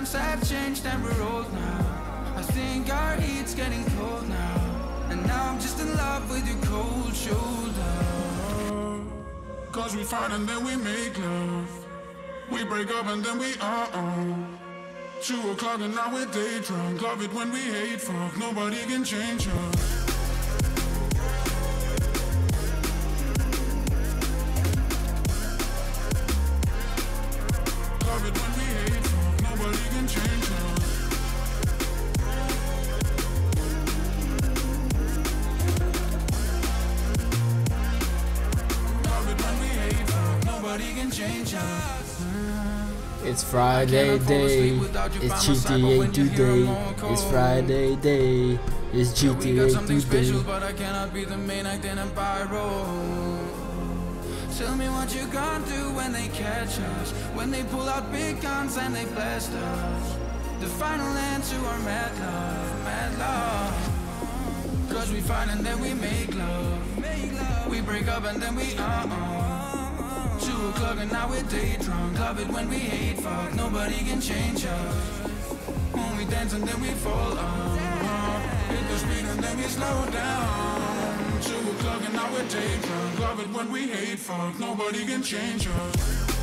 times have changed and we're old now. I think our heat's getting cold now, and now I'm just in love with your cold shoulder. Cause we fight and then we make love. We break up and then we 2 o'clock and now we're day drunk. Love it when we hate fuck, nobody can change us. Love it when we hate fuck, nobody can change us. Love it when we hate fuck, nobody can change us. It's Friday day, it's GTA today, it's Friday day, it's GTA today. But I cannot be the main act in a pyro. Tell me what you gonna do when they catch us, when they pull out big guns and they blast us. The final end to our mad love. Cause we fight and then we make love. We break up and then we 2 o'clock and now we're day drunk. Love it when we hate fuck, nobody can change us. When we dance and then we fall hit the speed and then we slow down. 2 o'clock and now we're day drunk. Love it when we hate fuck, nobody can change us.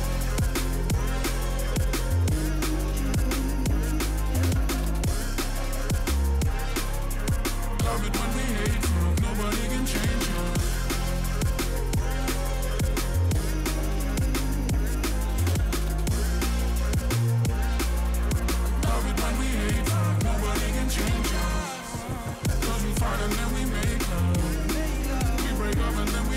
Love it when we hate fuck, nobody can change us. Love it when we hate fuck, nobody can change us. Cause we fight and then we make love. We break up and then we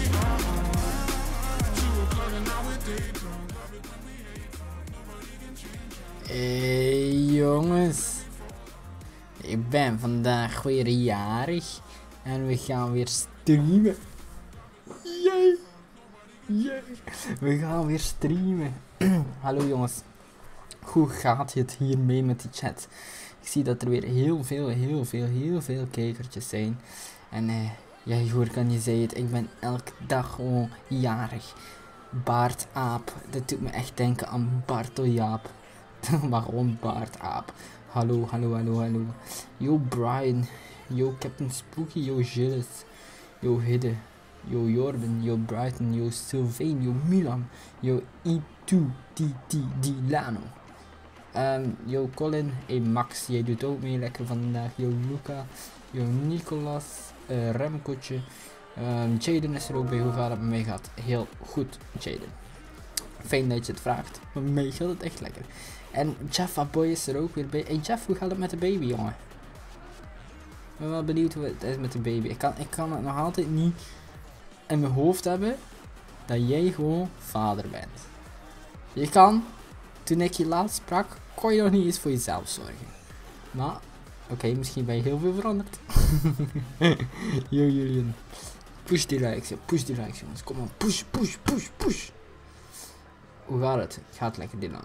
2 o'clock and now we're day drunk. Love it when we hate fuck, nobody can change us. Hey jongens, ik ben vandaag weer jarig en we gaan weer streamen. Yay! Yay! We gaan weer streamen. Hallo jongens, hoe gaat het hiermee met die chat? Ik zie dat er weer heel veel kijkertjes zijn. En ja, Jorkan, je zei het, ik ben elke dag gewoon jarig. Baartaap, dat doet me echt denken aan Barteljaap. Maar gewoon Baartaap. Hallo. Yo Brian, yo Captain Spooky, yo Gilles, yo Hidde, yo Jorben, yo Brighton, yo Sylvain, yo Milan, yo E2 Dilano. Yo Colin, hey Max, jij doet ook mee lekker vandaag. Yo Luca, yo Nicolas, Remkotje. Jaden is er ook bij. Hoe gaat het met mij gaat? Heel goed, Jaden. Fijn dat je het vraagt. Met mij gaat het echt lekker. En Jeff Aboy is er ook weer bij. Hey Jeff, hoe gaat het met de baby, jongen? Ik ben wel benieuwd hoe het is met de baby. Ik kan het nog altijd niet in mijn hoofd hebben dat jij gewoon vader bent. Je kan, toen ik je laatst sprak, kon je nog niet eens voor jezelf zorgen. Maar, oké, misschien ben je heel veel veranderd. Yo Julian. Push die likes jongens. Kom op, push. Hoe gaat het? Het gaat lekker, Dylan.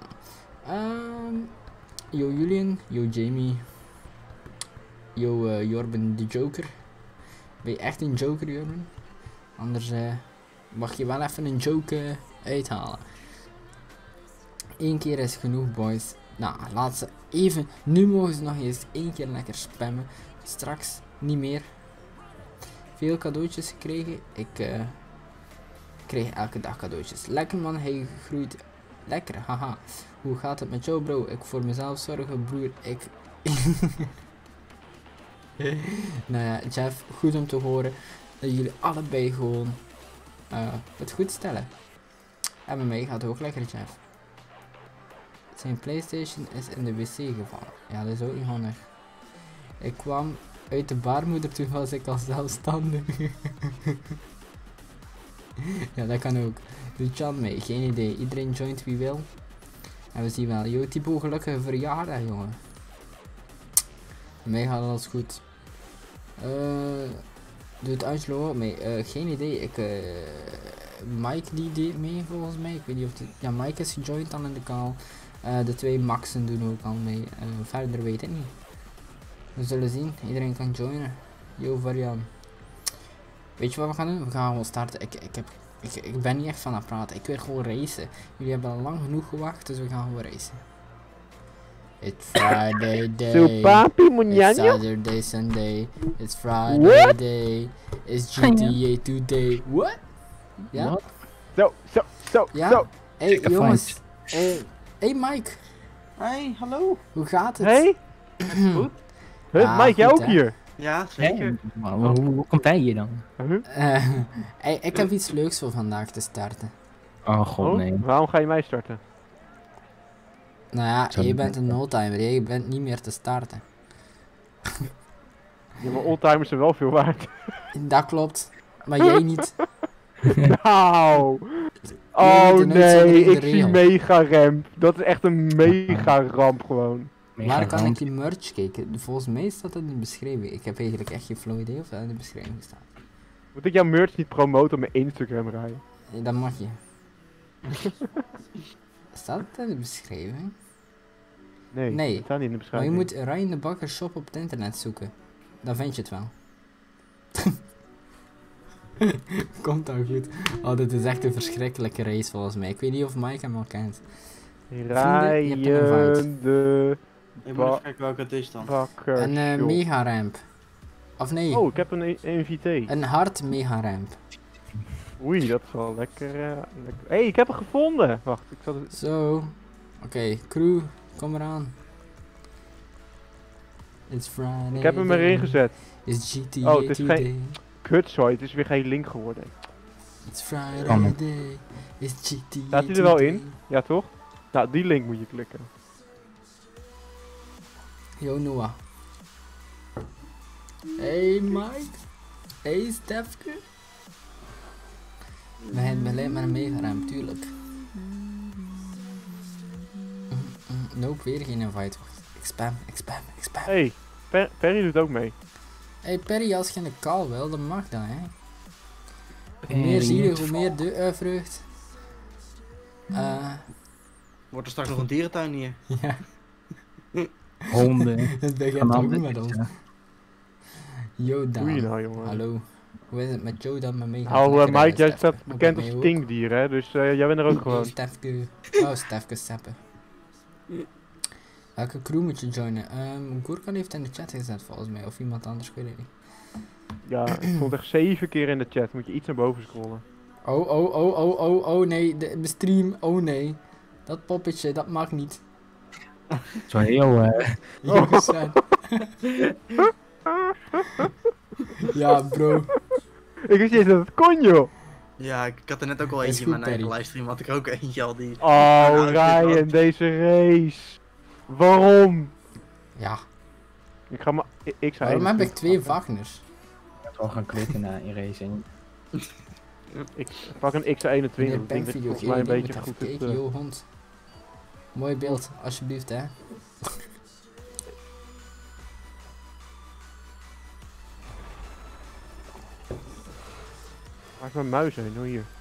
Yo Julian, yo Jamie, yo Jorben de Joker. Ben je echt een Joker, Jorben? Anders mag je wel even een joke uithalen. 1 keer is genoeg, boys. Nou, laat ze even. Nu mogen ze nog eens 1 keer lekker spammen. Straks niet meer. Veel cadeautjes gekregen. Ik kreeg elke dag cadeautjes. Lekker man, hij groeit lekker, haha. Hoe gaat het met jou, bro? Ik voor mezelf zorgen, broer. Ik. Nou ja, Jeff, goed om te horen dat jullie allebei gewoon het goed stellen. En met mij gaat het ook lekker, Jeff. Zijn PlayStation is in de wc gevallen. Ja, dat is ook niet handig. Ik kwam uit de baarmoeder, toen was ik al zelfstandig. Ja, dat kan ook. Doe chat mee, geen idee. Iedereen joint wie wil. En we zien wel. Yo, Thibaut, gelukkige verjaardag, jongen. Bij mij gaat alles goed. Doet Angelo ook mee? Geen idee. Mike die deed mee volgens mij. Ik weet niet of het... Ja, Mike is gejoind dan in de call. De 2 Maxen doen ook al mee. Verder weet ik niet. We zullen zien. Iedereen kan joinen. Yo, Varian. Weet je wat we gaan doen? We gaan gewoon starten. Ik ben niet echt van aan het praten. Ik wil gewoon racen. Jullie hebben al lang genoeg gewacht, dus we gaan gewoon racen. It's Friday day. Zo papi, It's muñaño. Saturday, Sunday. It's Friday What? day. It's GTA today. What? Ja? Wat? Zo, Ja? zo. Hey Chicken jongens. Hey Mike. Hey, hallo. Hoe gaat het? Hey? Goed? Huh, Ah, Mike, jij goed, ook hè? hier? Ja, zeker. Maar hoe komt hij hier dan? Huh? Hey, ik heb iets leuks voor vandaag te starten. Oh god, Oh, nee. waarom ga je mij starten? Nou ja, Zo je niet bent een oldtimer. Je bent niet meer te starten. Ja, maar oldtimers zijn wel veel waard. Dat klopt. Maar jij niet. Nou. Jullie Oh moeten nooit zo nee, erin de ik zie regel. mega ramp. Dat is echt een mega ramp gewoon. Mega Waar kan ramp. ik die merch kijken? Volgens mij staat dat in de beschrijving. Ik heb eigenlijk echt geen flauw idee of dat in de beschrijving staat. Moet ik jouw merch niet promoten op mijn Instagram rijden? Ja, dat mag je. Staat het in de beschrijving? Nee, Nee, dat staat niet in de Maar beschrijving. je moet Ryan de Bakker shop op het internet zoeken. Dan vind je het wel. Komt dan goed. Oh, dit is echt een verschrikkelijke race volgens mij. Ik weet niet of Mike hem al kent. Ryan je hebt een invite. de Ik moet even kijken welke het is dan. Bakker Een shop. mega ramp. Of nee, Oh, ik heb een invité. een hard mega ramp. Oei, dat is wel lekker. Lekker. Hey, ik heb hem gevonden! Wacht, ik zat het. Zo. Oké, crew, kom eraan. It's Friday. Ik heb hem erin gezet. It's GTA Oh, het is geen- today. Kutzooi, het is weer geen link geworden. It's Friday Kan het. day. It's GTA Staat hij er wel today. in? Ja, toch? Nou, die link moet je klikken. Yo Noah. Hey Mike. Hey Stefke. We hebben beleid met een megaruim, tuurlijk. Nope, weer geen invite. Wacht. Ik spam. Hey, Perry doet ook mee. Hey Perry, als je een call wil, dan mag dat, hè. Hoe Perry, meer zielig, niet hoe meer de vreugd. Wordt er straks nog een dierentuin hier? Ja, Honden. het begint Van ook handen. met ons. Yo Dan. Oei nou, jongen. Hallo. Hoe is het met Joe dan met mij? Nou, Mike, jij staat Stefke? bekend Met als mij ook? stinkdier, hè? Dus jij bent er ook Hey, gewoon. Stefke. Oh, Stefke Steppen. Welke crew moet je joinen? Goerkan heeft in de chat gezet volgens mij, of iemand anders, ik weet het niet. Ja, ik stond echt 7 keer in de chat. Moet je iets naar boven scrollen. Oh nee, de stream, oh nee. Dat poppetje, dat mag niet. Zo heel Jongens zijn. Ja bro. Ik wist niet eens dat het kon, joh! Ja, ik had er net ook al Is eentje in goed, mijn eigen Perry. livestream. Had ik ook eentje al die... Oh, Nou, Ryan, deze race. Waarom? Ja, Ik ga maar. Ik zei. waarom heb ik 2 Wagners? wel gaan klikken naar in racing. Ik pak een X21. Meneer Dat denk ik Bankvideo, volgens mij een moet beetje even goed kijken, is. yo hond. Mooi beeld, alsjeblieft hè. Waar is mijn muis heen? Oh, hier.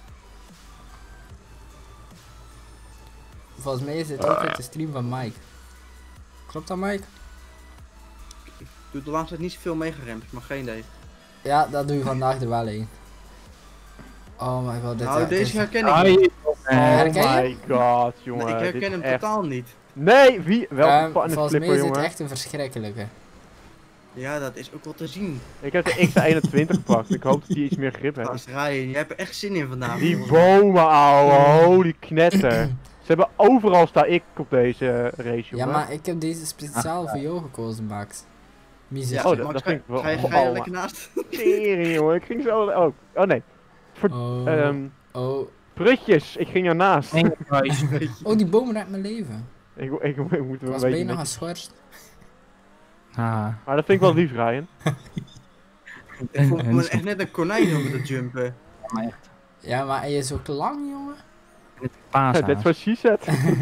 Volgens mij is dit ook uit de stream van Mike. Klopt dat Mike? Ik doe de laatste tijd niet zoveel meegeremd, maar geen idee. Ja, dat doe je vandaag er wel een. Oh my god, dit Nou, is... deze herken ik Ai, niet. herken Oh je my god, jongen. Nee, ik dit herken is hem echt... totaal niet. Nee, wie? Welke Volgens mij flipper, is dit jongen? echt een verschrikkelijke. Ja, dat is ook wel te zien. Ik heb de X21 gepakt. Ik hoop dat die iets meer grip heeft. Gast, Ryan, je hebt er echt zin in vandaag. Die volgens mij. bomen, ouwe. Holy knetter. Ze hebben overal sta ik op deze race, Ja, jongen. maar ik heb deze speciaal voor jou gekozen, Max. Miser. Ja, Oh, dat Max, vind ik wel- Ga je oh, lekker naast? Tering, jongen. Ik ging zo... Oh nee. Oh, oh. Prutjes, ik ging ernaast. Enterprise. Oh, die boom raakt mijn leven. Ik moet er Ik een was beetje... bijna netjes- geschorst. Ah. Maar dat vind ik wel lief, Ryan. Ik vond me echt net een konijn over te jumpen. Maar echt. Ja, maar hij is ook lang, jongen. Paashaas. That's what she said.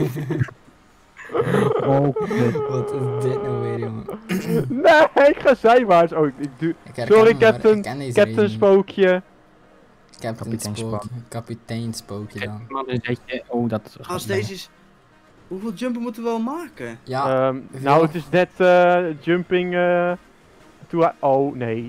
Oh, kut. Wat is dit nou weer, jongen? Nee, ik ga zijwaarts. Oh, ik doe... Ik herken Sorry, hem, hoor. Captain. Ik ken deze Captain race niet. Spookje. Captain Kapitein Spookje. Kapitein Spookje dan. Maar dan zet je... Oh, dat... Als deze is... Hoeveel jumpen moeten we wel maken? Ja, Nou, het is net jumping... Oh, nee.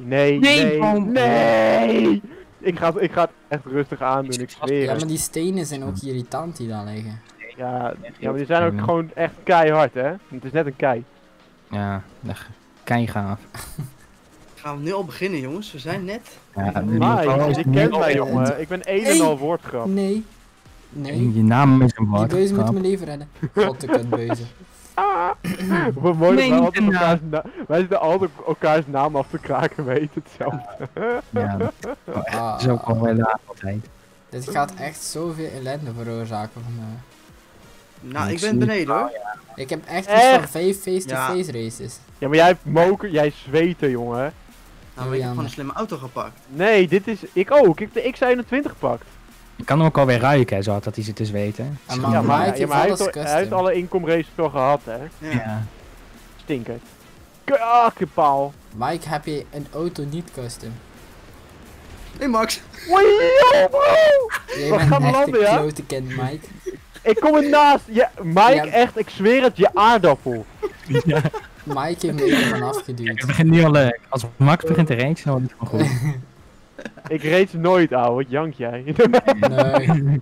Nee! Ik ga het echt rustig aandoen, ik zweer ja, het. maar die stenen zijn ook irritant die daar liggen. Ja, maar die zijn ook gewoon echt keihard, hè? Het is net een kei. Ja, keigaaf. Gaan we nu al beginnen, jongens? We zijn net. Ja, Maar je kent mij, jongen. Ik ben een en al woordgrap. Nee. Nee. Je naam is een Die woord. beuze moet mijn leven redden. God, de kutbeuze. Wat mooi dat Nee, wij niet altijd een elkaars wij zitten altijd elkaars naam af te kraken, weten hetzelfde. Ja, dat Ah, is ook al wel laat altijd. dit gaat echt zoveel ellende veroorzaken van mij. Nou, Ik ik ben zie- beneden hoor. Ik heb echt Echt? iets van 5 face-to-face races. Ja, maar jij hebt moker, jij zweten, jongen. Nou, maar ik heb Jammer. gewoon een slimme auto gepakt. Nee, dit is, ik ook. Ik heb de X21 gepakt. Je kan hem ook alweer ruiken, zo dat hij zit te zweten. En Ja, Mike maar, heeft hij, heeft alles hij heeft custom. alle income wel gehad, hè. Ja. Ja. Stinker. Kakkepaal. Mike, heb je een auto niet custom? Hey Max. Wee, bro! Jij We bent gaan echt landen, een ja? klote kind, Mike. Ik kom ernaast. Ja, Mike, Ja. echt, ik zweer het, je aardappel. Mike heeft me er van Het afgeduwd. begint nu al leuk. Als Max begint te racen, dan wordt het gewoon goed. Ik reed ze nooit, ouwe. Wat jank jij? Nee.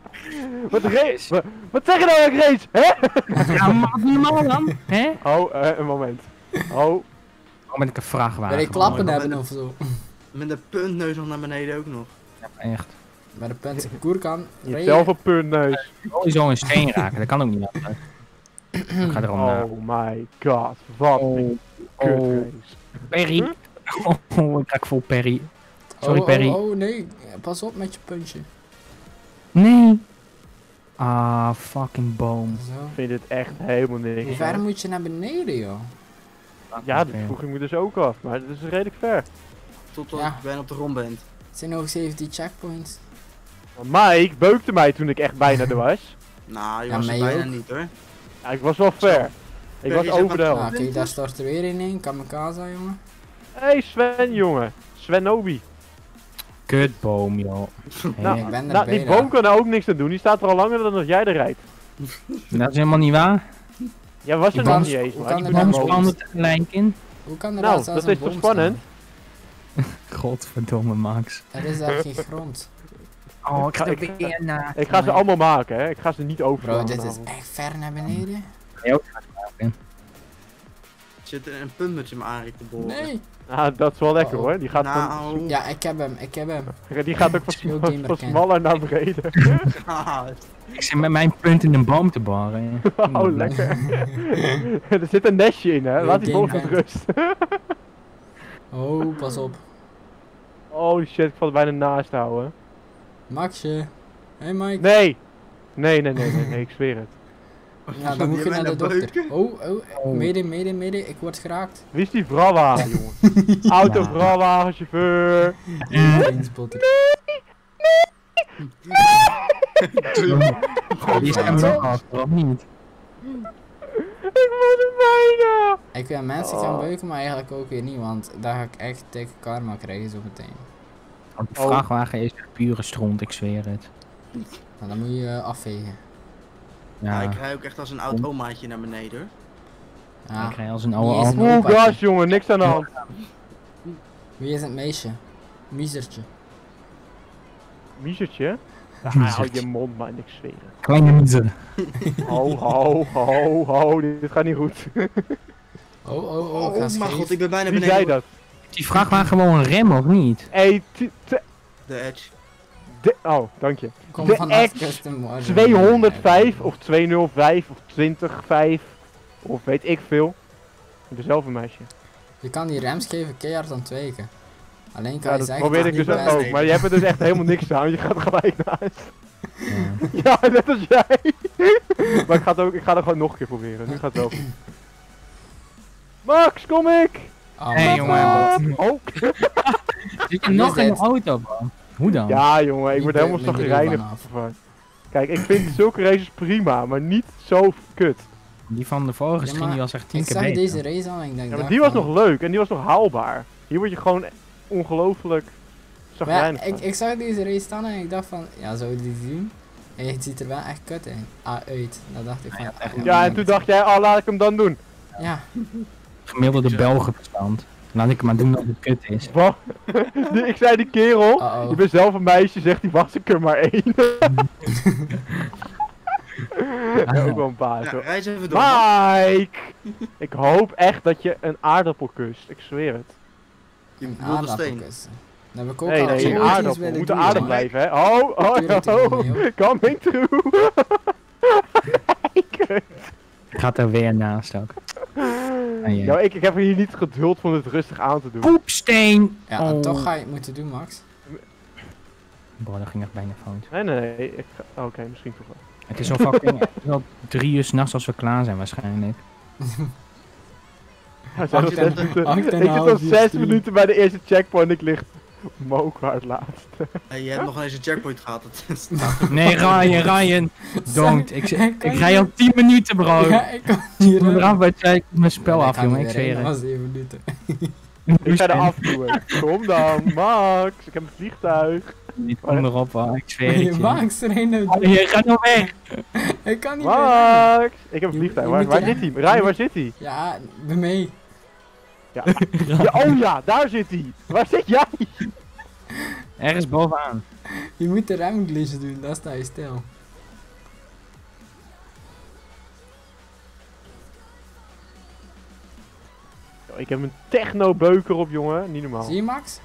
Wat zeg je nou, ik race? Hè? Ja, maar wat normaal dan? Hè? Oh, een moment. Oh, Waarom ben ik een vrachtwagen? Wil je klappen geworden? hebben of zo? Met de puntneus nog naar beneden ook nog. Ja, echt. Bij de punt koer kan je hebt zelf een puntneus. Sowieso een steen raken, dat kan ook niet anders. Ik ga erom na. Oh my god, wat een kutrace. Perry. Oh, ik raak vol Perry. Sorry, Perry. Oh, nee. Pas op met je puntje. Nee. Ah, fucking boom. Zo. Ik vind dit echt helemaal Hoe niks. ver moet je naar beneden, joh? Ja, dat vroeg ik me dus ook af, maar het is redelijk ver. Totdat Ja. je bijna op de rond bent. Het zijn nog 17 checkpoints. Maar Mike beukte mij toen ik echt bijna er was. Nou, je Ja, was er mij bijna ook. niet hoor. Ja, ik was wel ver. Ik was Perry, over de zeg helft. maar- Nou, kijk, daar stort er weer in. Kamikaze, jongen. Hey Sven, jongen. Svenobi. Kutboom, joh. Nou, ik ben er Nou, die bijna. boom kan er ook niks aan doen. Die staat er al langer dan dat jij er rijdt. Dat is helemaal niet waar. Jij was er Hoe nog kan- niet eens, hoe man. kan Je er bent dan Boom boos. spannend tegelijk in. Hoe kan er Nou, daar zelfs dat een is toch boom spannend? Godverdomme, Max. staan? Er is daar geen grond. Oh, ik ga Ik- er weer na. Ik ga ze allemaal maken, hè. Ik ga ze niet Bro, overslaan. dit is vanavond. echt ver naar beneden. Zit er een punt met je arie te boren. Nee. Ah, dat is wel lekker Oh. hoor. Die gaat, Nou, Ja, ik heb hem. die gaat ook Shield van, gamer van ken. smaller naar breder. Ik zit met mijn punt in een boom te barren. Oh, lekker. Er zit een nestje in, hè. Laat die boom Game met vent. rust. Oh, pas op. Oh shit, ik val er bijna naast houden. Maxje. Hey Mike. Nee! Nee, ik zweer het. Ja, dan moet je naar de dokter. Oh, mede, ik word geraakt. Wie is die vrachtwagen, jongen? Auto, Ja. vrachtwagenchauffeur. Inspotter. Die is hem nog af, of niet? Ik word er bijna! Ik wil mensen gaan Oh. beuken, maar eigenlijk ook weer niet, want daar ga ik echt dikke karma krijgen zo meteen. Want de vrachtwagen is echt pure stront, ik zweer het. Nou, dan moet je afvegen. Ja, Ja, ik rij ook echt als een oud omaatje naar beneden hoor. Ja. ik rij als een Niet oude eens al. een Oeh, opaatje. gas jongen, niks aan de hand. Wie is het meisje? Miezertje. Miezertje? Ja, Miezertje. hou je mond man, ik zweer het. Kleine miezer. Ho, dit gaat niet goed. Oh, ik ga Oh mijn god, scheef. ik ben bijna Wie beneden. zei dat? Die vrachtwagen gewoon een rem of niet? Hey, De Edge. oh, dank je. Kom de vanaf X custom order. 205 of 205 of 205 of weet ik veel. Ik ben zelf een meisje. Je kan die rems geven keihard ontwijken. Alleen kan Ja, je dat zeggen... probeer ik dat dus het niet ook. best Maar je hebt er dus echt helemaal niks aan. Je gaat er gelijk naast. Ja. Ja, net als jij. Maar ik ga er gewoon nog een keer proberen. Nu gaat het wel goed. Max, kom ik! Oh, Nee, my jongen. God. Oh. Zit je nog Wie in is de auto, man? Hoe dan? Ja, jongen, ik Die word helemaal beukt me er zagrijnig vanaf. van. Kijk, ik vind zulke races prima, maar niet zo kut. Die van de vorige Ja, string die maar was echt 10 Ik keer zag beter. deze race al en ik denk... Ja, maar die was nog leuk en die was nog haalbaar. Hier word je gewoon ongelooflijk Maar zagrijnig ja, van. ik zag deze race staan en ik dacht van... Ja, zou je die zien? En het ziet er wel echt kut in. Uit. Dan dacht ik van... Ja, en toen dacht jij, oh laat ik hem dan doen. Ja, Gemiddelde Belgenverstand. Laat ik maar doen dat het kut is. Wat? Ik zei die kerel, Uh-oh. je bent zelf een meisje, zegt hij, was ik er maar één. Ja, ook wel een baas Ja, hoor. reis even door. man. Mike! Ik hoop echt dat je een aardappel kust. Ik zweer het. Je Een wilde steen. aardappelkussen. Dat heb ik ook Nee, al nee, ooit een eens aardappel. willen We moeten doen, aardig hoor. blijven, hè? Oh, Natuurlijk niet, oh, joh. coming through! Kut. Gaat er weer naast ook. Ja, ik heb hier niet geduld om het rustig aan te doen. Poepsteen! Ja, Oh. toch ga je het moeten doen, Max. Boah, dat ging echt bijna fout. Nee, oké, misschien toch wel. Het is al fucking... het is al 3 uur s'nachts als we klaar zijn waarschijnlijk. We zijn nog 6 minuten. acht en Ik een zit half al uur 6 stream. minuten bij de eerste checkpoint. Ik lig mookwaard laatst. Hey, je hebt nog eens een checkpoint gehad. Dat staat Nee, Ryan, don't. Ik kan rij al 10 minuten, bro. Ja, ik kan hier Ik moet eraf bij het mijn spel af, jongen. Ik zweer Dat het. was 7 minuten. Ik ga er afduwen. Kom dan, Max. Ik heb een vliegtuig. Niet onderop, hoor. Ik zweer het je. Max, er een uit. Oh, je gaat nog weg. Ik kan niet meer rijden. Max! Ik heb een Je- vliegtuig. je Waar, moet waar er- zit hij? Ryan, waar zit hij? Ja, bij mij. Ja. Ja, oh ja, daar zit hij. Waar zit jij? Ergens bovenaan. Je moet de remglitch doen, dan sta je stil. Ik heb een techno-beuker op, jongen. Niet normaal. Zie je Max?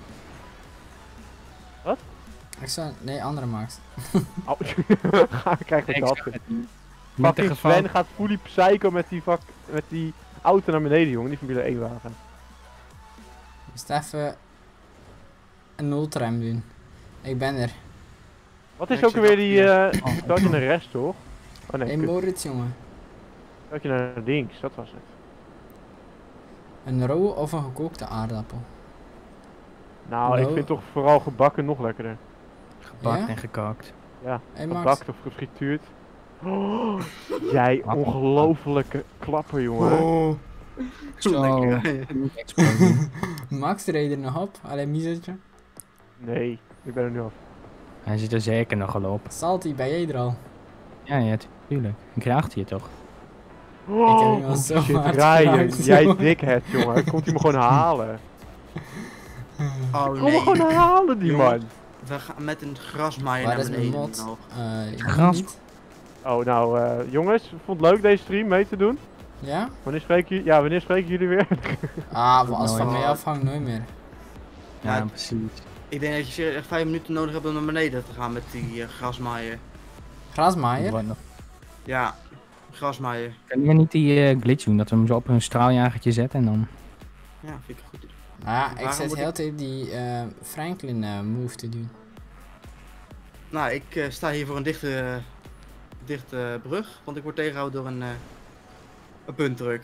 Wat? Ik zou... Nee, andere Max. Oh. Krijg ik Ik dat. zag het niet. Met de Fucking geval. Sven gaat fully psycho met die auto naar beneden, jongen. Die Formule 1 wagen. Dus even... een nultrem doen. Ik ben er. Wat is Ja, ook ik alweer zit die... achter Steltje naar rechts, toch? Oh nee, Hey kut. Moritz, jongen. Steltje naar links. Dat was het. Een rauwe of een gekookte aardappel? Nou, ik Nou. vind toch vooral gebakken nog lekkerder. Gebakt Ja? en gekookt. Ja, Hey Max. gebakt of gefrituurd. Oh, jij Wat? ongelofelijke klapper, jongen. Oh. Zo. Lekker. Explosie. Max reed er nog op. Alleen Miezertje. Nee, ik ben er nu af. Hij zit er zeker nog al op. Salty, ben jij er al? Ja, tuurlijk. Ik krijg achter je toch. Oh, hem al zo shit, hard Ryan, geraakt, jij jongen. dikhead, jongen. Komt hij me gewoon halen? Oh Kom me nee. gewoon halen, die Jongen. man. We gaan met een grasmaaier Waar naar is mijn beneden. mod? nog. Gras. Niet. Oh, nou, jongens, vond het leuk deze stream mee te doen. Ja? Wanneer spreken jullie weer? Ah, als van nooit. mij afhangt nooit meer. Ja, Ja. precies. Ik denk dat je serieus echt 5 minuten nodig hebt om naar beneden te gaan met die grasmaaier. Grasmaaier? Wat nog? Ja, grasmaaier. Kan je niet die glitch doen? Dat we hem zo op een straaljagertje zetten en dan... Ja, vind ik een goed idee. Nou ja, ik Waarom zit moet heel de tijd die Franklin move te doen. Nou, ik sta hier voor een dichte brug, want ik word tegengehouden door een punttruck.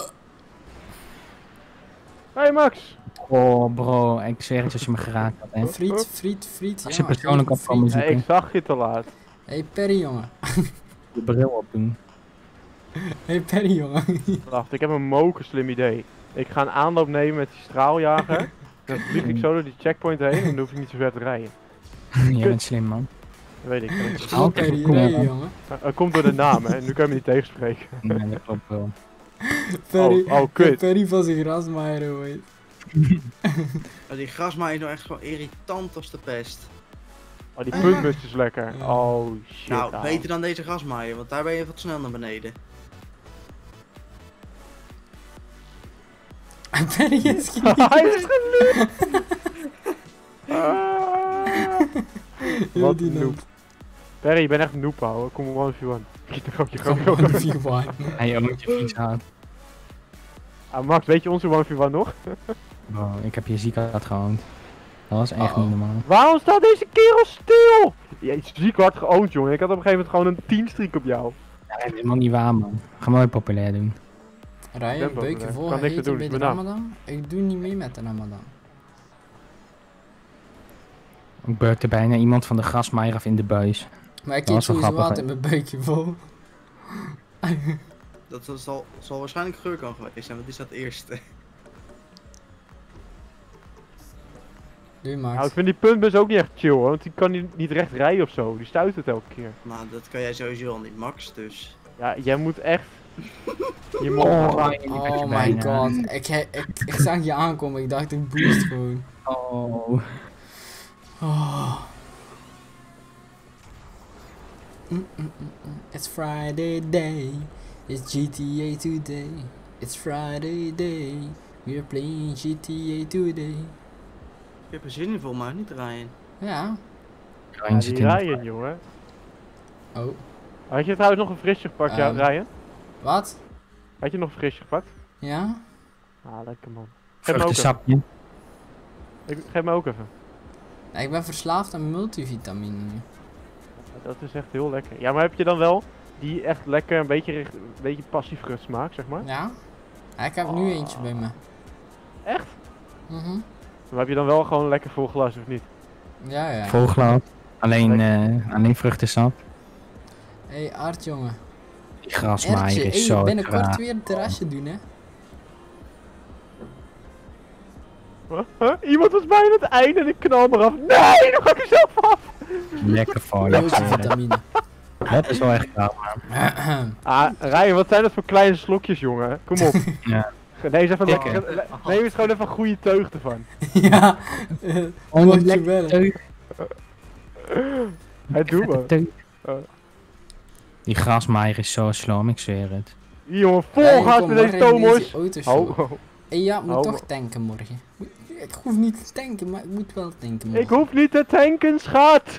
Hey Max! Oh bro, ik zeg het als je me geraakt had, hè. Friet. Als je jongen, persoonlijk geef op me kan friet. Ja, ik zag je te laat. Hey Perry, jongen. Je bril op doen. Hey Perry, jongen. Wacht, ik heb een moken slim idee. Ik ga een aanloop nemen met die straaljager. Dan vlieg ik zo door die checkpoint heen en dan hoef ik niet zo ver te rijden. Jij bent slim, man. Dat weet ik. Oh, Altijd Perry, goed, rijden, man. jongen. Dat komt door de naam, hè. Nu kan je me niet tegenspreken. Nee, dat klopt wel. Perry, Oh, kut. Perry van zijn grasmaaier, hoor. Maar die grasmaaier is nou echt gewoon irritant als de pest. Oh, die puntbus is lekker. Ja. Oh, shit. Nou, ouwe. beter dan deze grasmaaier, want daar ben je wat snel naar beneden. Perry is Hij is gelukt! heel Wat die noob. Perry, je bent echt een noob, ouwe. Kom op 1v1. Grapje. Hij oont je fiets aan. Ah, Max, weet je onze 1v1 nog? Bro, ik heb je ziek hard gehoond. Dat was echt niet normaal. Waarom staat deze kerel stil? Je is ziek hard geoond, jongen. Ik had op een gegeven moment gewoon een 10 streak op jou. Ja, dat is helemaal niet waar, man. Ga maar populair doen. Ryan, ben beukje populair. vol Kan niks gegeten aan bij doen, de ik ben Ramadan? Ik doe niet mee met de Ramadan. Ik beukte bijna iemand van de grasmaaier af in de buis. Maar ik Dat eet was wel sowieso grappig, altijd mijn buikje vol. Dat zal waarschijnlijk geur kan geweest zijn, want die staat eerste. Doe Nou, Max. ik vind die puntbus ook niet echt chill, hoor. Want die kan niet recht rijden of zo. Die stuit het elke keer. Nou, dat kan jij sowieso al niet, Max, dus... Ja, jij moet echt... Je moet... Ryan, ik had je Oh my bijna. god. Ik zag je aankomen, ik dacht ik boost gewoon. Oh. Oh. It's Friday day. It's GTA today. It's Friday day. We're playing GTA today. Ik heb er zin in voor mij, niet Ryan. Ja. Ja, die Ryan, jongen. Oh. Had je trouwens nog een frisje gepakt, ja, Ryan? Wat? Had je nog een frisje gepakt? Ja? Ah, lekker man. Geef me ook even. Vruchtensapje. Geef me ook even. Ja, ik ben verslaafd aan multivitamine nu. Dat is echt heel lekker. Ja, maar heb je dan wel die echt lekker een beetje passief smaak, zeg maar? Ja? Ja, ik heb nu eentje bij me. Echt? Mhm. Maar heb je dan wel gewoon lekker vol glas, of niet? Ja, ja. Vol glas. Alleen vruchtensap. Hey Art, jongen. Die grasmaaier Ertje, is zo binnenkort traag. weer een terrasje doen, hè? Huh? Iemand was bijna het einde en ik knal eraf. Nee, dan ga ik er zelf af! Lekker voor je. Multivitamine. Dat is wel echt gaaf. Ah, Ryan, wat zijn dat voor kleine slokjes, jongen? Kom op. Ja. Neem eens even Lekker. neem eens gewoon even een goede teug ervan. Ja. Oh, Wat je lekker wel. teug. Hij doet me. Teug. Oh. Die grasmaaier is zo sloom, ik zweer het. Hier, jongen, vol gas met deze tomos. Oh, Hey, ja, moet Oh. toch tanken morgen. Ik hoef niet te tanken, maar ik moet wel tanken morgen. ik hoef niet te tanken, schat.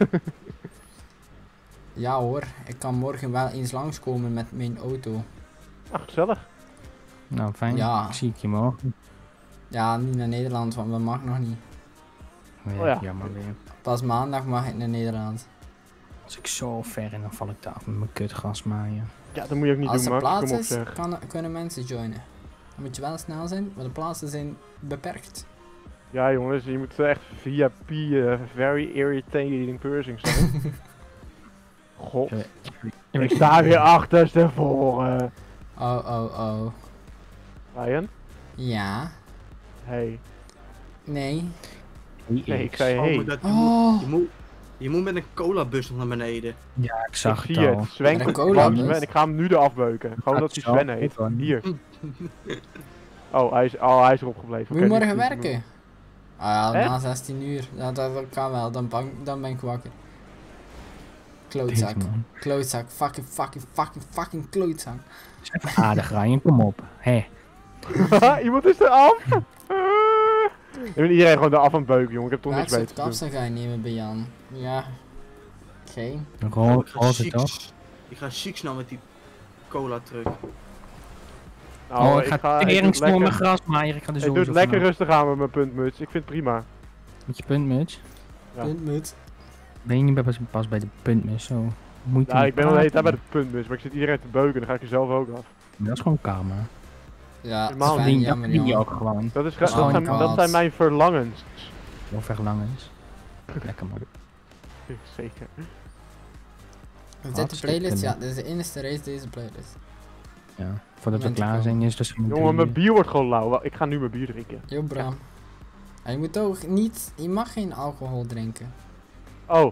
Ja hoor, ik kan morgen wel eens langskomen met mijn auto. Ach, gezellig. Nou, fijn. Ja. Ik zie ik je morgen. Ja, niet naar Nederland, want dat mag nog niet. Ja, Oh ja. jammer weer. Pas maandag mag ik naar Nederland. Als ik zo ver en dan val ik daar af met mijn kut grasmaaien. Ja, dat moet je ook niet Als doen, er Max. plaats Kom op, is, zeg. kunnen mensen joinen. Dan moet je wel snel zijn, maar de plaatsen zijn beperkt. Ja, jongens, je moet echt VIP, very irritating person zijn. God. Ik sta weer achterstevoren. Oh. Ryan? Ja. Hey. Nee. Nee, ik zei Oh, hey. maar dat, Oh. je moet met een colabus nog naar beneden. Ja, ik Ik zag zie het al. het. Sven Met een komt cola langs bus? Sven. Ik ga hem nu eraf beuken. Gewoon dat hij zo Sven heet. goed, hoor. Hier. Oh, hij is erop gebleven. Moet je Oké, morgen niet- werken? Ah ja, Echt? na 16 uur. Ja, dat kan wel, dan ben ik wakker. Klootzak. Deze man. Klootzak. Fucking klootzak. Is even aardig, Ryan. Kom op. Hé. Iemand is er af. Ik ben iedereen gewoon eraf aan het beuken, jongen. Ik heb toch Welk niks soort beter te doen. kapsel ga je nemen bij Jan? Ja. Geen. Rol ik ga het chic- toch? Ik ga chic snel met die cola truck. Nou, Oh, ik ga doe het teringsmål met lekker- grasmaaier. Ik ga er Ik zo doe het lekker rustig aan met mijn puntmuts. Ik vind het prima. Met je puntmuts. Ja. Puntmuts. Ben je niet pas bij de puntmuts zo? Moet je Ja, niet ik ben al de hele tijd praten? bij de puntmuts, maar ik zit iedereen te beuken. Dan ga ik er zelf ook af. Dat is gewoon kamer. Ja, Normaal Sven, Dat jammer verdien je jongen. ook gewoon. Dat, is Oh, dat zijn mijn verlangens. Heel verlangens. Lekker man. Zeker. Is dit de Hartstikke playlist? Ja, leuk. dit is de enige race deze playlist. Ja. Voordat we Moment klaar zijn is dus Jongen, mijn bier wordt gewoon lauw. Ik ga nu mijn bier drinken. Yo Bram. Ja, je moet ook niet, je mag geen alcohol drinken. Oh,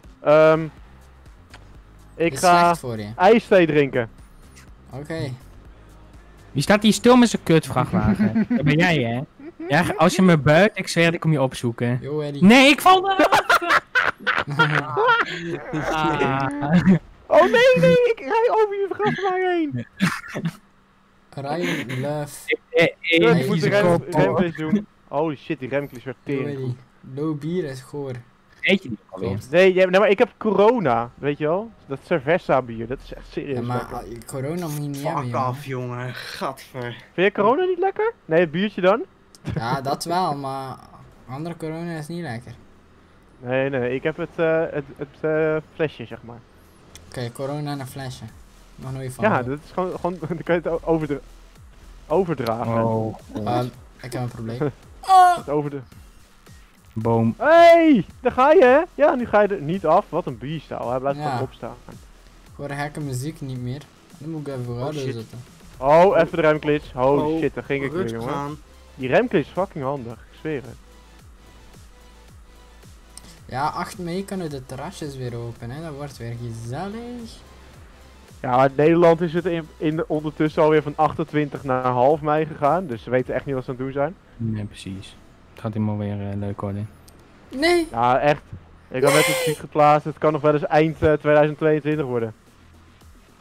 ik Is ga slecht voor je. ijsthee drinken. Oké. Wie staat hier stil met zijn kutvrachtwagen? Dat ben jij hè? Ja, als je me buigt, ik zweer, ik kom je opzoeken. Yo Eddie. Nee, ik val eraf! Ah. Oh nee, ik rij over je grasmaaier heen. Ryan, love. Ik Nee, moet de vieze kop, remklis doen. Holy shit, die remklis werd Yo tering. Eddie. Low bier is goor. Weet je niet alweer? Klopt. Nee, maar ik heb corona, weet je wel? Dat Cerveza bier, dat is echt Ja, serieus maar lekker. corona moet je niet hebben, Fuck jongen. af, jongen. Gadver. Vind je corona niet lekker? Nee, het biertje dan? Ja, dat wel, maar andere corona is niet lekker. Nee, ik heb het flesje, zeg maar. Oké, corona in een flesje. Nog nooit van. Ja, gehoord. dat is gewoon dan kan je het overdragen. Oh, Ik heb een probleem. Het over de... boom. Hey, daar ga je hè? Ja, nu ga je er niet af. Wat een bierstaal, hij blijft Ja. gewoon opstaan. Ik hoor gekke muziek niet meer. Dan moet ik even voor harder shit. zitten. Oh, even de remklits. Holy Oh, shit, daar ging ik weer, rustig jongen. aan. Die remklits is fucking handig, ik zweer het. Ja, 8 mei kunnen de terrasjes weer open, hè. Dat wordt weer gezellig. Ja, maar in Nederland is het ondertussen alweer van 28 naar half mei gegaan. Dus ze weten echt niet wat ze aan het doen zijn. Nee, precies. Het gaat helemaal weer leuk worden. Nee! Ja, echt. Ik had net het tweet geplaatst. Het kan nog wel eens eind 2022 worden.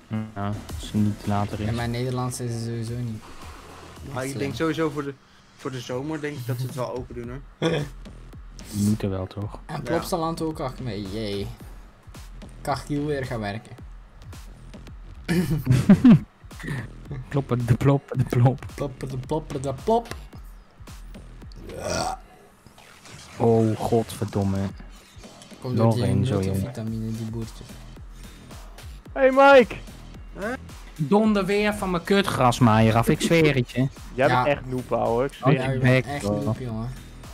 Ja, als het niet later is. Ja, maar Nederlands is het sowieso niet. Maar ik denk sowieso voor de zomer denk ik dat ze het wel open doen hoor. Die moeten wel toch? En Plopsaland ook achter mee, jee. Kachiel weer gaan werken. Kloppen, de plop, de plop. Plopper de plopper de plop. Oh, godverdomme. Komt door Nog die één zo, jongen. multivitamine, die boertjes. Hey Mike! Donder weer van mijn kutgrasmaaier af, ik zweer het je. Jij Ja. bent echt noob, ouwe. Ik Oh, zweer Ja, het. je bek, bent echt hoor. noob, jongen.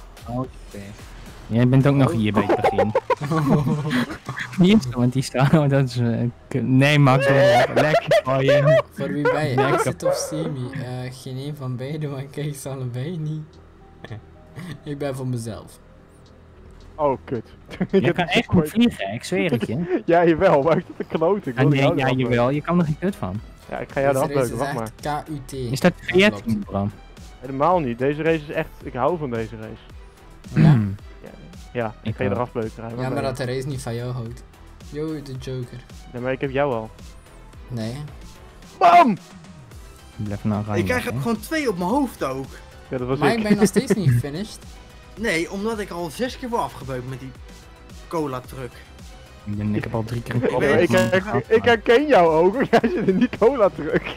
Jij bent ook nog hier bij het begin. Wie is dat? Want die staat... Oh, dat is... nee, Max, lekker voor je. Voor wie ben je? Lekker. Exit of semi? Geen een van beide, maar ik kijk ze allebei niet. Ik ben voor mezelf. Oh, kut. Je kan echt goed vliegen, ik zweer het je. Ja, jawel, maar ik zit te kloten. Ik Ah, wil nee, jou ja, eraf beuken. jawel, je kan er geen kut van. Ja, ik ga jou eraf Deze race beuken, is wacht maar. echt KUT. Is dat Ja, klopt. 14, Bram? Helemaal niet. Deze race is echt... Ik hou van deze race. Ja? Ja, ik ga je ook. eraf beuken. Ja, maar dat de race niet van jou houdt. Yo, de Joker. Nee, maar ik heb jou al. Nee. BAM! Blijf nou gaan. Ik krijg er gewoon 2 op mijn hoofd ook. Ja, dat was Maar ik. ik ben nog steeds niet gefinished. Nee, omdat ik al 6 keer word afgebeukt met die cola truck. Ik heb al 3 keer een Ik Oh, ben- ik herken jou ook, want jij zit in die cola truck.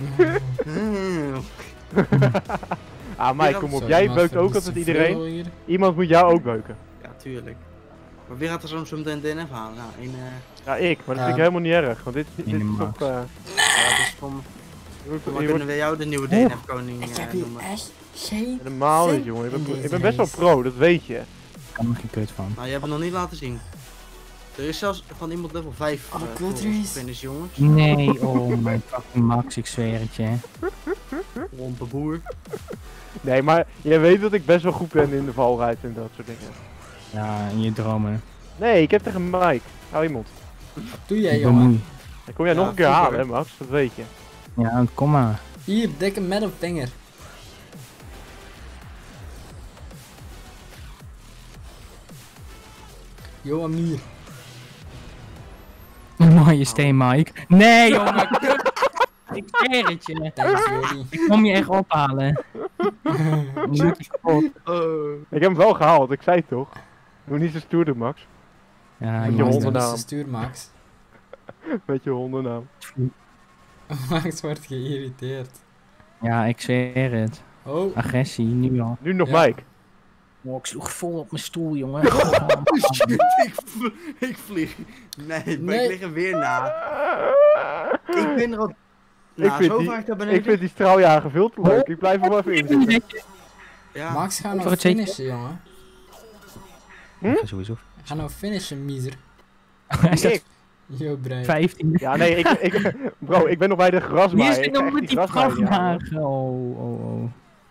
Ah, Mike, kom op. Zo, Jij iemand beukt ook verliest altijd zoveel iedereen. hier. Iemand moet jou ook beuken. Ja, tuurlijk. Maar wie gaat er zo meteen DNF halen? Nou, Ja, ik. Maar dat vind ik Ja. helemaal niet erg. Want dit is Max. toch... ja, dus van, je wordt- dan je kunnen wordt we jou de nieuwe DNF-koning Ik heb hier noemen. echt geen... helemaal niet, zin jongen. in Ik deze ben best wel race. pro, dat weet je. Ik kan er geen kut van. Nou, je hebt het nog niet laten zien. Er is zelfs van iemand level 5 Oh, kutrace. finish, jongens. Nee, oh mijn fucking Max, ik zweer het je. Lompe boer. Nee, maar jij weet dat ik best wel goed ben in de valrijd en dat soort dingen. Ja, in je dromen. Nee, ik heb tegen Mike. Hou je mond. Wat doe jij, Ik jongen? bemoei. Dan kom jij Ja, nog een keer vroeger. halen, hè, Max? Dat weet je. Ja, kom maar. Hier, dikke middelvinger. Yo, Amir. Mooie steen, Mike. Nee, jongen. Ik zweer het je. Thanks, Jordi. Ik kom je echt ophalen. Je doet het kapot. Ik heb hem wel gehaald, ik zei het toch? Doe niet zo stoer doen, Max. Ja, Met je jongen. hondennaam. Stuur, Max. Met je hondennaam. Max wordt geïrriteerd. Ja, ik zweer het. Oh, Agressie, nu al. Nu nog Ja. Mike. Oh, ik sloeg vol op mijn stoel, jongen. Ik vlieg. Nee, maar Nee. ik lig er weer na. Ik ben er al... Nou, vind zo die- vaak daar beneden. Ik vind die straaljager veel te leuk. Ik blijf er wel even in zitten. Ja. Max, ga Voor nou het zeker. finishen, jongen. Sowieso. Ga nou finishen, miser. Hij staat Ik? Yo, Brian. 15. Ja, nee, bro, ik ben nog bij de Wie grasmaaier. is Ik dit ga nou echt met die grasmaaier jagen. vrachtwagen? Oh.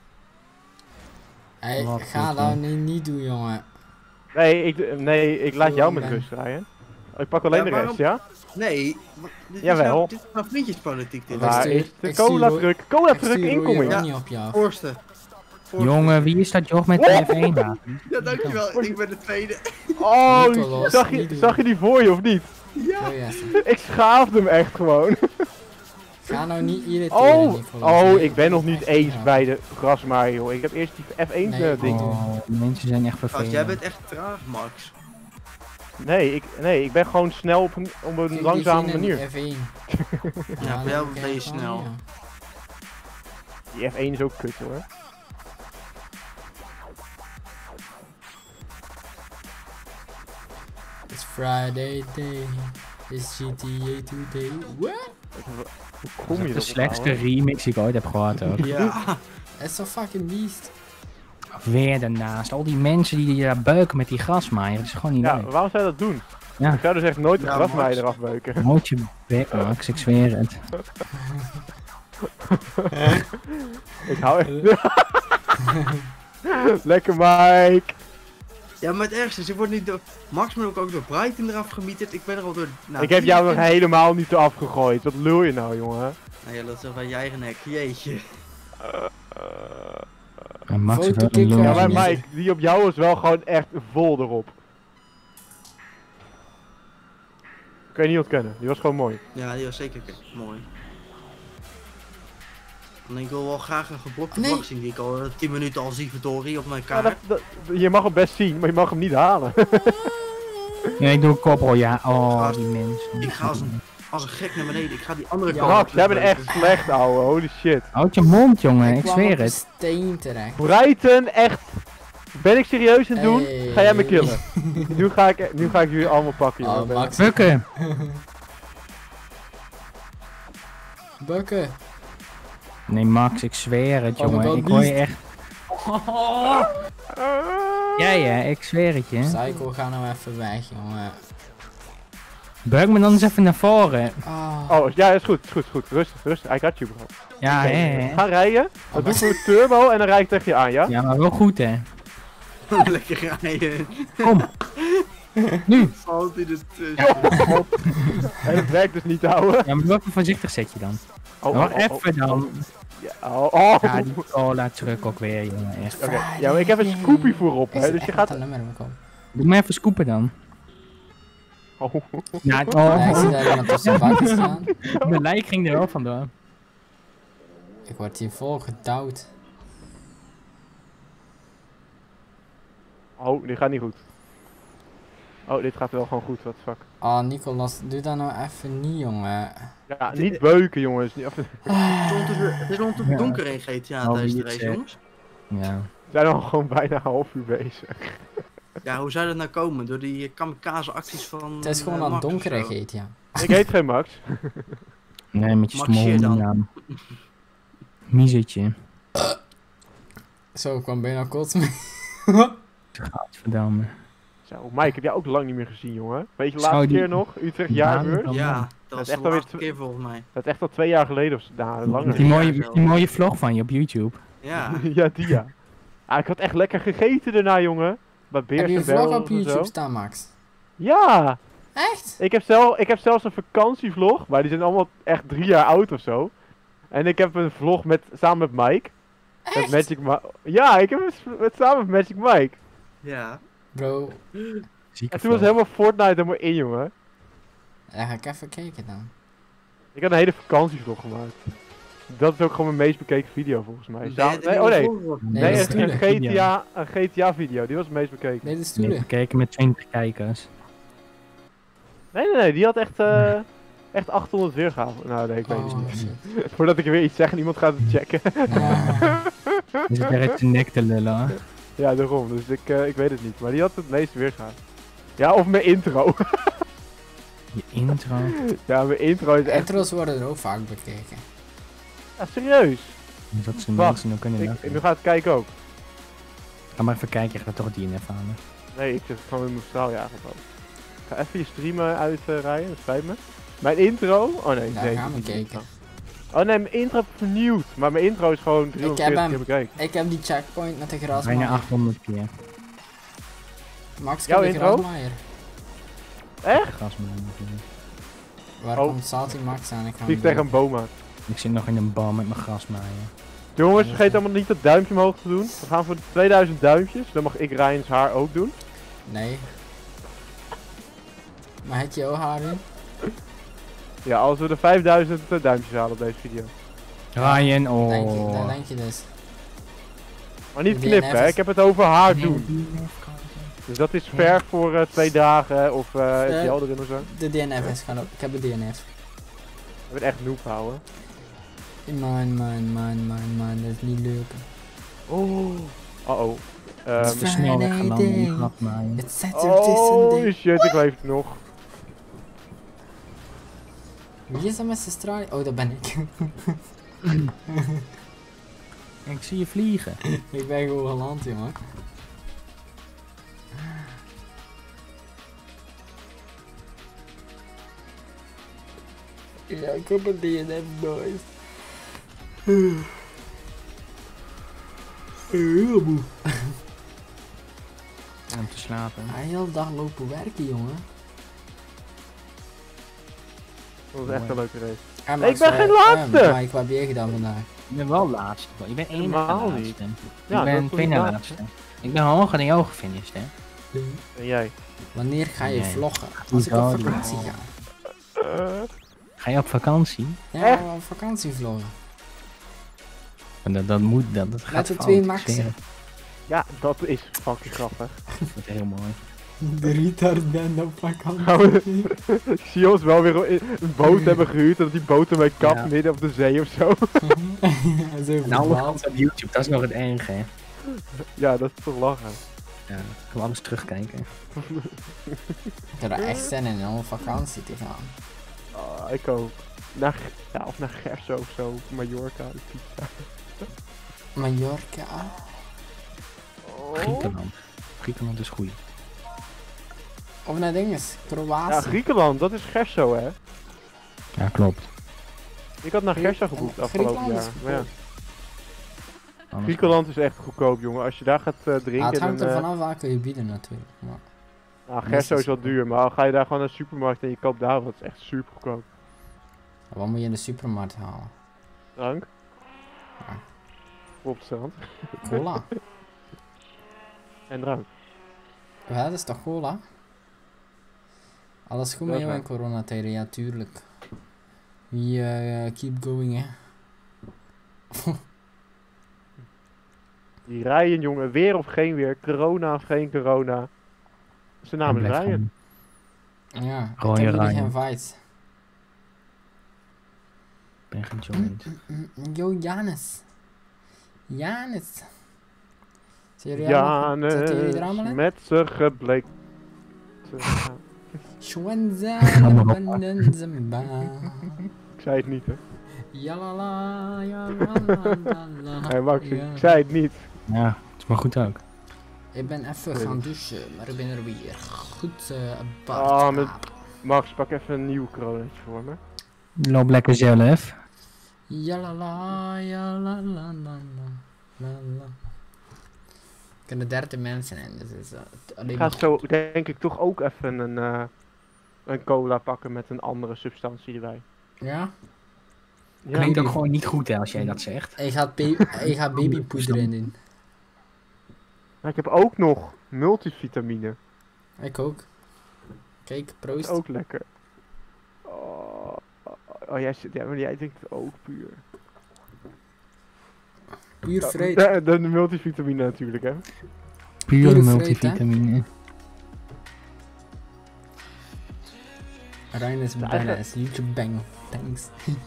Hey, Wat ga goed, dat man. niet doen, jongen. Nee, ik laat jou met Ben. rust rijden. Ik pak alleen Ja, de waarom- rest, ja? Nee, dit Jawel. is nou, dit is nou vriendjespolitiek dit. Waar stuur- is de ik stuur cola Roy- truck? Cola Ik truck stuur incoming. Roy Ja. niet op jou. Voorste. Jongen, wie is dat joch met de F1 daar? Ja, dankjewel. Ik ben de tweede. Oh, Nicolas, zag niet doen. je die voor je of niet? Zo, Jesse. Ik schaafde hem echt gewoon. Ga nou niet irriteren, Nicolas. Nee, Ik ben nog dat niet echt eens niet bij de grasmaaier, joh. Ik heb eerst die F1 Nee, ding. Oh, mensen zijn echt Gast, jij vervelend. bent echt traag, Max. Nee, ik ben gewoon snel op een langzame manier. F1. Ja, bij jou ben je snel. Die F1 is ook kut, hoor. It's Friday day. It's GTA today. What? Hoe kom je De erop, slechtste ouwe? remix die ik ooit heb gehoord ook. Ja. It's so fucking beast. Weer daarnaast. Al die mensen die daar beuken met die grasmaaier. Dat is gewoon niet Ja, leuk. waarom zou je dat doen? Ja. Ik zou dus echt nooit de Ja, grasmaaier Max. eraf beuken. Houd je bek, Max. Ik zweer het. Ik hou echt... Lekker, Mike! Ja, maar het ergste is, je wordt niet door... Max moet ook door Brighton eraf gemieterd. Ik ben er al door... Nou, Ik heb jou nog 4 helemaal niet eraf gegooid. Wat lul je nou, jongen? Nou ja, dat is wel van je eigen nek. Jeetje. En Max is wel Fotokick een van Ja, lul. maar niet. Mike, die op jou is wel gewoon echt vol erop. Kan je niet ontkennen. Die was gewoon mooi. Ja, die was zeker mooi. En ik wil wel graag een geblokte Nee. vlag zien die ik al 10 minuten al zie verdorie op mijn Ja, kaart. je mag hem best zien, maar je mag hem niet halen. Nee, ik doe een koppel, ja. Oh, die mensen. Ik ga als een gek naar beneden. Ik ga die andere Ja, kant Max, op. jij bent echt slecht, ouwe. Holy shit. Houd je mond, jongen. Ik kwam zweer op een het. steen terecht. Brighton, echt. Ben ik serieus aan het doen? Hey. Ga jij me killen? nu ga ik jullie allemaal pakken, jongen. Oh, Max. Bukken. Bukken. Nee, Max, ik zweer het, Oh, jongen. dat Ik hoor je niet. echt... Ja, ik zweer het je. Psycho, ga nou even weg, jongen. Buik me dan eens even naar voren. Oh. Oh, ja, is goed. Rustig. I got you, bro. Ja, hè. Ga rijden. Dan doe ik voor turbo en dan rijd ik tegen je aan, ja? Ja, maar wel goed, hè. Lekker rijden. Kom. Nu. Valt hij ertussen. En het werkt dus niet, ouwe. Ja, maar welke voorzichtig zet je dan? Oh, Wacht even dan. Ja, die laat terug ook weer, jongen. Echt. Oké, ja, maar ik heb een scoopie voorop, Is hè, er dus echt je gaat... een nummer in mijn kop? Doe maar even scoopen dan. Oh. Ja, Ja, ik zie daar iemand tussen de bakken staan. Mijn lijk ging er wel vandoor. Ik word hier vol gedouwd. Oh, dit gaat niet goed. Oh, dit gaat wel gewoon goed, what the fuck. Oh, Nicolas, doe dat nou even niet, jongen. Ja, niet beuken, jongens. Niet Het is ondertussen donker in GTA Oh, tijdens de wie het race, zegt. jongens. Ja. We zijn al gewoon bijna een half uur bezig. Ja, hoe zou dat nou komen? Door die kamikaze acties van Het is gewoon aan Max het of donker zo? in GTA. Ik heet geen Max. Nee, met je Max Shear stomme dan. naam. Miezetje. Zo, ik kwam bijna kots mee. Gadverdamme. Zo, Mike, heb jij ook lang niet meer gezien, jongen? Weet je, Zou laatste die- keer nog? Utrecht jaarbeurs? dan- Ja, dat is was echt de alweer laatste keer volgens mij. Dat is echt al 2 jaar geleden of nou, langer. Die mooie vlog van je op YouTube. Ja. Ja, die ja. Ah, ik had echt lekker gegeten daarna, jongen. Bij Beers Heb je en een vlog Barrels op en YouTube zo. staan, Max? Ja! Echt? Ik heb zelfs een vakantievlog, maar die zijn allemaal echt 3 jaar oud of zo. En ik heb een vlog samen met Mike. Met Echt? Magic Mike. Ja, ik heb samen met Magic Mike. Ja. Bro, Zieke En toen was vlog. helemaal Fortnite helemaal in, jongen. ja, ga ik even kijken dan. Ik had een hele vakantievlog gemaakt. Dat is ook gewoon mijn meest bekeken video volgens mij. Ben je Nee, oh nee. Nee, Nee, de een stoelen. GTA video, die was het meest bekeken. Nee, de Nee, stoelen. bekeken met 20 kijkers. Nee, die had echt 800 weergaven. Nou, nee, ik weet het Oh, niet. shit. Voordat ik weer iets zeg en iemand gaat het checken. Ja. Je zit er uit je nek te lullen, hoor. Ja, daarom. Dus ik weet het niet. Maar die had het meest weergaven. Ja, of mijn intro. Je intro. Ja, mijn intro is echt... Intros worden er ook vaak bekeken. Ja, serieus. Dat ze Wacht, mensen nog kunnen lachen. Nu gaat het kijken ook. Ga maar even kijken, je gaat toch DNF halen. Nee, ik zit gewoon in mijn straaljager op. Ik ga even je streamen uitrijden, dat spijt me. Mijn intro? Oh nee, Daar nee. gaan we niet kijken. intro. Oh nee, mijn intro heb ik vernieuwd. Maar mijn intro is gewoon 340 hem. keer bekeken. Ik heb die checkpoint met de Bijna grasmaaier. 800 keer. Max, Jouw heb de intro? grasmaaier. Echt? Waar Oh. komt Salty Max aan? Ik ga Vlieg hem tegen een doen. boom aan. Ik zit nog in een bal met mijn grasmaaien. Jongens, vergeet allemaal niet dat duimpje omhoog te doen. We gaan voor de 2000 duimpjes. Dan mag ik Ryan's haar ook doen. Nee. Maar het jouw haar in? Ja, als we de 5000 duimpjes halen op deze video. Ryan, oh. Daar denk je dus. Maar niet DNF knippen, hè. is- Ik heb het over haar doen. Dus dat is ver voor 2 dagen of het gel erin of zo. De DNF is gaan op. Ik heb de DNF. Ik ben echt noob houden. Man, dat is niet leuk. Oh. Oh. Dat is te snel weggeland in die Friday. grasmaaien. It's Saturday, Oh Sunday. shit, ik leef nog. Wie is dat met zijn straal? Oh, dat ben ik. Ik zie je vliegen. Ik ben gewoon geland, jongen. Ja, ik heb een DNF, boys. Heel moe. Om te slapen. De hele dag lopen werken, jongen. Dat was echt een leuke race. En Nee, ik ben geen laatste. Mike, wat heb jij gedaan vandaag? Ik ben wel laatste. Je bent één Helemaal laatste. niet. Ik Ja, ben dat is twee na laatste. laatste. Ik ben hoger dan jou gefinished, hè. En jij? Wanneer ga je Nee. vloggen? Als ik op Hoezo? vakantie ga. Ga je op vakantie? Ja, we hebben op vakantie vlogen. En dat moet, dat gaat Met de fout, 2 ik maxen. zweer het. Ja, dat is fucking grappig. Dat is heel mooi. De retard band op vakantie. Gaan Ik zie ons wel weer een boot hebben gehuurd en dat die boot ermee kapt Ja. midden op de zee of zo. Zo En alle verdwaald. kanten op YouTube, dat is nog het erge. Hè. Ja, dat is toch lachen. Ja, ik wil alles terugkijken. Ik heb er echt zin in om op vakantie te gaan. Ah, ik ook. Of naar Gerso of zo, of Mallorca, Ibiza. Mallorca. Griekenland. Griekenland is goed. Of naar dinges, Ja, Kroatië. Griekenland, dat is Gerso hè. Ja, klopt. Ik had naar Gerso geboekt afgelopen Griekenland jaar. is Maar ja, Anders Griekenland is echt goedkoop jongen. Als je daar gaat Ah, drinken, het hangt dan... er vanaf welke je bieden natuurlijk. Maar Nou, Gerso is wel duur, maar ga je daar gewoon naar de supermarkt en je koopt daar wat, is echt super goedkoop. wat moet je in de supermarkt halen? Drank. Ja. Op het strand. Cola. En drank. Ja, dat is toch cola? Alles goed Dat met is jou in waar. coronatijden? Ja, tuurlijk. We keep going, hè. Die Ryan jongen, weer of geen weer, corona of geen corona. Zijn naam is blijft Ryan. gewoon- Ja, ik Gewoon heb je jullie Ryan. geïnvite. Ik ben gejoined. Yo, Janus. Janus. Zijn jullie allemaal- zitten jullie er allemaal Janus in? met z'n gebleek. Schwenza, Allemaal op. Bandenzenba. Ik zei het niet hè. Jalala, jalalala. Hey Max, Ja. ik zei het niet. Ja, het is maar goed ook. Ik ben even gaan douchen, maar ik ben er weer. Goed, Ah, Bart. met- Max, pak even een nieuw coronaatje voor me. Loop lekker zelf. Jalala, jalalala. Ik heb er 30 mensen in, dus het is alleen Ik ga maar zo denk ik toch ook even een cola pakken met een andere substantie erbij. Ja? Ja, Klinkt ook gewoon niet goed hè, als jij dat zegt. Ik ga babypoeder in doen. maar ik heb ook nog multivitamine. Ik ook. Kijk, Dat proost. is ook lekker. Oh maar jij denkt het ook puur. Puur fruit. De multivitamine natuurlijk hè. Pure Pure fruit, hè? multivitamine. Ryan is badass. YouTube bang. Thanks.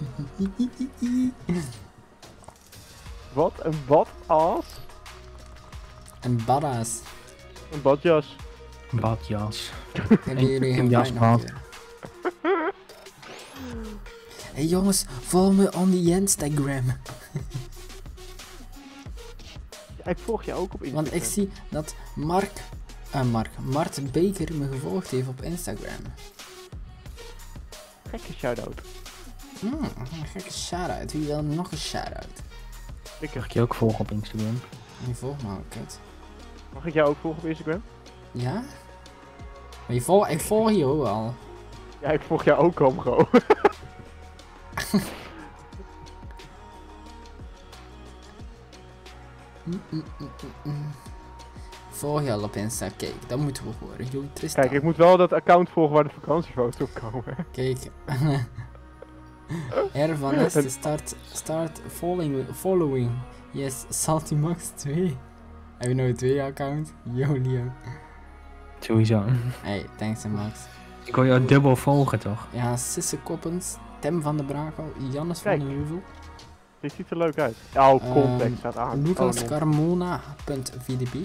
Wat een badass. En badass. Een badjas. Badjas. Hebben jullie een geen jas wijn gehad. nog weer? Hey jongens, volg me on the Instagram. Ja, ik volg je ook op Instagram. Want ik zie dat Mart Baker me gevolgd heeft op Instagram. Gekke shout-out. Een gekke shout-out. Wie wil nog een shout-out? Mag ik je ook volgen op Instagram? Je volgt me ook, kut. Mag ik jou ook volgen op Instagram? Ja? Maar ik volg je ook al. Ja, ik volg jou ook al, bro. Volg je al op Insta? Kijk, dat moeten we horen. Yo, Tristan. Kijk, ik moet wel dat account volgen waar de vakantiefoto's op komen. Kijk. Ervan is de start following. Yes, Salty Max 2. Heb je nou 2 account? Yo, Leo. Sowieso. Hey, thanks Max. Ik wil jou dubbel volgen toch? Ja, Sisse Koppens, Tim van de Brakel, Jannes Kijk. van den Heuvel, Dit ziet er leuk uit. Oh, context staat aan. Lucas Oh, nee. Carmona.vdp.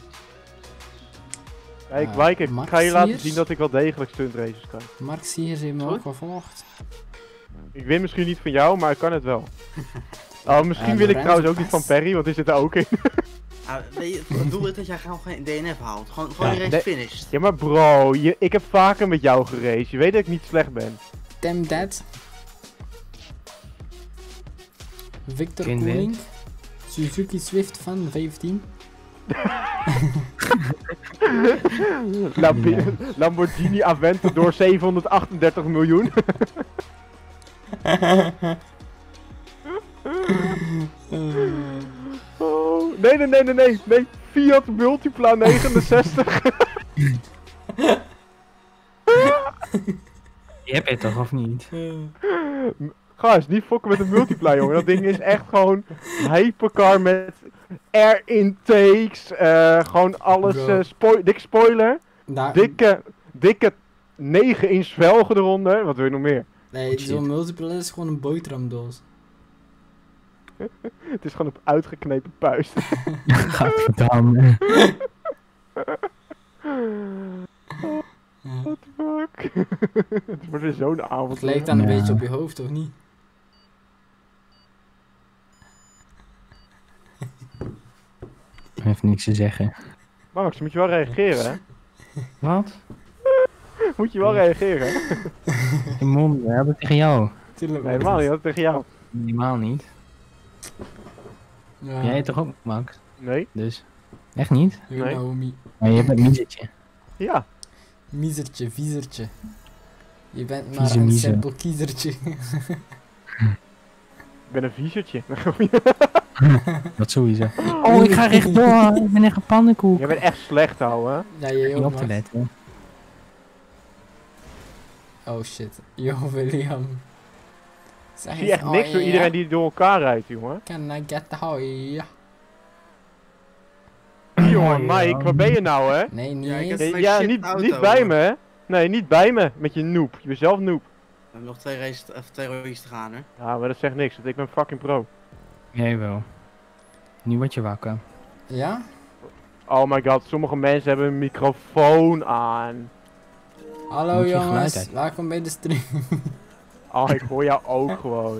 Kijk, Wijk, ik Max ga je laten hier. zien dat ik wel degelijk stuntraces kan. Mark Siers heeft me ook gevolgd. Ik win misschien niet van jou, maar ik kan het wel. Oh, misschien wil ik Lorenzo trouwens ook niet van Pes. Perry, want die zit er ook in. Weet je, het doel is dat jij gewoon geen DNF haalt. Gewoon Ja, je race nee. finished. Ja, maar bro, ik heb vaker met jou geraced. Je weet dat ik niet slecht ben. Tim Dead. Victor Ken Koning. Suzuki Swift van 15. Lamborghini Aventador 738 miljoen. Oh, nee. Fiat Multipla 69. Die heb het toch, of niet? Ga eens niet fokken met de multiplayer, jongen. Dat ding is echt gewoon hypercar met air intakes. Gewoon alles. Bro. Dikke spoiler. Daar, Dikke 9-inch velgen eronder. Wat wil je nog meer? nee, Shit. zo'n multiplayer is gewoon een boterhamdoos. Het is gewoon een uitgeknepen puist. Gadverdamme. Ja. What the fuck? Het wordt weer zo'n avond. Het leek dan een Ja. beetje op je hoofd, of niet? Even niks te zeggen. Max, moet je wel reageren, hè? Wat? Moet je wel reageren, hè? Je mond, we hebben het tegen jou. Tuurlijk. Nee, helemaal niet. Dat is tegen jou. Helemaal niet. Ja. Jij toch ook, Max? Nee? Dus. Echt niet? You Nee. know me. Maar je bent mietertje. Ja. Miezertje, viezertje. Je bent maar Vieze een miezer. simpel kiezertje. Ik ben een viesertje. Dat sowieso. Oh, ik ga rechtdoor. Ik ben echt een pannenkoek. Jij bent echt slecht, ouwe. Ja, Niet je ook, op te Max. letten. Oh shit. Yo, William. Zeg Ik zie echt eens, niks oh, door ja. iedereen die door elkaar rijdt, jongen. Can I get the hoi? Jongen, ja. Mike, waar ben je nou, hè? Nee, niet Ja, ik heb- eens. Mijn Ja, shit niet auto, bij hoor. me, hè? Nee, niet bij me. Met je noob. Je bent zelf noob. We hebben nog 2 races, of 2 rondjes te gaan, hè. Ja, maar dat zegt niks, want ik ben fucking pro. Jij wel. Nu word je wakker. Ja? Oh my god, sommige mensen hebben een microfoon aan. Hallo Moet je geluid jongens, uit. welkom bij de stream. Oh, ik hoor jou ook gewoon.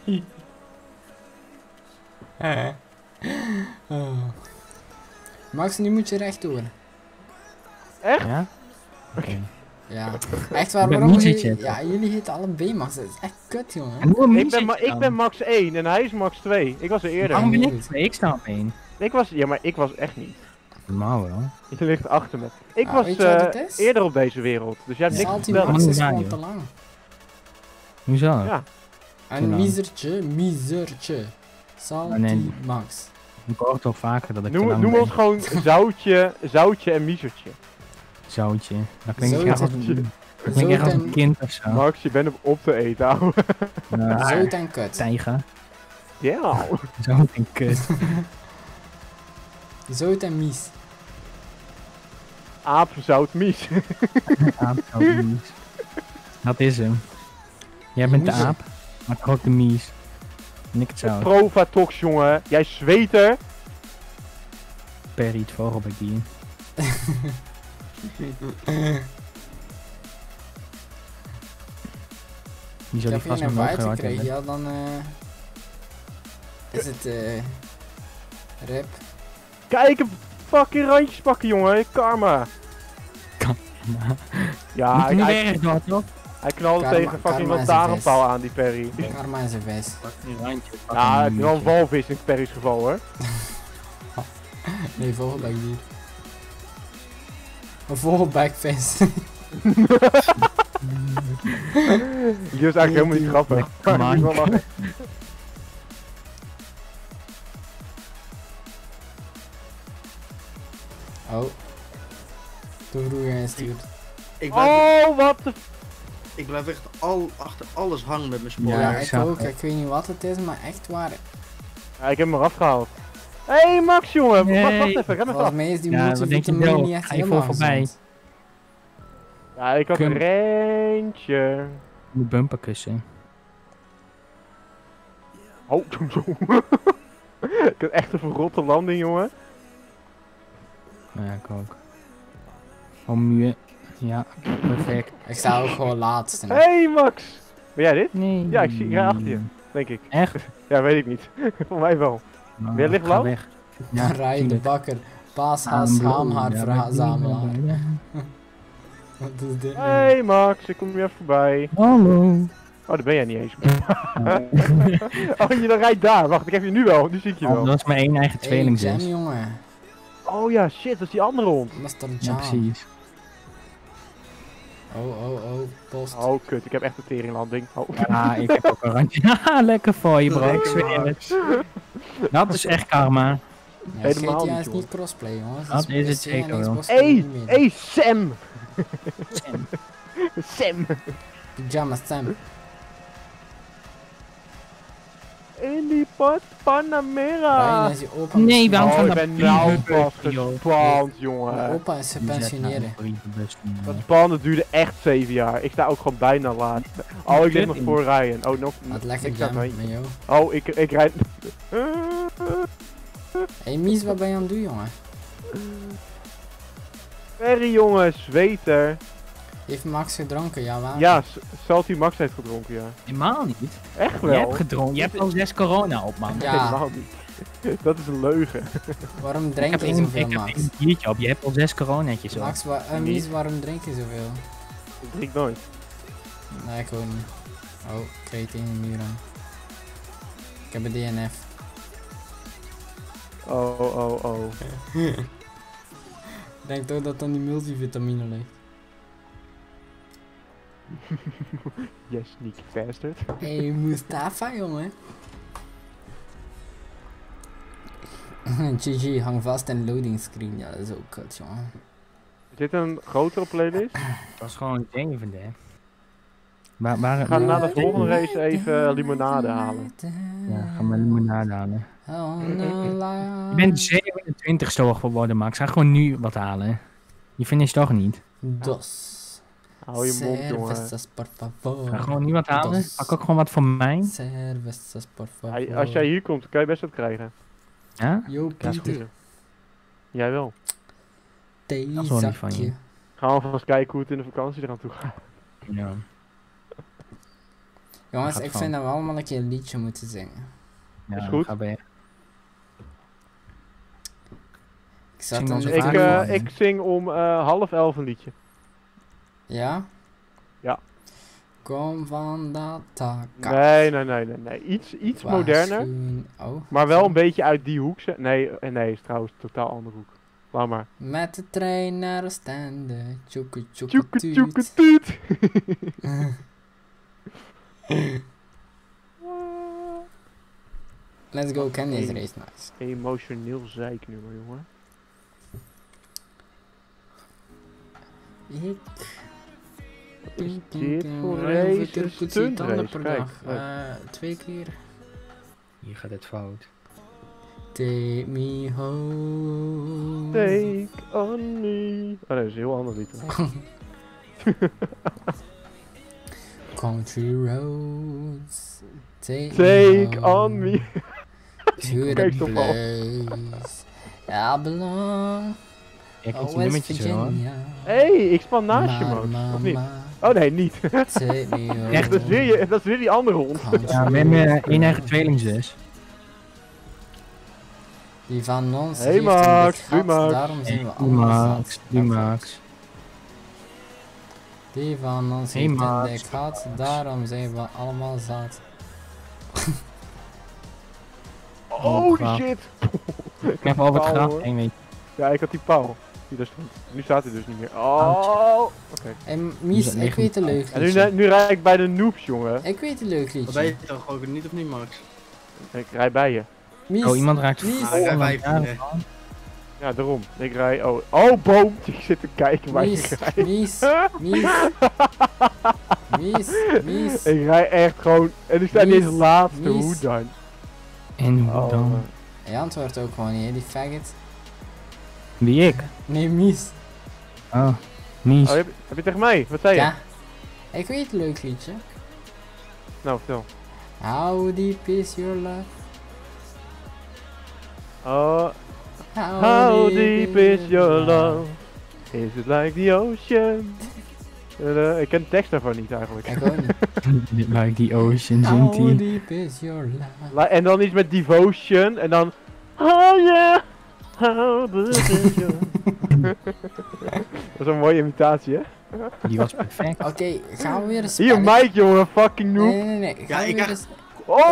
Oh. Max, nu moet je rechtdoor. Ja? Oké. Ja, echt waar, Ik ben waarom Miezertje. jullie... Ja, jullie heten allebei Max, dat is echt kut, jongen. En hoe een Ik ben, mietertje ik dan? ben max 1 en hij is max 2. Ik was er eerder. Waarom ben ik Goed. 2? Ik sta op 1. Ja, maar ik was echt niet. Normaal wel. Je ligt achter me. Ik Ah, was weet je wat het is? eerder op deze wereld, dus jij hebt niks te Salty vertellen. Max is Ja, gewoon joh. te lang. Hoezo? Ja. En Te lang. miezertje. Salty nee. Max. Ik hoor toch vaker dat ik te lang Noem ben. ons gewoon zoutje en miezertje. Zoutje. Dat klinkt Zout echt als en- een, dat klinkt echt als een kind of zo. Max, je bent op te eten, ouwe. Zout en kut. Tijger. Ja. Zout en kut. Zout en mies. Aap, zout, mies. Aap, zout, mies. Dat is hem. Jij bent de moet je- aap, maar toch ook de mies. En ik het zout. Provatox, jongen. Jij zweter. Perry het vogelbekje. Die Ik zal die heb vast hier nog een nooit buiten gehoord gekregen, hebben. ja, dan is het rip. Kijk, een fucking randjes pakken, jongen. Karma. Ja, Moet niet hij erg door, toch? knalde Karma- tegen fucking karma is een lantaarnpaal aan, die Perry. Karma is een vis. Pak die randje. pak Ja, het een is wel een muurtje. walvis in Perry's geval, hoor. Nee, vogelbekdier. Een vogelbekvis. Die is eigenlijk helemaal niet grappig. Lekker Maar ik moet wel man. lachen. Oh. Te vroeg ingestuurd. Ik Wat de ik blijf echt achter alles hangen met mijn spoor. Ja, Ja, ik ik zag ook. het. Ik weet niet wat het is, maar echt waar. Ja, ik heb hem eraf gehaald. Hé, hey, Max, jongen. Nee. Wacht even, rem even Volgens af. mij is die Ja, wat denk je multivitamine wel? niet echt Ga je helemaal voor voorbij? gezond. Ja, ik had een Kun- rentje. De bumperkussen. Oh, zo. Ik had echt een verrotte landing, jongen. Ja, ik ook. Oh, muur. Ja, perfect. Ik sta ook gewoon laatste. Hé, hey, Max. Ben jij dit? Nee. Ja, ik rij achter je, denk ik. Echt? Ja, weet ik niet. Voor mij wel. Nou, Weer licht ga blauw? weg. Ja, Ryan de tuurlijk. Bakker. Paashaas schaamhaar. Ja. Wat is dit? Hé, hey, Max. Ik kom weer even voorbij. Hallo. Oh, daar ben jij niet eens. Oh, je dan rijdt daar. Wacht, ik heb je nu wel. Nu zie ik je Oh, wel. dat is mijn één eigen Hey, tweelingzus. Jam, jongen. Oh ja, shit. Dat is die andere hond. Mr. Ja, Jam. precies. Oh, post. Oh, kut. Ik heb echt een teringlanding. Oh. Ja, ik heb ook een randje. Haha, lekker voor je bro, ik zweer het. Dat is echt karma. Ja, helemaal GTA niet, is jongen. niet crossplay, jongens. Dat is het PC en zeker wel. Xbox Hé, niet meer. hey, Sam. Sam. Sam. Pyjama Sam. In die pot Panamera. Ryan is je opa. Nee, waarom Oh, gaan ik dat ben nou pas joh? gespand, Mijn jongen. opa is gepensioneerd. Dat spannen duurde echt 7 jaar. Ik sta ook gewoon bijna laatste. Oh, ik lig nog voor Ryan. Oh, nog Wat lekker ik sta jam mee. met jou. Oh, ik rijd... Hey Mies, wat ben je aan het doen, jongen? Ferry, jongen, zweter. Heeft Max gedronken? Ja, waar? Ja, Salty Max heeft gedronken, ja. Helemaal niet. Echt Je wel. hebt gedronken. Je hebt al 6 corona op, man. Ja. Helemaal niet. Dat is een leugen. Waarom Ik drink heb je één zoveel, ik heb Max? één biertje op. Je hebt al 6 coronetjes op. Max, Mies, waarom drink je zoveel? Ik drink nooit. Nee, ik ook niet. Oh, ik kreeg tegen de muur aan. Ik heb een DNF. Oh, oh, oh. Ik denk toch dat dan die multivitamine ligt. Yes, sneaky bastard. Hey Mustafa, jongen. GG, hang vast en loading screen. Ja, dat is ook kut, jongen. Is dit een grotere playlist? Dat was gewoon 7, hè. We Waar gaan na de volgende race even limonade halen. Ja, ga maar limonade halen. Je Je bent 27 geworden, Max. Ga gewoon nu wat halen. Je finisht toch niet. Dos. Hou je mond, jongen. Cervezas, por favor. Ga gewoon nu wat halen. Dos. Pak ook gewoon wat voor mij. Cervezas, por favor. Als jij hier komt, dan kan je best wat krijgen. Ja? Yo, Ja, is Pieter. Jij wel. Dat is wel lief van je. Theezakje. Gaan we alvast kijken hoe het in de vakantie eraan toe gaat. Ja. Jongens, Gaat ik van. vind dat we allemaal een keer een liedje moeten zingen. Ja, Is goed. Ga weg. Ik zat Zing in ons de een Ik, vaak ik zing om 10:30 een liedje. Ja? Ja. Kom van dat tak. Nee. Iets moderner. Oh. Maar wel een beetje uit die hoek. Nee, is trouwens een totaal andere hoek. Laat maar. Met de trein naar Oostende. Tjoeke Tjoeke tjoeke tjoeke tuut. tuut. Let's go, ken deze race nice. Emotioneel zeiknummer, jongen. Ik... Wat is dit voor race? Een stunt race, kijk. Leuk. 2 keer. Hier gaat het fout. Take me home. Take on me. Oh nee, dat is een heel ander lied. hoor. Country roads. Take on me. To the Kijk toch al. place I belong. Ik Oh, moet je West nummertjes hoor. Virginia. Hey, ik span naast je, man. Of niet? Oh nee, niet. Take me home. Echt, dat is weer die andere hond. Ja, we hebben één eigen tweelingzus. Die van ons Hey, heeft Max, een dik doei, gat, Max. daarom zijn we Die allemaal Max, zat. die Max. Die van ons Hey, heeft een Max. dik gat, daarom zijn we allemaal zat. Oh, gaaf. shit. Ik heb al wat Pauw, graf. hoor. Eén weet. Ja, ik had die pauw. Die daar stond. Nu staat hij dus niet meer. Oh. Oké. En Mies, dat ik liggen? weet een leuk En liedje. nu rijd ik bij de noobs, jongen. Ik weet een leuk Wat ben liedje. je toch ook niet of niet, Max? Ik rijd bij je. Mies, Oh, iemand raakt Mies. Ah, ik rij 15, hè. Ja, daarom. Ik rijd... Oh, boom. Ik zit te kijken waar Mies, je rijdt. Mies, Mies, Mies. Ik rijd echt gewoon... En ik sta niet eens laatste. Mies. Hoe dan? En hoe Oh, dan? Hij antwoordt ook gewoon niet, hè, die faggot. Wie ik? Nee, Mies. Oh, Mies. Oh, heb je tegen mij? Wat zei je? Ja. Ik weet een leuk liedje. Nou, vertel. How deep is your love? Oh, how deep is your love? Is it like the ocean? Ik ken de tekst daarvan niet eigenlijk. Ik ook niet. Like the ocean, zingt How hij. deep is your love? En dan iets met devotion en dan... Oh yeah! How deep is your... Dat is een mooie imitatie, hè? Die was perfect. Oké, gaan we weer een Hier, spelletje... Mike, jongen, fucking noob. Nee. Gaan Ja, we ik weer krijg- eens... Oh!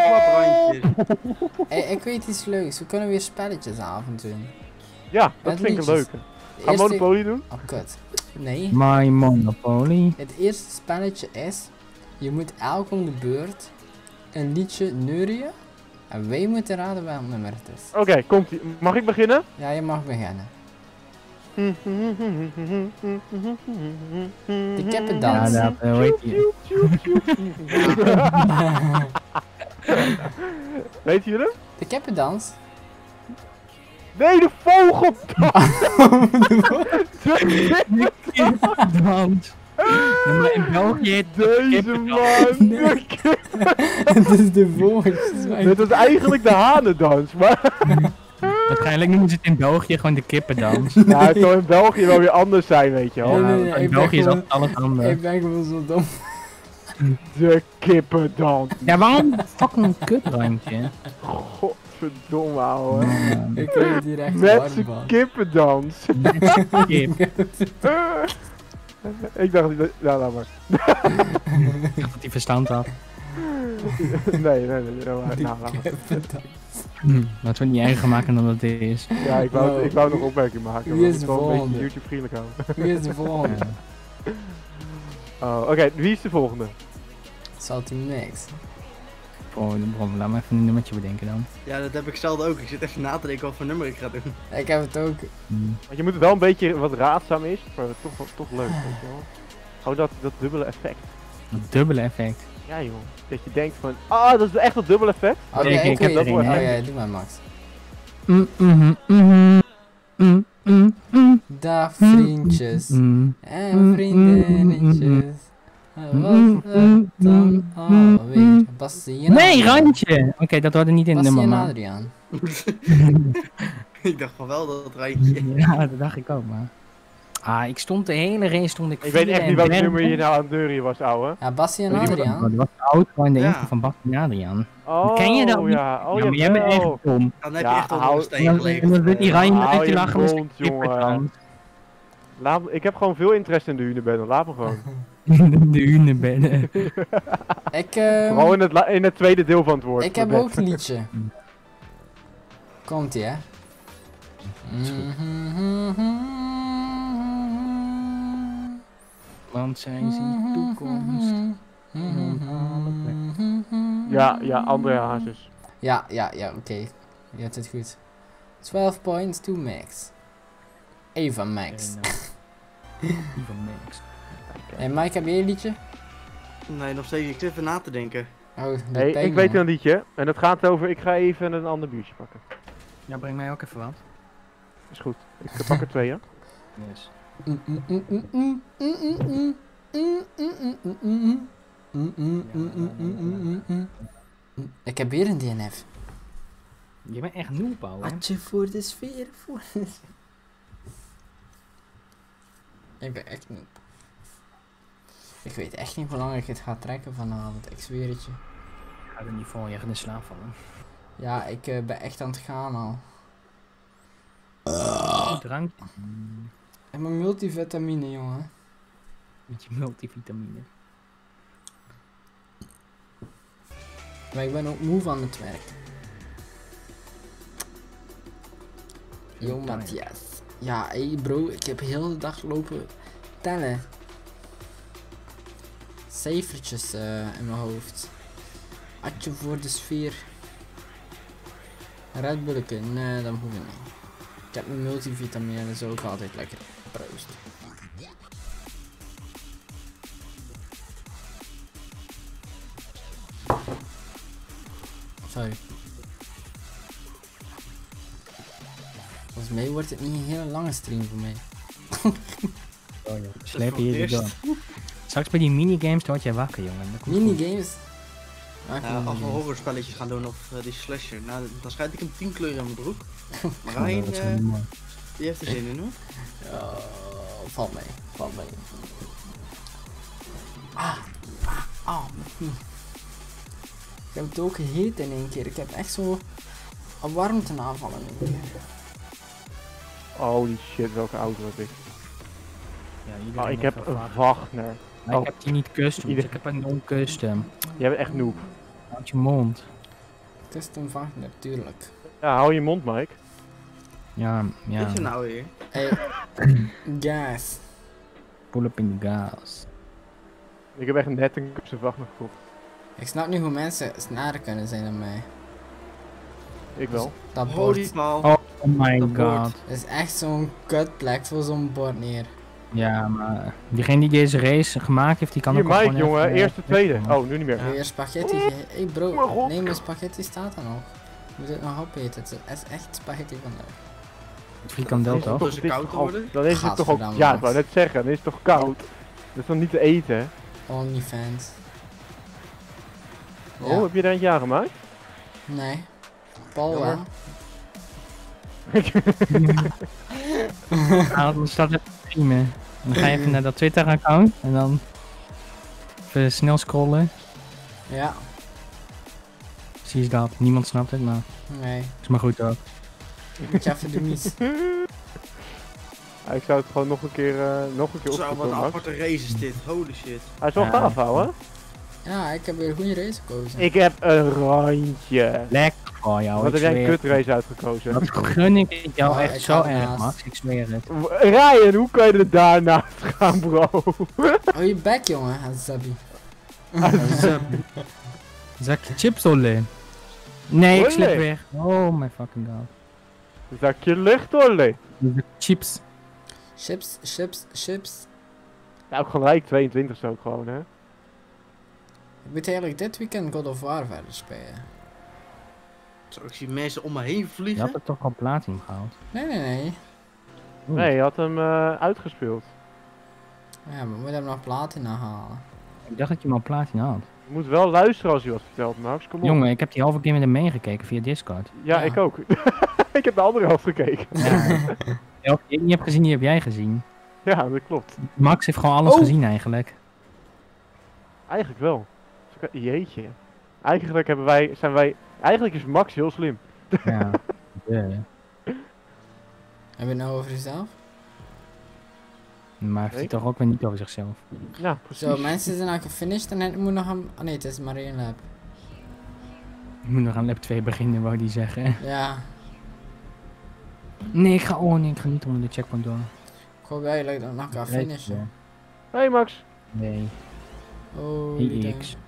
Hey, ik weet iets leuks. We kunnen weer spelletjesavond doen. Ja, dat Met vind ik een liedjes. leuke. De Gaan we eerste- Monopoly doen? Oh, kut. Nee. My Monopoly. Het eerste spelletje is... Je moet elk om de beurt een liedje neurien. En wij moeten raden welk nummer het is. Oké, komt ie. Mag ik beginnen? Ja, je mag beginnen. De Ja, kippendans. dat, hoe heet die? Weet je hem? De kippendans. Nee, de vogel! Dans. Ja, maar in België heet het Deze kippendans. man! Nee. Het is de vogeltjes. Dit is eigenlijk de hanendans, maar... Waarschijnlijk noemen ze het in België gewoon de kippendans. Ja, het zal in België wel weer anders zijn, weet je wel. Nee, in ik ben België is gewoon- alles anders. Ik ben gewoon zo dom. De kippendans. Ja, waarom fucking kutrandje? Godverdomme, ouwe. Ik weet het hier echt Met warm z'n van. kippendans. Kip. Ik dacht, nou laat maar. Ik dacht dat hij verstand had. Nee, nou, laat maar. Kippendans. Laten we het niet erger maken dan dat het is. Ja, ik wou nog opmerking maken. Wie maar is ik de wil een beetje volgende? YouTube vriendelijk houden. Wie is de volgende? Oh, oké, wie is de volgende? Salty Mix. Oh, laat me even een nummertje bedenken dan. Ja, dat heb ik zelden ook. Ik zit even na te denken wat voor nummer ik ga doen. Ik heb het ook. Want je moet wel een beetje wat raadzaam is, maar toch leuk, weet je wel. Gewoon dat dubbele effect. Dat dubbele effect. Ja joh, dat je denkt van, ah, dat is echt dat dubbele effect. Oké, ik ik heb weet er het. een, Oh hè. ja, doe maar Max. Dag vriendjes en vriendinnetjes. Wat het dan alweer? Bassie en Nee, Adriaan. randje! Oké, dat hoorde niet in de Bassie nummer, en maar... Adriaan. Ik dacht van wel dat het rijtje. Ja, dat dacht ik ook, maar... Ah, ik stond de hele race, stond ik Ik weet echt vierde niet en welk derde. nummer je nou aan het deuren was, ouwe. Ja, Bassie en Weet je wat- Adriaan. Dat was oud, gewoon de Ja. intro van Bas en Adriaan. Oh, Ken je dat niet? ja, oh Ja, maar jij bent echt jawel. dom. Dan heb je Ja, echt al hou- een En steen dan, en geleverd. dan zit die Hou Ryan uit je te lachen met mond, zijn jongen. kipperdans. Ik heb gewoon veel interesse in de Hunebedden, laat me gewoon. De hunebedden. Ik, Vooral in het tweede deel van het woord. ik heb ook een liedje. Komt ie, hè? Want zij zien toekomst. Ja, André Hazes. Ja, oké. Je hebt het goed. 12 points to Max. Eva Max. Die van Max. Hey Mike, heb je een liedje? Nee, nog steeds. Ik zit even na te denken. Oh, die Hey, ik weet een liedje. En het gaat over, ik ga even een ander biertje pakken. Ja, breng mij ook even wat. Is goed. Ik pak er 2, hè. Yes. Ik heb weer een DNF. Je bent echt noob, ouwe. Wat je voor de sfeer voor de sfeer. Ik ben echt niet. Ik weet echt niet hoe lang ik het ga trekken vanavond. Ik zweer het je. Ik ga er niet voor, je gaat in slaap vallen. Ja, ik ben echt aan het gaan al. Drankje. En mijn multivitamine, jongen. Met je multivitamine. Maar ik ben ook moe van het werk. Yo, Matthias. Ja, hey bro, ik heb heel de dag lopen tellen. Cijfertjes in mijn hoofd. Atje voor de sfeer. Red Bulleke, nee, dat hoef ik niet. Ik heb mijn multivitamine, dat is ook altijd lekker. Proost. Sorry. Volgens mij wordt het niet een hele lange stream voor mij. Sleep voor je het hier door. Straks bij die minigames word jij wakker, jongen. Dat komt goed. Minigames? Als we horrorspelletjes gaan doen of die slasher, nou, dan schijt ik een 10 kleur in mijn broek. Maar Oh, Ryan, dat is wel niet mooi. die heeft er zin in hoor. Ja, valt mee, valt mee. Ik heb het ook heet in één keer. Ik heb echt zo een warmteaanval in één keer. Holy shit, welke auto heb ik? Ja, iedereen Ik heb heeft een wel vaak. Wagner. Maar ik heb die niet custom, dus ik heb een non-custom. Jij bent echt noob. Houd je mond. Custom Wagner, tuurlijk. Ja, hou je mond, Mike. Ja, ja. Weet je nou weer? Hey, gas. Pull up in the gas. Ik heb echt net een custom Wagner gekocht. Ik snap niet hoe mensen snaren kunnen zijn aan mij. Ik wel. Dat Holy bord. mal. Oh, Oh my Dat god. bord. Het is echt zo'n kutplek voor zo'n bord neer. Ja, maar diegene die deze race gemaakt heeft, die kan Hier, ook al Mike, gewoon jongen. even, Eerste, tweede. wegkomen. Oh, nu niet meer. Weer spaghetti. Hey bro, mijn god. nee, mijn spaghetti staat er nog. Je moet het nog opeten. Het is echt spaghetti vandaag. Het frikandel Dan is het toch? Dus het is koud toch al- worden? Dan is het toch ook... Gadverdamme, Ja, ik Max. wou net zeggen. Dan is het toch koud? Dat is dan niet te eten, hè? OnlyFans. Oh, Ja. heb je er eentje aangemaakt? Nee. Paul wel. Jammer. Nou, dan staat even streamen. En dan ga je even naar dat Twitter-account en dan even snel scrollen. Ja. Zie je dat? Niemand snapt het, maar Nee. is maar goed ook. Moet je even de mies. Ja, ik zou het gewoon nog een keer Zo, opzoeken, wat een Max. aparte race is dit. Holy shit. Hij is wel Ja. gaaf, houden. Ja, ik heb weer een goede race gekozen. Ik heb een randje. Lekker voor jou. Wat ik heb jij een zweer. kutrace uitgekozen? Dat gun ik jou Oh, echt ik zo ga erg, ernaast. Max. Ik zweer het. Ryan, hoe kan je er daarnaast gaan, bro? Oh, je back, jongen, Zabi. Zakje chips olle. Nee, ik Olle. slip weer. Oh my fucking god. Zakje lucht, Olly. Chips. Chips, chips, chips. Ja, ook gelijk 22 zo gewoon, hè? Ik moet eigenlijk dit weekend God of War verder spelen. Zo, ik zie mensen om me heen Je vliegen. had er toch al platinum gehaald. Nee. Nee, je had hem uitgespeeld. Ja, maar we moeten hem nog platina halen. Ik dacht dat je hem al platinum had. Je moet wel luisteren als je wat vertelt, Max. Kom op. Jongen, ik heb die halve keer met hem meegekeken via Discord. Ja, Ja. ik ook. Ik heb de andere helft gekeken. Ja. Elke die ik niet heb gezien, die heb jij gezien. Ja, dat klopt. Max heeft gewoon alles Oh. gezien eigenlijk. Eigenlijk wel. Jeetje. Eigenlijk zijn wij... Eigenlijk is Max heel slim. Ja. Heb je het nou over jezelf? Maar heeft hij Nee. toch ook weer niet over zichzelf. Ja, precies. Zo, mensen zijn nou gefinished en het moet nog een... Oh nee, het is maar één lap. Ik moet nog aan lap 2 beginnen, wou die zeggen. Ja, Nee, ik ga niet onder de checkpoint door. ik hoop eigenlijk dat ik nog kan finishen. Hey Max. Nee, Oh, die ding. IX.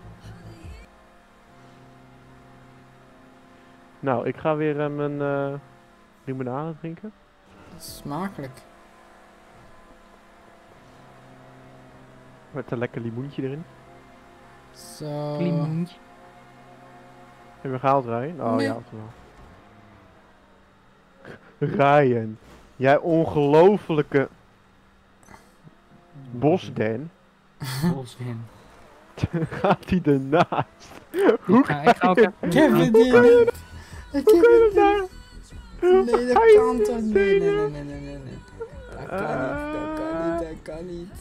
Nou, ik ga weer mijn limonade drinken. Smakelijk. Met een lekker limoentje erin. Zo. Limoentje. Heb je gehaald, Ryan? Oh Nee. ja, wel. Ryan. Jij ongelofelijke bosden. Bullshit. Gaat hij ernaast? Hoe Ik ga ook even... Ik heb het niet. Ik heb het niet. Nee, dat kan toch niet. Nee. Dat kan niet.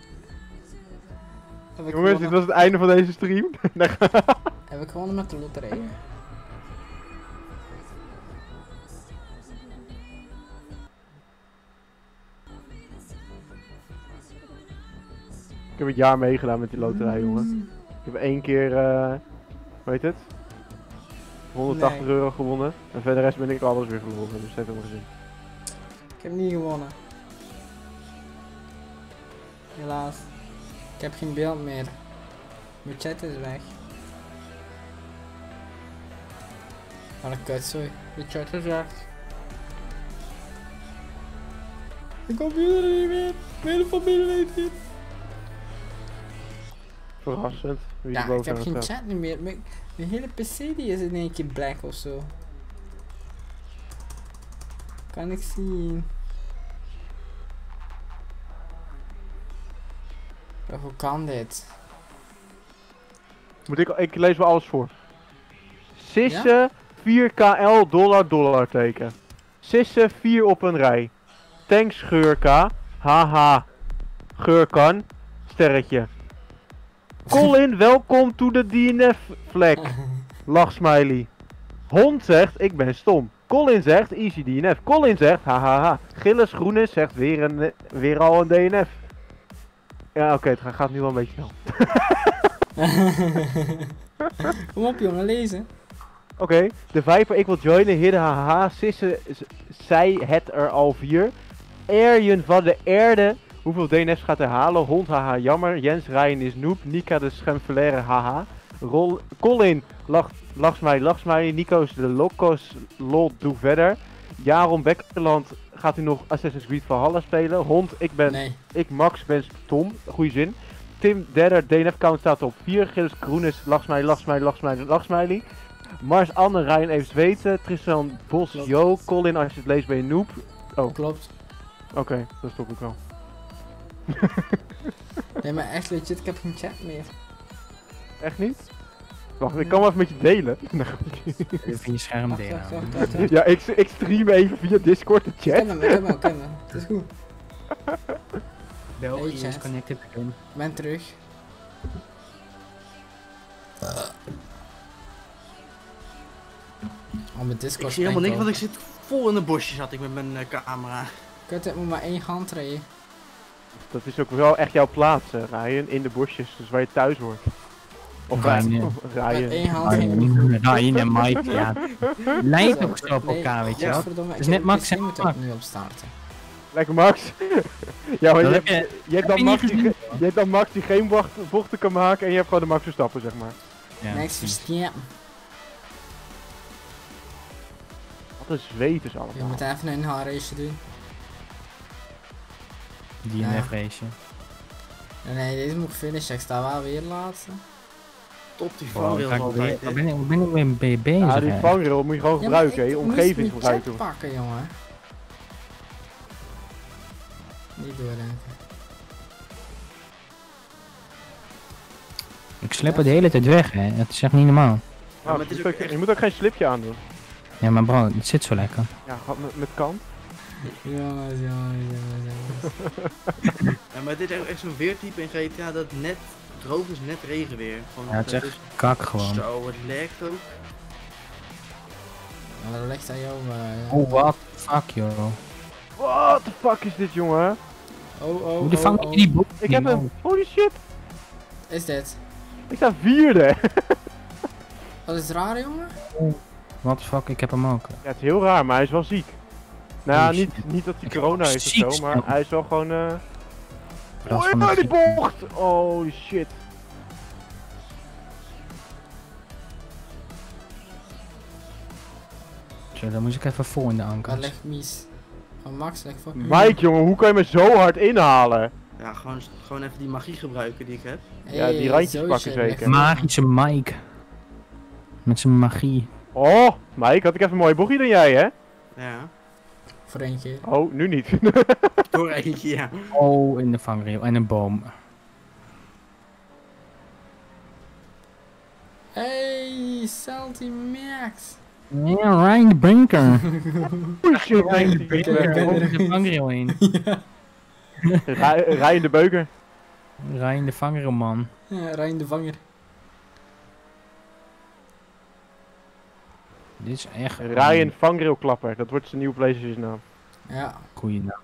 Heb ik Jongens, dit gewonnen- was het einde van deze stream. Heb ik gewonnen met de loterij? Ik heb het jaar meegedaan met die loterij, jongen. Ik heb 1 keer, hoe heet het? 180 Nee. euro gewonnen. En verder rest ben ik alles weer verloren, dus het heeft helemaal gezien. Ik heb niet gewonnen. Helaas. Ik heb geen beeld meer. Mijn chat is weg. Wat een kutzooi. De chat is weg. De computer niet meer. Mijn familie weet niet. Verrassend. Wie Ja, er ik bovenaan heb geen staat. chat niet meer. Mijn hele PC die is in één keer black of zo. Kan ik zien. Bro, hoe kan dit? Ik lees wel alles voor. Sisse 4KL dollar teken. Sisse 4 op een rij. Thanks Geurka. Haha. Geurkan. Sterretje. Colin, welkom to the DNF vlek. Lachsmiley. Hond zegt, ik ben stom. Colin zegt, easy DNF. Colin zegt, hahaha. Gilles Groenes zegt, weer al een DNF. Ja, oké, het gaat nu wel een beetje snel. Kom op jongen, lezen. Oké, de Viper, ik wil joinen. Hidden, haha. Sisse zei het er al 4. Erjen van de Erde. Hoeveel DNF's gaat hij halen? Hond, haha, jammer. Jens Ryan is noob. Nika de Schemfelaire, haha. Colin, lachs mij. Nico's de Locos, lol, doe verder. Jaron Bekkerland gaat hij nog Assassin's Creed Valhalla spelen. Hond, Nee. ik Max, ben Tom. Goeie zin. Tim, derde, DNF count staat op 4. Gilles Groenes, lachsmiley. Mars, Anne, Ryan even weten. Tristan, Bos, Klopt. Jo, Colin, als je het leest ben je noob. Oh, Klopt. oké, dat stop ik wel. Nee, maar echt legit, ik heb geen chat meer. Echt niet? Wacht, ik kan wel even met je delen. Even je scherm delen. Wacht. Ja, ik stream even via Discord de Ik chat. ken hem. Het is goed. België Hey, is chat. connected again. Ik ben terug. Oh, mijn Discord Ik zie helemaal niks, springt want ik zit vol in de bosjes zat ik met mijn camera. Kut, ik moet maar 1 hand rijden. Dat is ook wel echt jouw plaats, Ryan, in de bosjes, dus waar je thuis hoort. Of Ryan, Ryan. Met Ryan. 1 hand ging het Ryan en Mike, ja. Lijkt ook zo op Nee, elkaar, weet je wel. godverdomme, Het is ik net heb Max de en PC moet Max. ook nu opstarten. Lekker Max. Ja, maar Dat je heb je- hebt heb dan je Max niet die, gezien, je hebt dan Max die geen bochten kan maken en je hebt gewoon de Max Verstappen, zeg maar. Ja, Next precies. verstappen. Wat een zweters Je allemaal. moet even een race doen. DNF race. Nee, deze moet ik finishen. Ik sta wel weer laatste. Top die Wow, vangrails ga ik altijd. weer- hè. waar ben ik weer mee bezig? Ja, die hè? vangrail moet je gewoon gebruiken, hè. ik Omgeving moest gebruiken. mijn chat pakken, jongen. Niet doordenken. Ik slip het de hele tijd weg, hè. Het is echt niet normaal. Ja, maar Ah, het is je, ook moet echt- je moet ook geen slipje aandoen. Ja, maar bro, het zit zo lekker. Ja, gaat met kant. Jongens. Ja, maar dit is echt zo'n weertype in GTA dat net droog is, net regenweer. Gewoon, Ja, het is dat echt kak gewoon. Zo, het lekt ook. Maar dat ligt aan jou. Oh, what the fuck, joh. What the fuck is dit, jongen? Hoe de vang heb je die boek? Ik heb hem. Holy shit. Is dit? Ik sta vierde. Wat is raar, jongen? What the fuck, ik heb hem ook. Ja, het is heel raar, maar hij is wel ziek. Nou, ja, Holy shit. niet dat hij Ik corona ben heeft of ziek, zo, maar snap. hij is wel gewoon Dat is Oh, van maar de die bocht! Holy shit. Zo, dan moest ik even vol in de Waar ankers. ligt Mies? Oh, Max ligt voor. Mike, jongen, hoe kan je me zo hard inhalen? Ja, gewoon even die magie gebruiken die ik heb. Ja, die randjes pakken zeker. Magische Mike. Met zijn magie. Oh, Mike, had ik even een mooie bochtje dan jij, hè? Ja. Voor één keer. Oh, nu niet. Door eentje, ja. Oh, in de vangrail. En een boom. Hey, Salty Max. Ja, Ryan de Brinker. Holy shit, Ryan de nee. Brinker. Over de vangrail heen. Ryan de Beuker. Ryan de vangrail, man. Ja, Rijn de Vanger. Dit is echt Ryan Vangrailklapper, dat wordt zijn nieuwe PlayStation naam. Ja. goeie naam.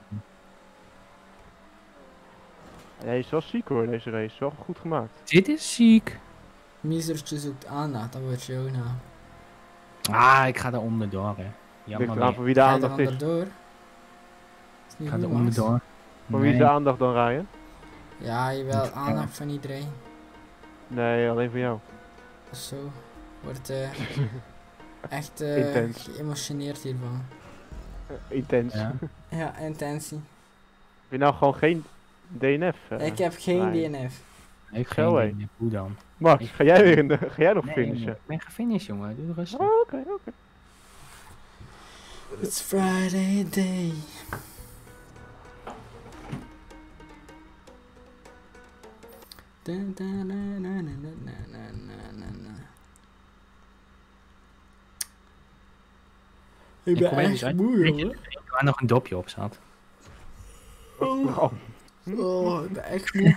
Hij is wel ziek hoor, deze race. Wel goed gemaakt. Dit is ziek. Miezertje zoekt aandacht, dat wordt jouw naam. Ah, ik ga er onderdoor, hè. Ligt Jammer eraan weer. voor wie de Ga je er aandacht is. onderdoor? Is Ik niet ga er goed, Max. onderdoor. Voor wie is de Nee. aandacht dan, Ryan? Ja, je wil aandacht van iedereen. Nee, alleen voor jou. Of zo. Wordt echt Intens. geëmotioneerd hiervan. Intens. Ja. Ja, intentie. Heb je nou gewoon geen DNF? Ik heb geen Ryan. DNF. Ik Zo, geen hé. idee. Hoe dan? Max, ga jij, weer ga jij nog Nee, finishen? ik ben gefinished, jongen. Doe rustig. Oh, oké. It's Friday day. Dun, dun, dun, dun, dun, dun, dun, dun, dun. Ik ben probeer echt dus uit- moe, weet je, jongen. Waar nog een dopje op zat. Oh. Oh, ik ben echt moe.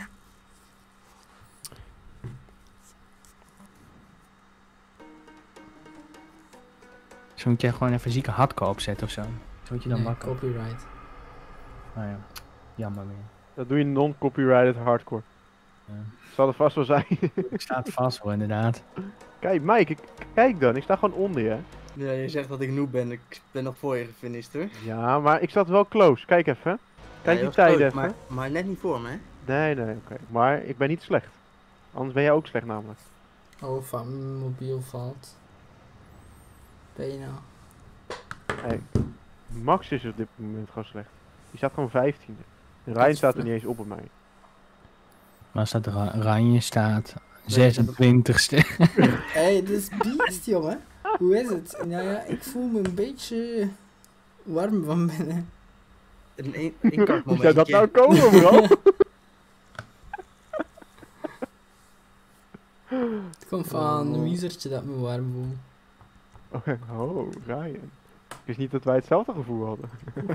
Zo moet je gewoon even zieke hardcore opzetten of zo. Zo word je dan Nee, wakker. copyright. Nou ja, jammer weer. Dat doe je non-copyrighted hardcore. Ja. Zal er vast wel zijn. Ik sta vast hoor, inderdaad. Kijk, Mike, kijk dan. Ik sta gewoon onder je. Ja, je zegt dat ik noob ben. Ik ben nog voor je gefinished hoor. Ja, maar ik zat wel close. Kijk even. Kijk Ja, die je was tijden close, even. maar net niet voor me, hè? Nee, oké. Maar ik ben niet slecht. Anders ben jij ook slecht namelijk. Oh, van mijn mobiel valt. Ben je nou? Hey. Max is op dit moment gewoon slecht. Die staat gewoon 15e. En Ryan staat er niet eens op mij. Maar staat Ranje staat 26ste. Hé, dit is beest, jongen. Hoe is het? Nou ja, ik voel me een beetje warm van binnen. Een Hoe kartmomentje. zou dat nou komen, bro? Het komt van een wiesertje dat me warm voelt. Oh, Ryan. Ik wist niet dat wij hetzelfde gevoel hadden.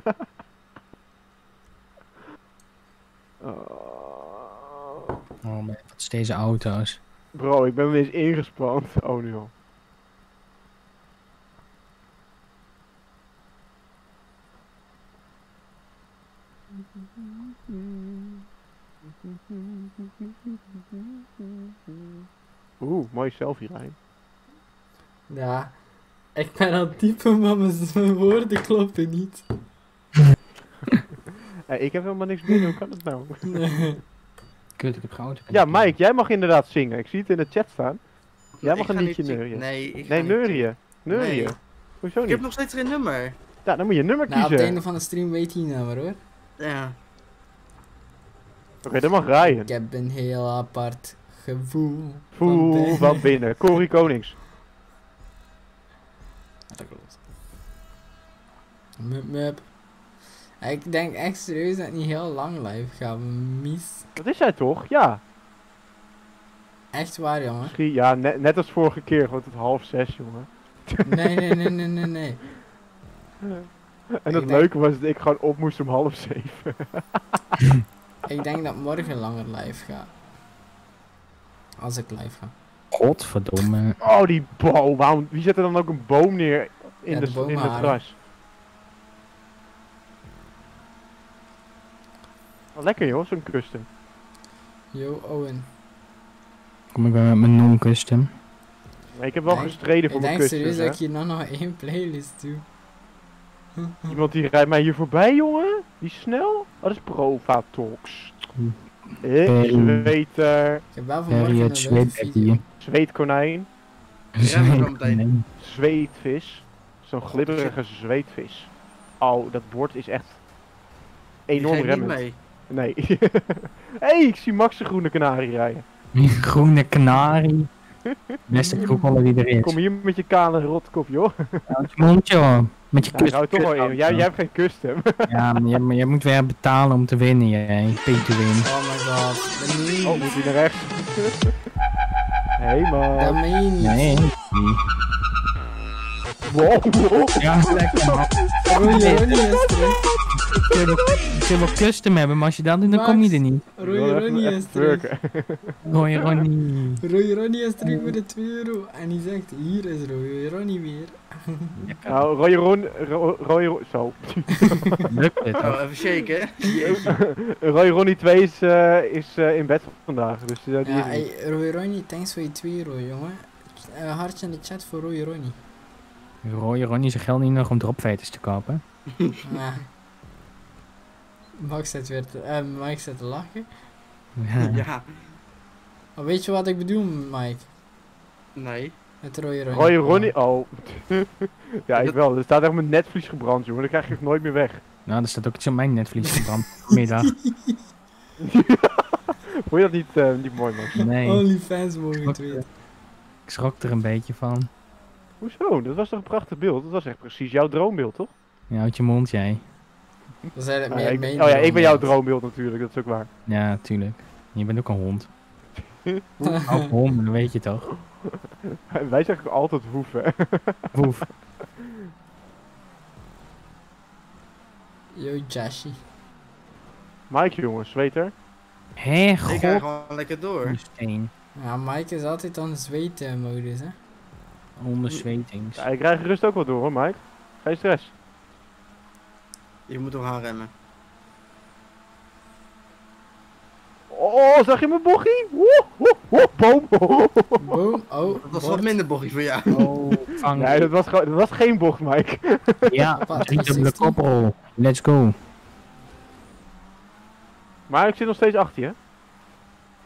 Oh man, wat is deze auto's? Bro, ik ben weer eens ingespand. Oh, nu al. Oeh, mooie selfie, Ryan. Ja, ik ben aan het typen, maar mijn woorden kloppen niet. Ik heb helemaal niks binnen, hoe kan het nou? Nee. Kut, ik heb geauto. Ja, Mike, jij mag inderdaad zingen. Ik zie het in de chat staan. Jij Ik mag ga een niet liedje zingen. neurien. Nee, ik ga Nee, niet neurien. Neurien. Nee. Hoezo Ik heb niet? nog steeds geen nummer. Ja, dan moet je een nummer Nou, op het kiezen. einde van de stream weet hij nou maar hoor. Ja. Oké, dan mag Ryan. Ik heb een heel apart gevoel. Voel van binnen. Corrie Konings. Dat klopt. Mup mup. Ik denk echt serieus dat het niet heel lang live gaat. Mies. Dat is hij toch? Ja. Echt waar, jongen. Misschien, ja, net als vorige keer, gewoon tot 5:30, jongen. Nee. En het Ik denk- leuke was dat ik gewoon op moest om 6:30. Ik denk dat morgen langer live gaat. Als ik live ga. Godverdomme. Oh, die boom. Waarom, wie zet er dan ook een boom neer in, Ja, de in het boomharen. gras? Oh, lekker joh, zo'n custom. Yo, Owen. Kom ik weer met mijn non-custom. Nee, ik heb wel Nee, gestreden voor Ik mijn denk customs, serieus hè. dat ik hier nog één playlist doe. Iemand die rijdt mij hier voorbij, jongen? Die is snel? Oh, dat is Provatox. Zweter, Ik heb wel Perry vanmorgen een het leuke zweet video. zweetkonijn, Ja, maar zo meteen. Nee. zweetvis. Zo'n glibberige zweetvis. Oh, dat bord is echt Die enorm ging niet remmend. mee. Nee. Hey, ik zie Max de groene kanarie rijden. Groene kanarie. Beste kroekolle die er is. Kom hier met je kale rotkop, joh. Houd je mond, joh. Met je Nou, ik hou kust. het toch wel in. Jij hebt geen custom. Ja, maar jij moet weer betalen om te winnen, jij. Pay to win. Oh my god. Dat meen je Oh, niet. moet hij naar rechts? Hey Dat man. meen je niet. Nee. Wow. Ja, lekker man. Ronnie is terug. Ik wil wel custom hebben, maar als je dat doet, dan Max. kom je er niet. Ronnie is terug. Ronnie. Ronnie is terug voor de 2 euro. En die zegt, hier is Ronnie weer. Nou, Roy Ron... Zo. Lukt het, Oh, hoor. even shaken. Jeetje. Roy Ronnie 2 is in bed vandaag. Dus die Ja, is niet. hey, Ronnie, thanks voor je 2 euro, jongen. Hartje in de chat voor Ronnie. Ronnie zijn geld niet nog om dropveters te kopen. Ja. Max zit weer Mike zit te lachen. Ja. Ja. Maar weet je wat ik bedoel, Mike? Nee. Het Ronnie. Roy Ronnie... Oh. Ja, ik wel. Er staat echt mijn netvlies gebrand, jongen. Dat krijg je echt nooit meer weg. Nou, er staat ook iets op mijn netvlies van middag. Vond je dat niet mooi, Max? Nee, OnlyFans mogen het weten. ik schrok er een beetje van. Hoezo? Dat was toch een prachtig beeld? Dat was echt precies jouw droombeeld, toch? Ja, houd je mond, jij. Dat is eigenlijk Nou ja, meer mijn oh ja, ik ben jouw droombeeld. droombeeld natuurlijk. Dat is ook waar. Ja, tuurlijk. Je bent ook een hond. Ook hond, dat weet je toch? Wij zeggen ook altijd hoeven. Woef. Yo, Jashi. Mike, jongens, zweter. Hé, Ik ga god. gewoon lekker door. Steen. Ja, Mike is altijd on zweetmodus, hè. Onderzwetings. Ja, ik krijg gerust ook wel door, hoor, Mike. Geen stress. Je moet nog aanremmen. Oh, zag je mijn bochie? Woe, woe, woe, boom. Boom. Oh, Dat was bord. wat minder bochie voor jou. Oh, vang. Nee, dat was geen bocht, Mike. Ja, Wat, 3-dubbele 360? koprol. Let's go. Maar ik zit nog steeds achter je.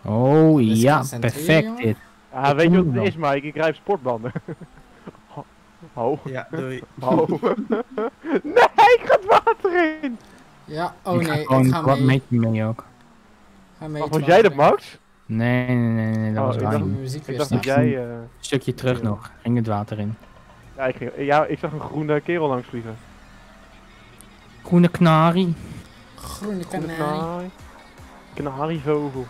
Oh Dus ja, concentreren, perfect jongen. dit. Ja, weet je wat het is, Mike? Ik rijd op sportbanden. Oh. Ja, doei. Oh. Nee, ik ga het water in! Ja, oh Ik ga nee, gewoon ik ga wat mee. meter mee ook. Ga mee Oh, het was jij dat, water in. Max? Nee, dat Oh, was ik Ik dacht- de Ryan. muziek Ik weer dacht dat staan. jij... Een stukje terug nog, ging het water in. Ja, ik zag een groene kerel langs vliegen. Groene knarie. Groene Groene kanarie. kanarie. Kanarievogel.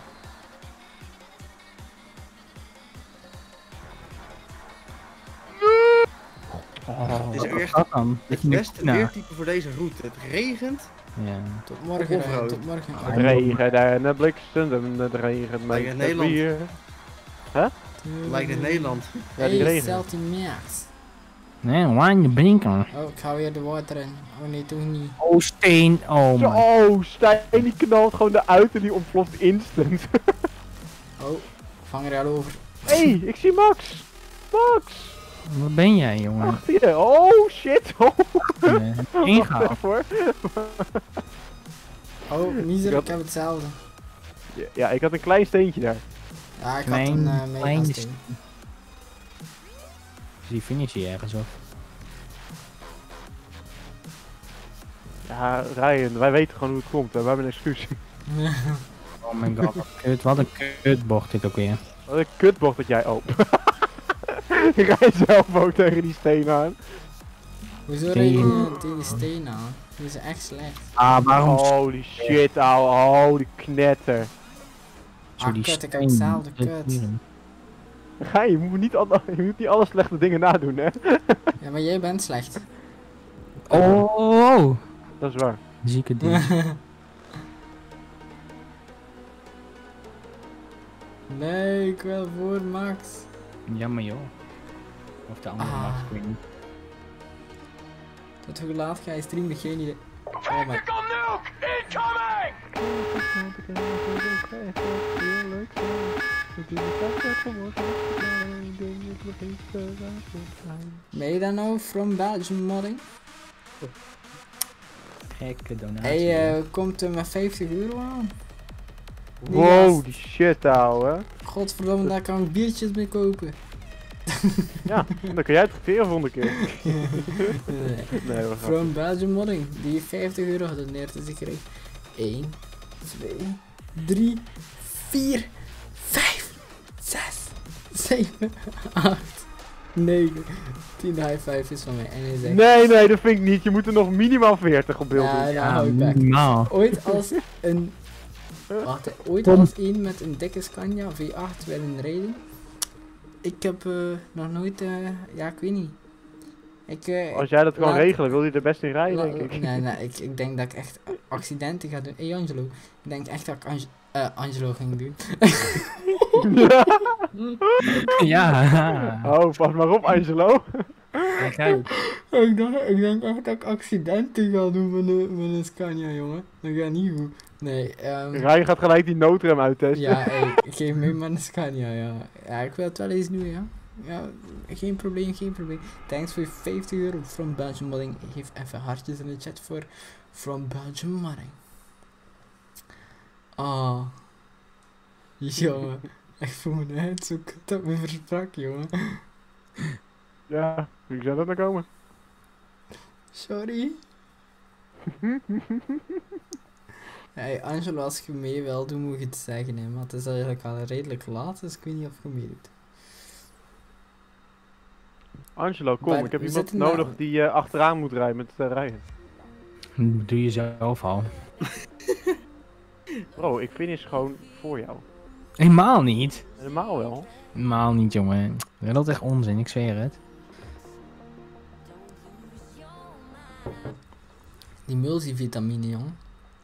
Oh, Het is wat echt dat dan? Dat Het je beste nou, weertype voor deze route. Het regent. ja. Tot morgen, Of Ryan, rood. tot morgen. Het regent en het bliksem en het regent Lijkt met het het Nederland. bier. Lijkt in Nederland. Ja, die Hey, regent. Celtimax. Nee, wine blinken. Oh, ik ga weer de water in. Oh nee, toch niet. Oh, steen. Oh man. Zo, Stijn die knalt gewoon eruit en die ontploft instant. Oh, ik vang er al over. Hé, ik zie Max! Max! Wat ben jij, jongen? Achter je! Oh shit! Oh, Ingehaald. wacht even, hoor. Oh, Niezer, Ik ik heb hetzelfde. Ja, ik had een klein steentje daar. Ja, ik Klein- had een klein megasteen. Dus die finish je ergens op. Ja, Ryan, wij weten gewoon hoe het komt. Hè. We hebben een excuus. Oh mijn god, wat kut. Wat een kutbocht dit ook weer. Wat een kutbocht dat jij... Oh. Ik rij zelf ook tegen die steen aan. Hoezo Steen. rijd je tegen die steen aan? Die is echt slecht. Ah, waarom Holy shit, ouwe. Holy knetter. zo die kut, ik heb steen? hetzelfde kut. Je moet niet alle slechte dingen nadoen, hè. Ja, maar jij bent slecht. Oh, Dat is waar. zieke ding. Nee, ik wil voor Max. Jammer joh. Of de andere Ah. Max, ik weet niet. Tot hoe laat ga je streamen? Geen idee. Oh my. Ben je dan nou from Belgium modding? Gekke donatie. Hij komt er met 50 euro aan. Die Wow, gast. die shit, ouwe. Godverdomme, daar kan ik biertjes mee kopen. Ja, dan kun jij het de volgende keer. Nee. Nee, we gaan. From Belgium modding, die heeft 50 euro gedoneerd, dus ik kreeg 1, 2, 3, 4, 5, 6, 7, 8, 9, 10 high five is van mij. En hij zegt, Nee, dat vind ik niet. Je moet er nog minimaal 40 op beeld ja, doen. ja, hou je bek. minimaal. Ooit als een... Wacht, hè, ooit als een met een dikke Scania V8 willen rijden. Ik heb nog nooit, ja ik weet niet. Als jij dat kan laat- regelen, wil je er best in rijden, La- denk ik. Nee, ik denk dat ik echt accidenten ga doen. Hey Angelo, ik denk echt dat ik Angelo ging doen. Ja. Oh, pas maar op, Angelo. Kijk, ik denk echt dat ik accidenten ga doen met een Scania, jongen. Dat gaat niet goed. Nee, Ryan gaat gelijk die noodrem uittesten. ja, hey, geef me maar een Scania, ja. Ja, ik wil het wel eens doen, ja. Ja, geen probleem, geen probleem. Thanks voor je 50 euro from Belgium Modding. Geef even hartjes in de chat voor from Belgium Modding. Ah. Jongen, echt voor mijn huid zo kut dat me versprak, jongen. Ja, wie zou dat nou komen? Sorry. Hey Angelo, als je mee wil doen, moet je het zeggen, hè. Maar het is eigenlijk al redelijk laat, dus ik weet niet of je meedoet. Angelo, kom, Maar ik heb we iemand zitten nou- nodig die achteraan moet rijden met Ryan. doe je zelf al. Bro, ik finish gewoon voor jou. Helemaal niet. Helemaal wel. Helemaal niet, jongen. Dat is echt onzin, ik zweer het. Die multivitamine, jongen.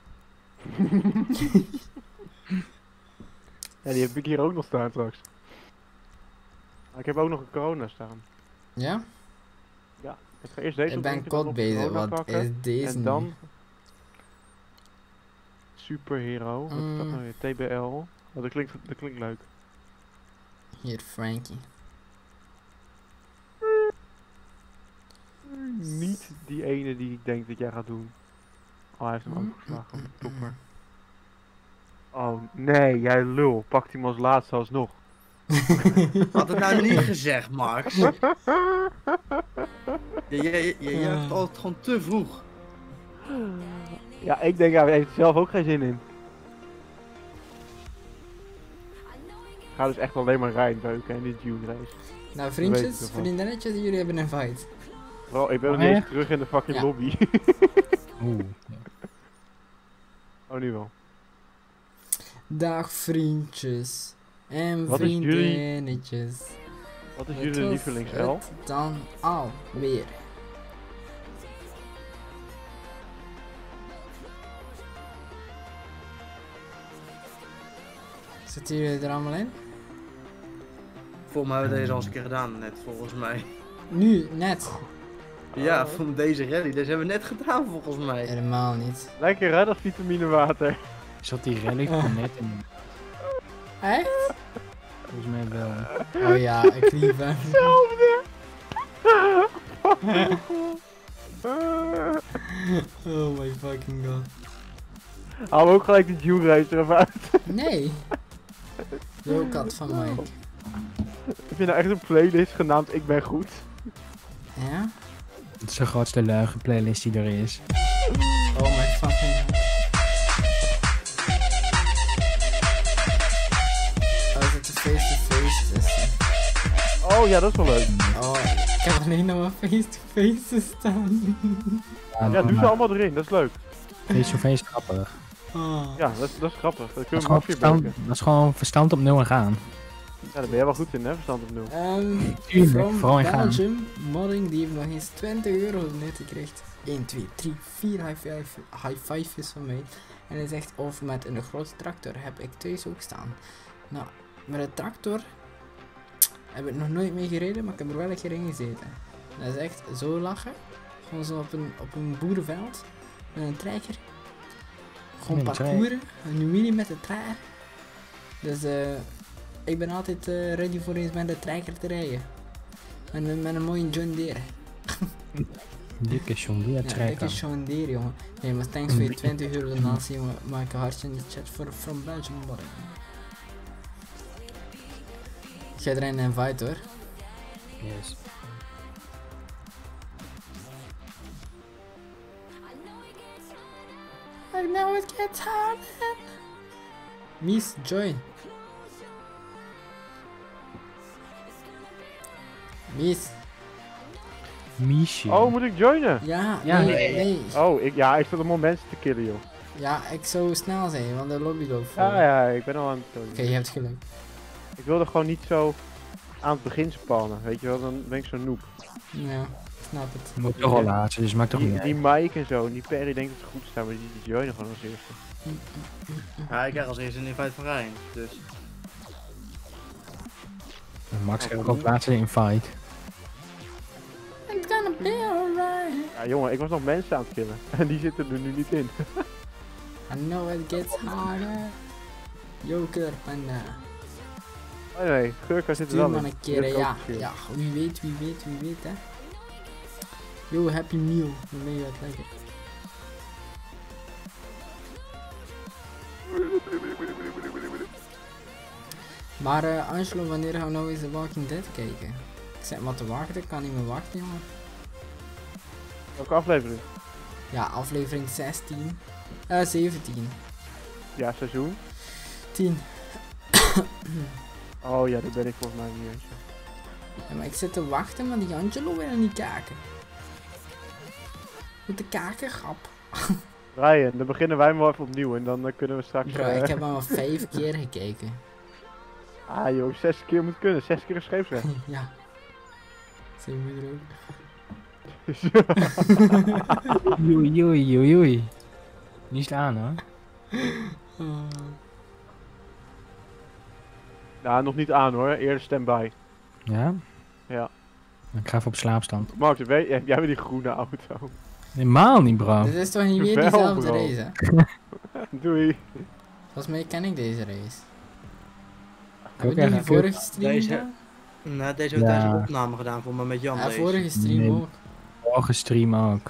Ja, die heb ik hier ook nog staan straks. Maar ik heb ook nog een corona staan. Ja? Ik ga eerst deze Ik ben opdrinken, dan kot nog bezig, corona wat pakken, is deze en nu? dan... Superhero, wat is dat Mm. nou weer? TBL. Oh, dat klinkt leuk. Hier, Frankie. Niet die ene die ik denk dat jij gaat doen. Oh, hij heeft hem overgeslagen. Topper. Oh, nee, jij lul. Pakt hem als laatste alsnog. Had het nou niet gezegd, Max. Je hebt altijd gewoon te vroeg. Ja, ik denk, hij heeft er zelf ook geen zin in. Ik ga dus echt alleen maar Ryan beuken in die Dune race. Nou weet ik vriendjes, ervan. vriendinnetjes, jullie hebben een fight. Bro, ik ben nog Oh, niet eens echt? terug in de fucking Ja. lobby. Oeh. Oh, nu wel. Dag vriendjes. En Wat is jullie- vriendinnetjes. Wat is Het jullie was lievelingsel? het dan alweer. Zitten jullie er allemaal in? Volgens mij hebben we deze al eens een keer gedaan, net volgens mij. Nu, net. Ja, van deze rally. Deze hebben we net gedaan, volgens mij. Helemaal niet. Lekker hè, dat vitaminewater. Zat die relic van net in? Echt? Volgens mij wel. Oh ja, ik lief hem. Oh my fucking god. Haal ook gelijk die Dune race er even uit. Nee. Jokat van mij. Heb je nou echt een playlist genaamd Ik Ben Goed? Ja? Het is de grootste leugen playlist die er is. Oh my fucking god. Oh, zit er face-to-face tussen. Oh ja, dat is wel leuk. Oh, ik heb alleen nog maar face-to-face staan. Ja, doe ze allemaal erin, dat is leuk. Face-to-face grappig. Oh. Ja, dat is grappig. Dat Dat kunnen is, we gewoon ook weer beuken. verstand, dat is gewoon verstand op nul en gaan. Ja, daar ben jij wel goed in hè, verstand op nul. Tuurlijk, From vooral in gaan. Belgium, modding, die heeft nog eens 20 euro net gekregen. 1, 2, 3, 4 high five's van mij. En hij zegt, of met een grote tractor heb ik thuis ook staan. Nou, met een tractor heb ik nog nooit mee gereden, maar ik heb er wel een keer in gezeten. Dat is echt zo lachen. Gewoon zo op een boerenveld, met een trekker. Gewoon Met een parcouren, een mini met de trekker. Dus ik ben altijd ready voor eens met de trekker te rijden. En met een mooie John Deere. Dikke John Deere Ja, ik trekker. is John Deere, jongen. Nee, maar thanks voor je 20 euro donatie, jongen. Maak een hartje in de chat voor From Belgium modding. Ik ga erin een invite hoor. Yes. I know it gets harder. Miss, join. Miss. Miesje. Oh, moet ik joinen? Ja, Ja, nee. Oh, ik zat om mensen te killen joh. Ja, ik zou snel zijn, want de lobby loopt vol. Ja, ik ben al aan het joinen. Oké, je hebt geluk. Ik wilde gewoon niet zo aan het begin spannen, weet je wel, dan ben ik zo noob. Ja, ik snap het. Je moet toch wel laatste, dus maakt toch niet Die uit. Mike en zo, die Perry denkt dat ze goed staan, maar die joinen gewoon als eerste. Ja, ik krijg als eerste een invite van Rijn, dus... Max krijgt ook laatste in fight. It's gonna be alright. Ja jongen, ik was nog mensen aan het killen en die zitten er nu niet in. I know it gets harder. Joker, panda. Oh nee, Gurka zit er Stuur wel maar in. een Die keer, heb ik ook ja. gespeeld. Ja, wie weet, hè. Yo, Happy Meal. Dan ben je wat lekker. Maar Angelo, wanneer gaan we nou eens The Walking Dead kijken? Ik zit maar te wachten, ik kan niet meer wachten, jongen. Welke aflevering? Ja, aflevering 16. 17. Ja, seizoen. 10. Oh ja, daar ben ik volgens mij niet eens. Ja, maar ik zit te wachten, maar die Angelo wil niet kaken. Moet de kaken, grap. Ryan, dan beginnen wij maar even opnieuw en dan kunnen we straks... Bro, ik heb hem al 5 keer gekeken. Ah joh, 6 keer moet kunnen, 6 keer een scheepsrecht. Ja. Zijn moeder ook. Joei, joei, joei, joei. Niet slaan hoor. Oh. Nou, nog niet aan hoor, eerder stand-by. Ja? Ja. Ik ga even op slaapstand. Max, jij bent die groene auto. Helemaal niet, bro. Dit is toch niet weer Wel, diezelfde bro. race, hè? Doei. Volgens mij ken ik deze race. ook Heb ik die echt. vorige stream Deze- gedaan? Nou, deze hebben we Ja. tijdens de opname gedaan, voor me met Jan Ja, deze. vorige stream Nee. ook. Vorige stream ook.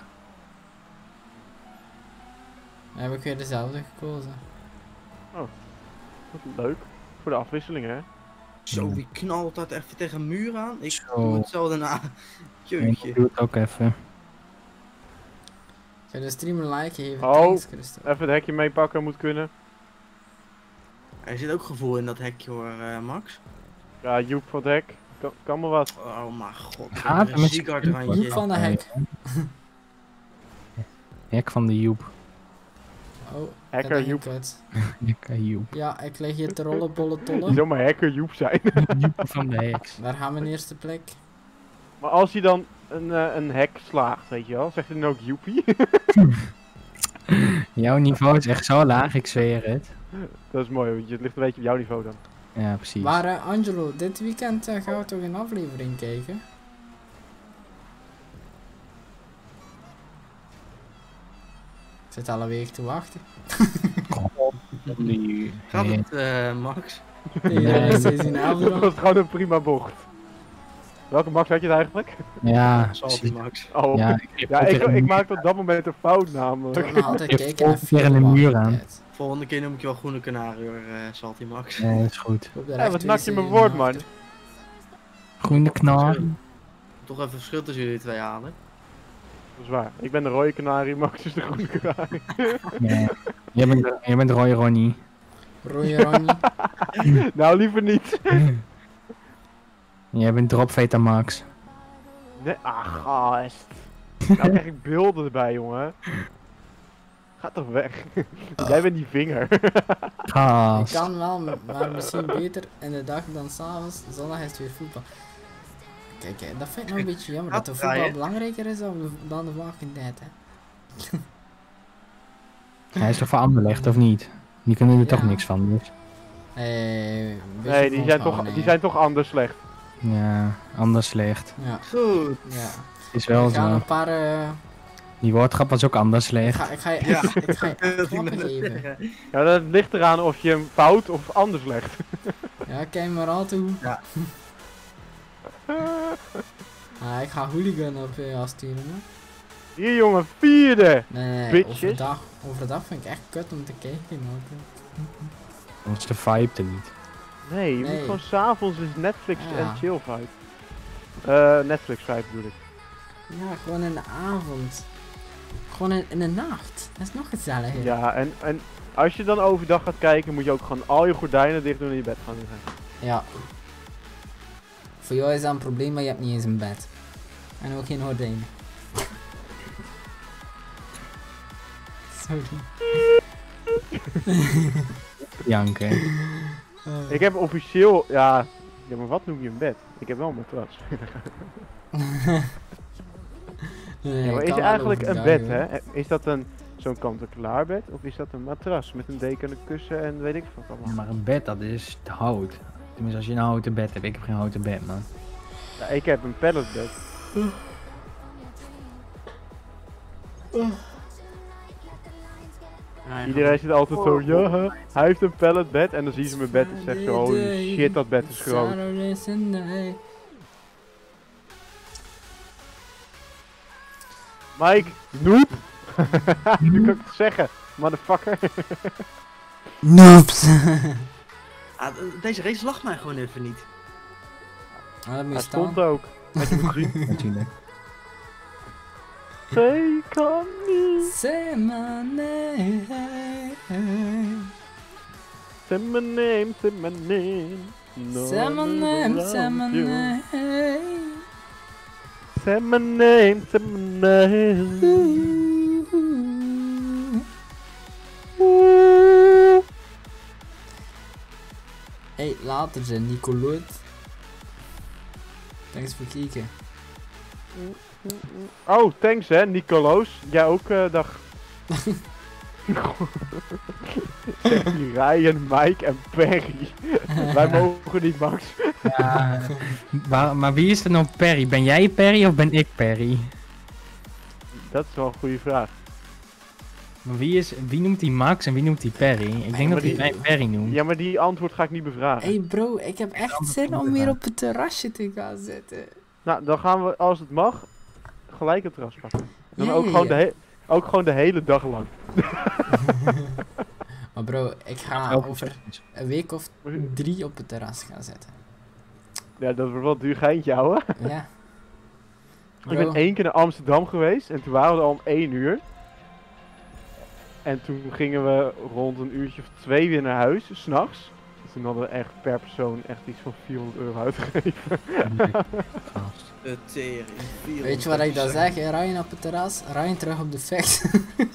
Dan heb ik weer dezelfde gekozen. Leuk. Voor de afwisseling hè. Zo, wie knalt dat even tegen een muur aan? Ik Zo. doe het zo daarna. Jeetje. Ik doe het ook even. Ga je de stream een like geven? Oh. Thanks, Christophe. Even het hekje meepakken moet kunnen. Er zit ook gevoel in dat hekje hoor, Max. Ja, Joep van het hek. Kan maar wat. Oh mijn god. Gaat Een er met ziek z'n- hardrandje. Joep van de hek. Hek van de Joep. Oh, Hacker dat denk Joep. ik het. Hek Joep. Ja, ik lig hier te rollen, bolle Die tollen. zou maar hacker Joep zijn. Joep van de heks. Daar gaan we in eerste plek. Maar als hij dan een hek slaagt, weet je wel, zegt hij dan ook Joepie? Jouw niveau is echt zo laag, ik zweer het. Dat is mooi, want het ligt een beetje op jouw niveau dan. Ja, precies. Maar Angelo, dit weekend gaan we toch een aflevering kijken? Ik zit alweer te wachten. Gaat het, Max? Ja, is deze een Dat avond? was gewoon een prima bocht. Welke Max had je het eigenlijk? Ja, Salty precies. Max. Oh, Ja, ik maakte op dat moment een fout Ik namelijk. nog altijd Je kijken naar hebt tegen de muur aan. wachttijd. Volgende keer noem ik je wel groene kanarie hoor, Salty Max. Ja, dat is goed. Op de Ja, wat rechter nak is je er mijn een woord, man. achter. Groene knar. Toch even verschil tussen jullie twee halen. Dat is waar. Ik ben de rode kanarie, Max is de groene kanarie. Ja. Jij bent Roy Ronnie. Ronje Ronnie. Nou, liever niet. Jij bent Dropveta Max. Nee, ach, gast. Nou krijg ik beelden erbij, jongen. Ga toch weg. Jij bent die vinger. Ik Gast. kan wel, maar misschien beter in de dag dan s'avonds. Zondag is het weer voetbal. Kijk, dat vind ik nog een beetje jammer. Dat de voetbal draaien. belangrijker is dan de Walking Dead, hè. Hij is toch voor Anderlecht, of niet? Die kunnen er toch Ja. niks van, dus. Nee, die zijn toch anders slecht. Ja, anders slecht. Ja, Goed. ja. Is wel We gaan zo. een paar... Die woordgrap was ook anders ik slecht. ga je Ja. ik ga je echt Dat klappen die geven. mensen- Ja, dat ligt eraan of je hem fout of anders legt. Ja, kijk maar al toe. Ja. Ik ga hooligan op je afsturen, hè. Hier jongen, vierde! Nee, Bitches. overdag vind ik echt kut om te kijken. Maar Dat is de vibe er niet. Nee, je Nee. moet gewoon s'avonds is Netflix Ja. en chill vibe. Netflix vibe bedoel ik. ja, gewoon in de avond. Gewoon in de nacht. Dat is nog gezelliger. Ja, en als je dan overdag gaat kijken, moet je ook gewoon al je gordijnen dicht doen en in je bed gaan liggen. Ja. Voor jou is dat een probleem, maar je hebt niet eens een bed. En ook geen gordijnen. Sorry. Janken. Ik heb officieel, ja, maar wat noem je een bed? Ik heb wel een matras. Nee, Ja, maar ik is kan er wel eigenlijk een overdag, bed, hè? Is dat zo'n kant-en-klaar bed? Of is dat een matras met een deken en een kussen en weet ik wat allemaal? Maar een bed, dat is hout. Tenminste, als je een houten bed hebt. Ik heb geen houten bed, man. Ja, ik heb een palletbed. Ja, Iedereen zit altijd zo, ja, hij heeft een palletbed en dan zien ze mijn bed en zeggen ze, holy shit, dat bed is groot. Saturday, Sunday. Mike, noob! Nu kan ik het zeggen, motherfucker. Noobs. Deze race lacht mij gewoon even niet. Oh, dat moet je Hij staan. stond ook. Wat je moet zien. Natuurlijk. Zij kan niet. Say my name. Say my name, say my name. No Say my one name, around say my you. name. Say my name, say my name. Hey, later zijn Nicoloot. Thanks voor het kijken. Oh, thanks hè, Nicoloos. Jij ook, dag. Zeg die Ryan, Mike en Perry. Wij mogen niet, Max. Ja, maar wie is er nou Perry? Ben jij Perry of ben ik Perry? Dat is wel een goede vraag. Maar wie noemt die Max en wie noemt die Perry? Ik denk maar dat hij die- mij Perry noemt. Ja, maar die antwoord ga ik niet bevragen. Hey bro, ik heb echt zin om weer op het terrasje te gaan zitten. Nou, dan gaan we, als het mag, gelijk het terras pakken. Dan Ja, ook, ja, gewoon ja. ook gewoon de hele dag lang. Maar bro, ik ga over een week of 3 op het terras gaan zitten. Ja, dat wordt wel een duur geintje, ouwe. Ja. Ik ben 1 keer naar Amsterdam geweest en toen waren we er al om 1 uur. En toen gingen we rond een uurtje of 2 weer naar huis, 's nachts. Dus toen hadden we echt per persoon echt iets van €400 uitgegeven. Gast. De tering. Weet je wat ik dan zeg? Hè? Ryan op het terras, Ryan terug op de vecht.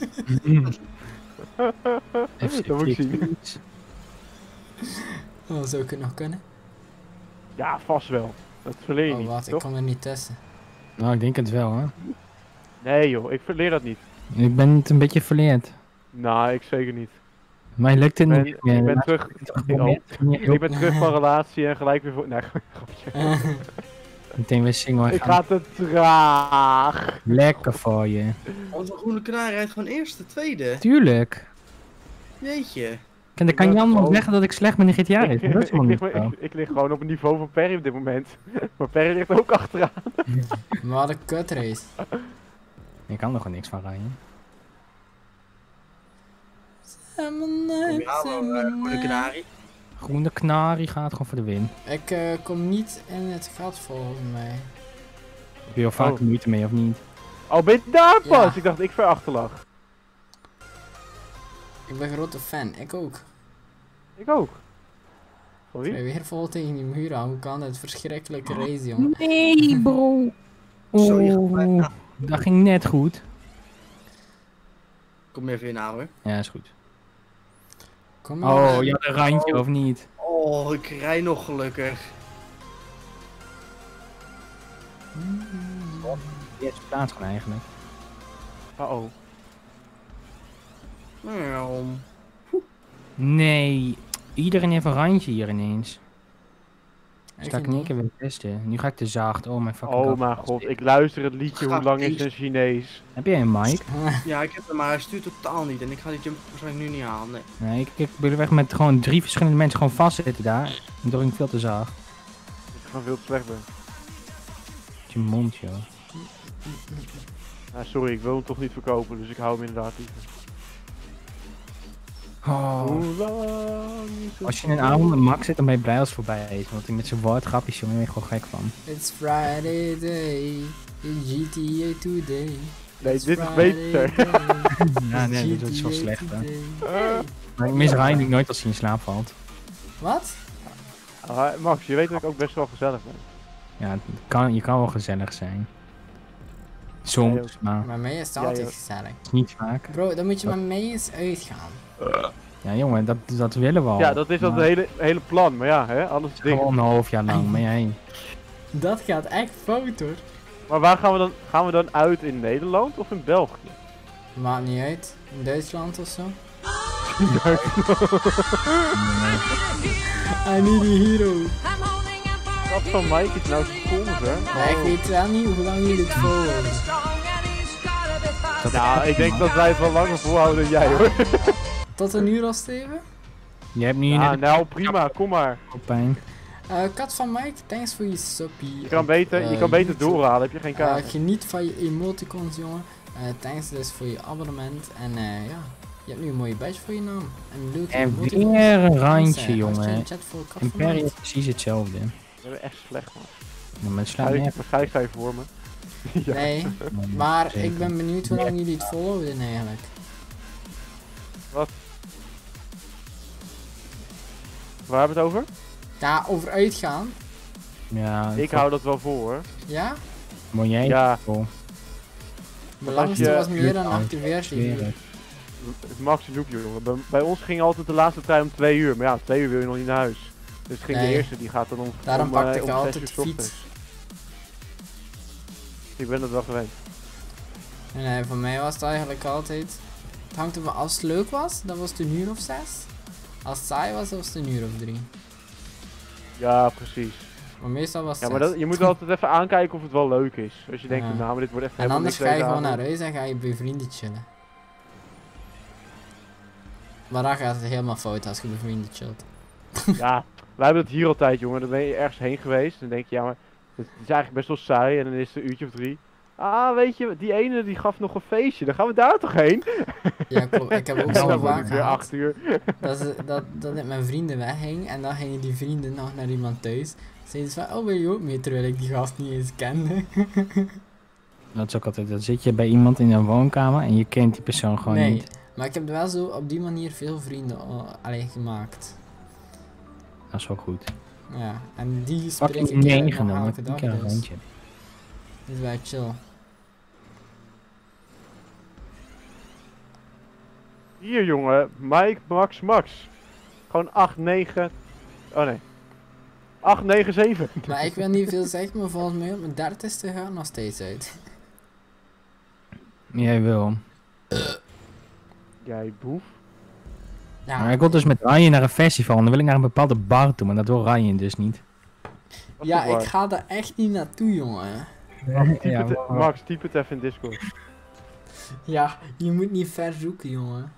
FC Dat moet ik zien. Flickfiets. Oh, zou ik het nog kunnen? Ja, vast wel. Dat verleer je Oh, niet, wacht, ik toch? kan er niet testen. Nou, ik denk het wel, hè. Nee joh, ik verleer dat niet. Ik ben het een beetje verleerd. Nou, ik zeker niet. Mij lukt het Ik niet. ben, ik ben terug. Ik ben Ik terug van relatie en gelijk weer voor. Nee, grapje. meteen weer single. Ik ga te traag. Lekker voor je. Onze groene kanarie rijdt gewoon eerste, tweede. Tuurlijk. Jeetje. Dan kan je allemaal Oh. zeggen dat ik slecht ben in GTA is. Dat is helemaal niet zo. Ik lig gewoon op het niveau van Perry op dit moment. Maar Perry ligt ook achteraan. We hadden kutrace. Ik kan er gewoon niks van rijden. Kom je aan, groene kanarie. Groene kanarie gaat gewoon voor de win. Ik kom niet in het gat volgens mij. Heb je al vaak Oh. moeite mee of niet? Oh, ben je daar pas? Ja. Ik dacht ik ver achter lag. Ik ben grote fan, ik ook. Ik ook. Van Ik wie? ben weer vol tegen die muur aan. Hoe kan het? Verschrikkelijke race, jongen. Nee, bro. Zo, je gaat bijna. Dat ging net goed. Kom even in na hoor. Ja, is goed. Kom maar. Oh, je had een randje of niet? Oh, ik rij nog gelukkig. Eerste plaats gewoon eigenlijk. Oh. Nou, Nee, iedereen heeft een randje hier ineens. Ik Sta ik in niet. één keer weer het beste. Nu ga ik te zacht. Oh mijn fucking Oh god. mijn god, ik luister het liedje Hoe lang is een Chinees? Heb jij een mic? ja, ik heb hem, maar hij stuurt totaal niet. En ik ga die jump waarschijnlijk nu niet halen. Nee. Nee, ik ben weg met gewoon 3 verschillende mensen gewoon vastzitten daar. Door ik veel te zacht. Dat ik gewoon veel te slecht ben. Met je mond, joh. Ah, sorry, ik wil hem toch niet verkopen, dus ik hou hem inderdaad liever. Oh. Hoe lang is het Als je in een avond met Max zit, dan ben je blij als het voorbij is. Want hij met zijn woordgrapjes, jongen, daar ben je gewoon gek van. It's Friday day in GTA today. Nee, It's dit is Friday beter. day Ja, in nee, dit is wel GTA slecht, hè. today. Maar ik mis Ryan nooit als hij in slaap valt. Wat? Ah, Max, je weet dat ik ook best wel gezellig ben. Ja, je kan wel gezellig zijn. Soms, maar Maar mij is het Ja, altijd joh. gezellig. niet vaak. Bro, dan moet je met mij eens uitgaan. Ja, jongen, dat willen we al. Ja, dat is dat Maar hele plan, maar ja, hè, alles is dik. gewoon een half jaar lang, maar jij. Dat gaat echt fout hoor. Maar waar gaan we dan uit in Nederland of in België? Maakt niet uit. In Duitsland of zo. I need a hero. Wat van Mike is nou sponsor? Maar ik weet wel niet hoe lang jullie het volhouden. Nou, ik denk dat wij het wel langer volhouden dan jij hoor. Tot een uur al, Steven? Je hebt nu Ja, net nou prima, kom maar. een pijn. Kat van Mike, thanks voor je suppie. Je kan beter YouTube. doorhalen, heb je geen kaart. Geniet van je emoticons, jongen. Thanks dus voor je abonnement. En ja, je hebt nu een mooie badge voor je naam. En leuke En emoticons. weer een Thanks, randje, als je jongen. een chat voor Kat En van Perry Mike. is precies hetzelfde. We hebben echt slecht man. Ja, maar het slaat nergens Waarschijnlijk sta je voor me. Ja. Nee, op. maar Zeker. ik ben benieuwd hoe lang jullie het volhouden eigenlijk. Waar hebben we het over? Ja, over uitgaan. Ja, Ik hou dat wel voor hoor. Ja? Moet jij Ja. vol. De langste je- was meer dan Ja, 48 uur. Zweer Het Max zoek jongen. Bij ons ging altijd de laatste trein om 2 uur. Maar ja, 2 uur wil je nog niet naar huis. Dus ging Nee. de eerste, die gaat dan om Daarom om, pakte ik om altijd 6 de uur 's fiets. ochtends. Ik ben dat wel gewend. Nee, voor mij was het eigenlijk altijd... Het hangt ervan, als het leuk was, dan was het een uur of 6. Als het saai was, dan was het een uur of 3. Ja, precies. Maar meestal was het Ja, maar 6. dat, je moet altijd even aankijken of het wel leuk is. Als je denkt, Ja. nou, maar dit wordt echt En helemaal anders niks ga je deze gewoon naar avond. huis en ga je bij vrienden chillen. Maar dan gaat het helemaal fout als je bij vrienden chillt. Ja, wij hebben het hier altijd, jongen. Dan ben je ergens heen geweest. Dan denk je, ja, maar het is eigenlijk best wel saai. En dan is het een uurtje of 3. Ah, weet je, die ene die gaf nog een feestje. Dan gaan we daar toch heen? Ja, klopt. Ik heb ook En zo dan wordt vaak het weer gehad 8 uur. dat ik mijn vrienden wegging en dan gingen die vrienden nog naar iemand thuis. Zeiden ze van, oh wil je ook mee, terwijl ik die gast niet eens kende. Dat is ook altijd, dan zit je bij iemand in een woonkamer en je kent die persoon gewoon Nee, niet. maar ik heb wel zo op die manier veel vrienden gemaakt. Dat is wel goed. Ja, en die Pak spreek je ik eigenlijk 9 nog dan, elke dan dag, een dus rondje. dat is wel chill. Hier jongen, Mike, Max. Gewoon 8, 9. Oh nee. 8, 9, 7. Maar ik wil niet veel zeggen, maar volgens mij op mijn 30ste gaat nog steeds uit. Jij wil. Jij boef. Ja, Maar ik wil dus met Ryan naar een festival en dan wil ik naar een bepaalde bar toe, maar dat wil Ryan dus niet. Wat ja, voor ik bar? ga daar echt niet naartoe, jongen. Ja, Max, typ het even in Discord. Ja, je moet niet ver zoeken, jongen.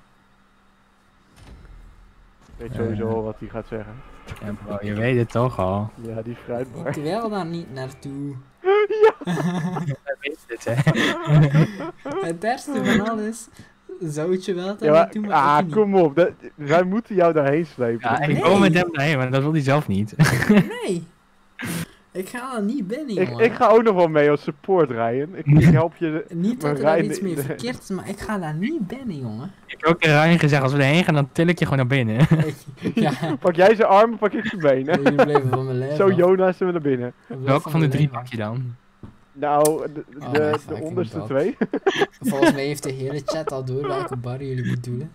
Ik weet sowieso al wat hij gaat zeggen. ja, bro, je weet het toch al. Ja, die fruitbar. Ik wil daar niet naartoe. Jij weet het, hè. Het ergste van alles, zou je wel daar Ja, naartoe, maar ik niet. kom op. Wij moeten jou daarheen slepen. Ja, ik Nee. wil met hem daarheen, maar dat wil hij zelf niet. Nee, ik ga er niet binnen, ik, jongen. ik ga ook nog wel mee als support, Ryan. Ik help je. Niet dat er Maar daar Rijn- iets mee verkeerd is, maar ik ga daar niet binnen, jongen. Ik heb ook tegen Ryan gezegd, als we erheen gaan, dan til ik je gewoon naar binnen. Ja, Pak jij zijn armen, pak ik zijn benen. jullie bleven van mijn lijf Zo af. Jonas hem naar binnen. Welke van de 3 pak je dan? Nou, Oh, de fucking onderste bad. 2. Volgens mij heeft de hele chat al door welke bar jullie bedoelen.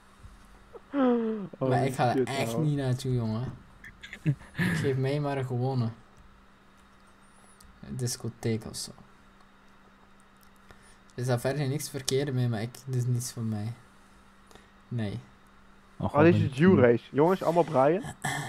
Oh, Maar ik ga er shit, echt nou. niet naartoe, jongen. Geef mij maar een gewone discotheek of zo. Er is daar verder niks verkeerd mee, maar dit is niets voor mij. Nee. Oh, Oh, dit is de Jew race. Jongens, allemaal Brian.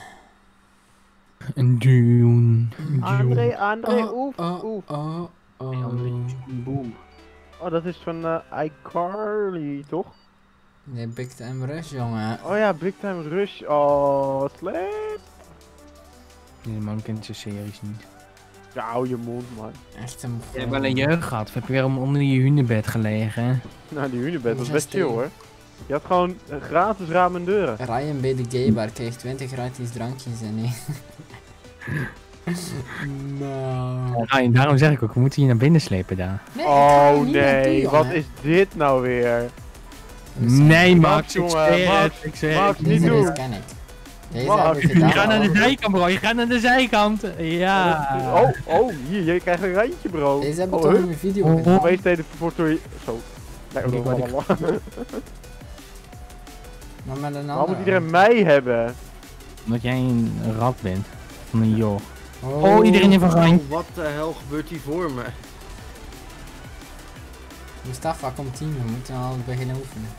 Een Dune. André, oh, oh. Boom. Oh, dat is van iCarly, toch? Nee, Big Time Rush, jongen. Oh ja, Big Time Rush. Oh, wat slecht. Die man kent zijn series niet. Ja, hou je mond, man. Echt een Je hebt wel een jeugd gehad, of heb je weer onder je hunebed gelegen? Nou, die hunebed was Ja, best chill, steen. hoor. Je had gewoon gratis ramen en deuren. Ryan bij de gaybar krijgt 20 gratis drankjes en nee. Nou. Ryan, daarom zeg ik ook, we moeten je naar binnen slepen daar. Nee, ik ga er Oh niet naartoe, nee, jongen. wat is dit nou weer? Nee, Max, Max, ik jongen, zweer Max, het, ik zweer Max, het. niet Deze doen. race ken ik. Deze Max, heb ik je Je gedaan. gaat naar de al. zijkant, bro, je gaat naar de zijkant. Ja. Oh, hier, je krijgt een randje, bro. Deze hebben oh, toch huh? in mijn video Oh, gedaan. Wees tegen voor je. Zo. Nee, Kijk wat ik- Maar met een Waarom andere. moet iedereen mij hebben? Omdat jij een rat bent. Van een joh. Oh, Iedereen heeft een randje. Oh, wat de hel gebeurt hier voor me? Mustafa komt team, we moeten al beginnen oefenen.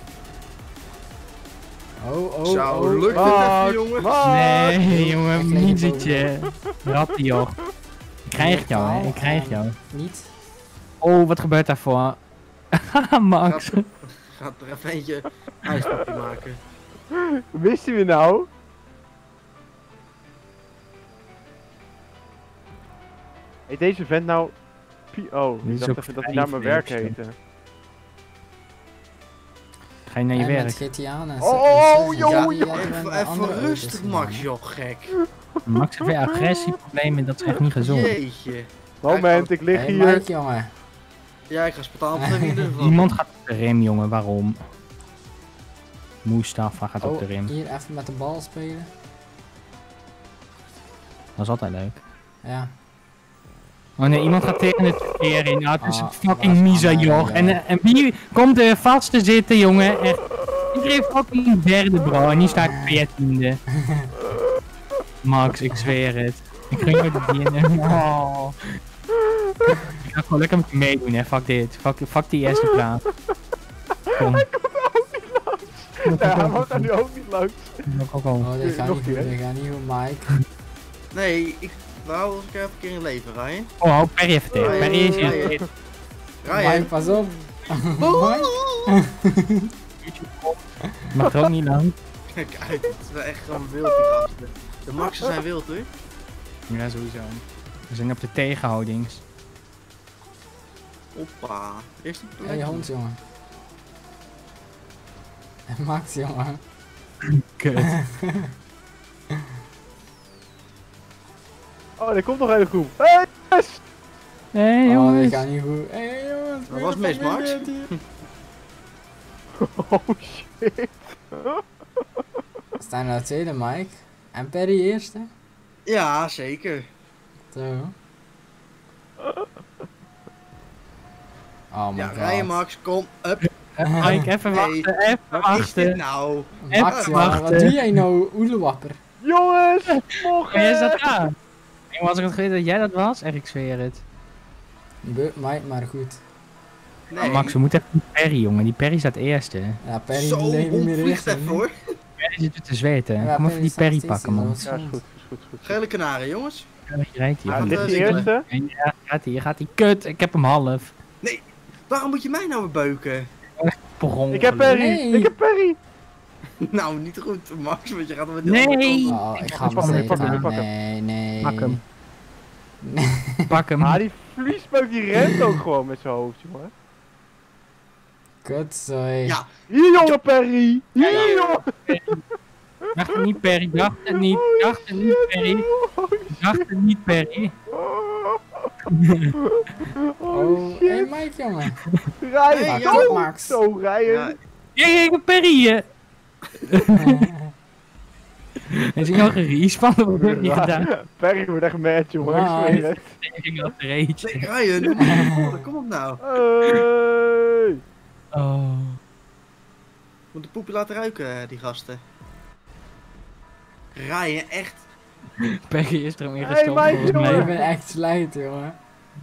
Oh, Zo, lukt het even, jongen? Nee, Ik jongen, leg niet je zitje. Ratten, joh. Ik krijg jou, hè, ik krijg jou. Niet? Oh, wat gebeurt daarvoor? Max. Gaat er even eentje ijspapje maken. Wist je nou? Heet deze vent nou... Oh, Dit ik is dacht ook even dat hij vrij naar mijn werk vreemd, heette. Ga je naar je En werk? met GTA en Oh, joh, Ja, joh, even rustig, Max, joh, gek. Max heeft weer agressieproblemen, dat is echt niet gezond. Jeetje. Moment, ik lig Hey hier. Mike, jongen. Ja, ik ga spontaan op de wielen van. Iemand gaat op de rim, jongen, waarom? Mustafa gaat op Oh, de rim. hier even met de bal spelen. Dat is altijd leuk. Ja. Oh nee, iemand gaat tegen het verkeer in. Nou, het is Ah, een fucking was Misa, aan mij, joh. ja. En wie komt er vast te zitten, jongen? Echt. Iedereen fucking derde, bro. En hier sta ik 14e. Max, ik zweer het. Ik ging nooit beginnen. Oh. Ik ga gewoon lekker met je meedoen, hè. Fuck dit. Fuck die eerste plaats. Kom. Ja, hij mag er nu ook niet langs. Kom, kom. Oh, dit gaat Nog niet een goed, keer, dit gaat niet goed, Mike. Nee, ik wou als ik even een keer in leven, Ryan. Oh, hou Perry even tegen. Perry is hier. Mike, Ryan. pas op. Mike. Mag er ook niet lang. Kijk uit, het is wel echt gewoon wild, die gasten. De Maxen zijn wild, hoor. Ja, sowieso. We zijn op de tegenhoudings. Hoppa. Eerste plek. Hé, hond, jongen. En Max, jongen. Kut. Oh, er komt nog een hele groep. Hey, yes! Nee, Oh, dit jongens. gaat niet goed. Hé, jongens. Dat was mis, Max. Oh shit. Staan nou tweede, Mike. En Perry eerste. Ja, zeker. Zo. Oh my Ja, god. rijden Max, kom. Up. Mike, even Nee. wachten, even Wat is dit wachten. nou? Max, Even jongen, wachten. wat doe jij nou, oelewapper? Jongens, En mogen! jij zat aan. En als ik het geweten dat jij dat was, echt, ik zweer het. Mike, maar goed. Nee. Max, we moeten even die Perry, jongen. Die Perry staat eerste. Ja, Perry Zo, leeft niet meer vliegt eerste. even hoor. Perry zit te zweten. Ja, Kom even die staat Perry steeds pakken, in, man. dat is Ja, is goed. goed, is goed, is goed. Gele kanaren, jongens. Je rijdt hier. Ah, gaat, dit is de zeker. eerste. En ja, gaat hij. Kut, ik heb hem half. Waarom moet je mij nou weer beuken? Ik heb Perry, Nee. ik heb Perry. Nou, niet goed, Max, want je gaat hem met de Nee. andere kant. Oh, ik ga pak hem hem, zeker pak hem, aan. pak hem. Nee, nee. Pak hem. Nee. Pak hem. Ah, die vliespeuk die rent ook gewoon met zijn hoofd, jongen. Kut, sorry. Ja. Hier, jongen, Perry. Hier, Ja. jongen. Dacht het niet, Perry. Dacht het niet. Dacht het niet, Perry. Dacht het niet, Perry. Oh, shit. hey Mike, jongen. Rijden, Hey, ja. zo, Max. zo rijden. Ja, Jee, ik heb Perry. Hij is nog gerespannen, wat heb ik niet gedaan. Perry wordt echt mad, jongen. Ik Bye. zweer het. Ik ging al te rage. nee, Ryan, doe maar niet. Kom op nou. Hey. Oh. Moet de poepje laten ruiken, die gasten. Ryan, echt. Perry is er weer Hey, gestopt Mike, volgens Ik jongen. mij. ben echt slijt, jongen.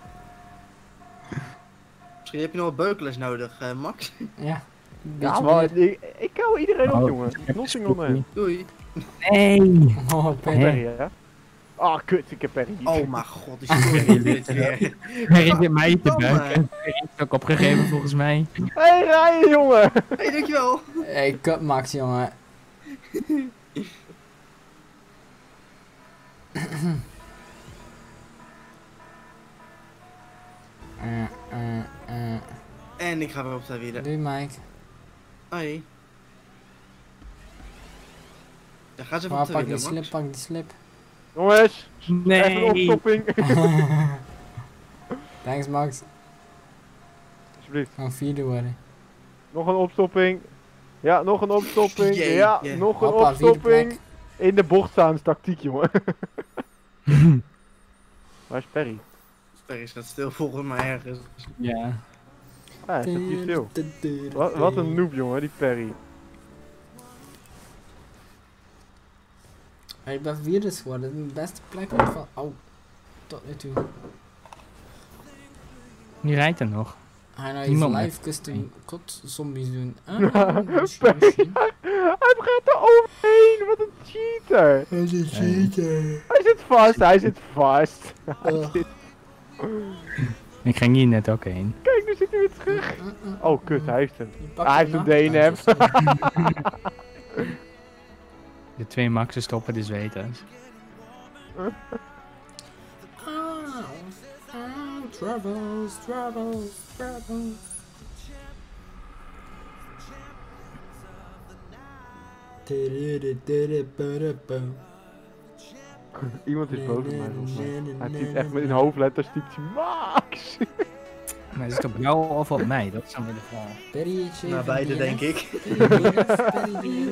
Misschien heb je nog wat beukelers nodig, Max. Ja. Ja, Beetje maar meer. ik hou iedereen op, Oh, jongen. ik heb Nothing een on him. Doei. Nee. Oh, Perry. Perry, hè? Ah, kut, ik heb Perry. Oh mijn god, die story dit weer. Perry zit mij te Verdomme. buiken. Perry is ook opgegeven volgens mij. Hey, rijden, jongen. Hey, dankjewel. Hey, kut Max, jongen. En ik ga weer op de wielen. Doei Mike. Hoi. Ja, ga eens even Maar op de pak die wielen, slip, Max. pak die slip. Jongens, even een Nee. opstopping. Thanks Max. Alsjeblieft. Gaan vierde worden. Nog een opstopping. Ja, nog een opstopping. Jeetje. Ja, nog een Hoppa, vierde opstopping. plek. In de bocht staan is tactiek, jongen. Waar is Perry? Perry staat stil volgens mij ergens. Ja. Ah, hij staat hier stil. Wat een noob, jongen, die Perry. Hey, ik ben vierde geworden. Dat is de beste plek om van... Oh. Tot nu toe. Die rijdt er nog. Ga je nou even Niemand live met- custom kot zombies doen? Perry, Misschien, misschien. hij gaat er overheen. Wat een cheater. Dat is een cheater. Hij zit vast, hij zit vast. Oh. Ik ging hier net ook heen. Kijk, nu zit hij weer terug. Oh, kut, hij heeft hem. Je pakt Hij heeft hem een na. DNF. De twee Maxen stoppen de zweters. Troubles, troubles, troubles. Iemand is boos op mij, volgens mij. Hij typt echt met in hoofdletters, typt hij Max. Maar is het op jou of op mij? Dat is dan weer de vraag. Perry heeft Naar beide, denk ik. Perry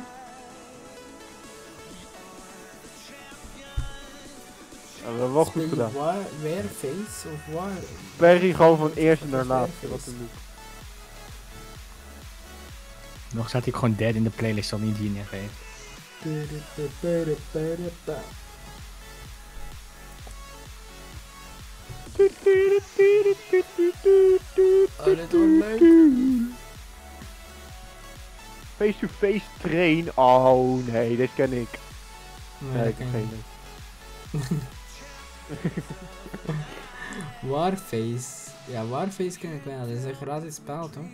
Ja, dat hebben we wel goed gedaan. Waar face of waar? Perry gewoon van eerste naar laatste. Wat een noob. Nog staat hij gewoon dead in de playlist al niet die DNF heeft. Oh, dit wordt leuk. Face-to-face train. Oh nee, deze ken ik. Nee, dat ik ken heb ik geen niet. Warface. Ja, Warface ken ik wel. Dat is een gratis spel, toch?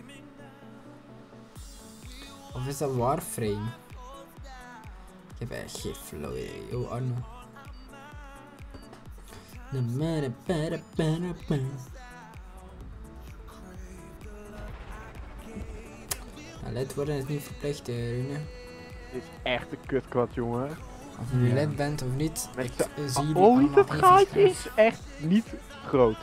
Of is dat Warframe? Ik heb echt geen flow idee. Oh, Arno. lid worden is niet verplicht, Rune. Dit is echt een kutkwad, jongen. Of je nu Ja. lid bent of niet, Met ik z'n- zie jullie Oh, allemaal dat even gaatje graag. is echt niet groot.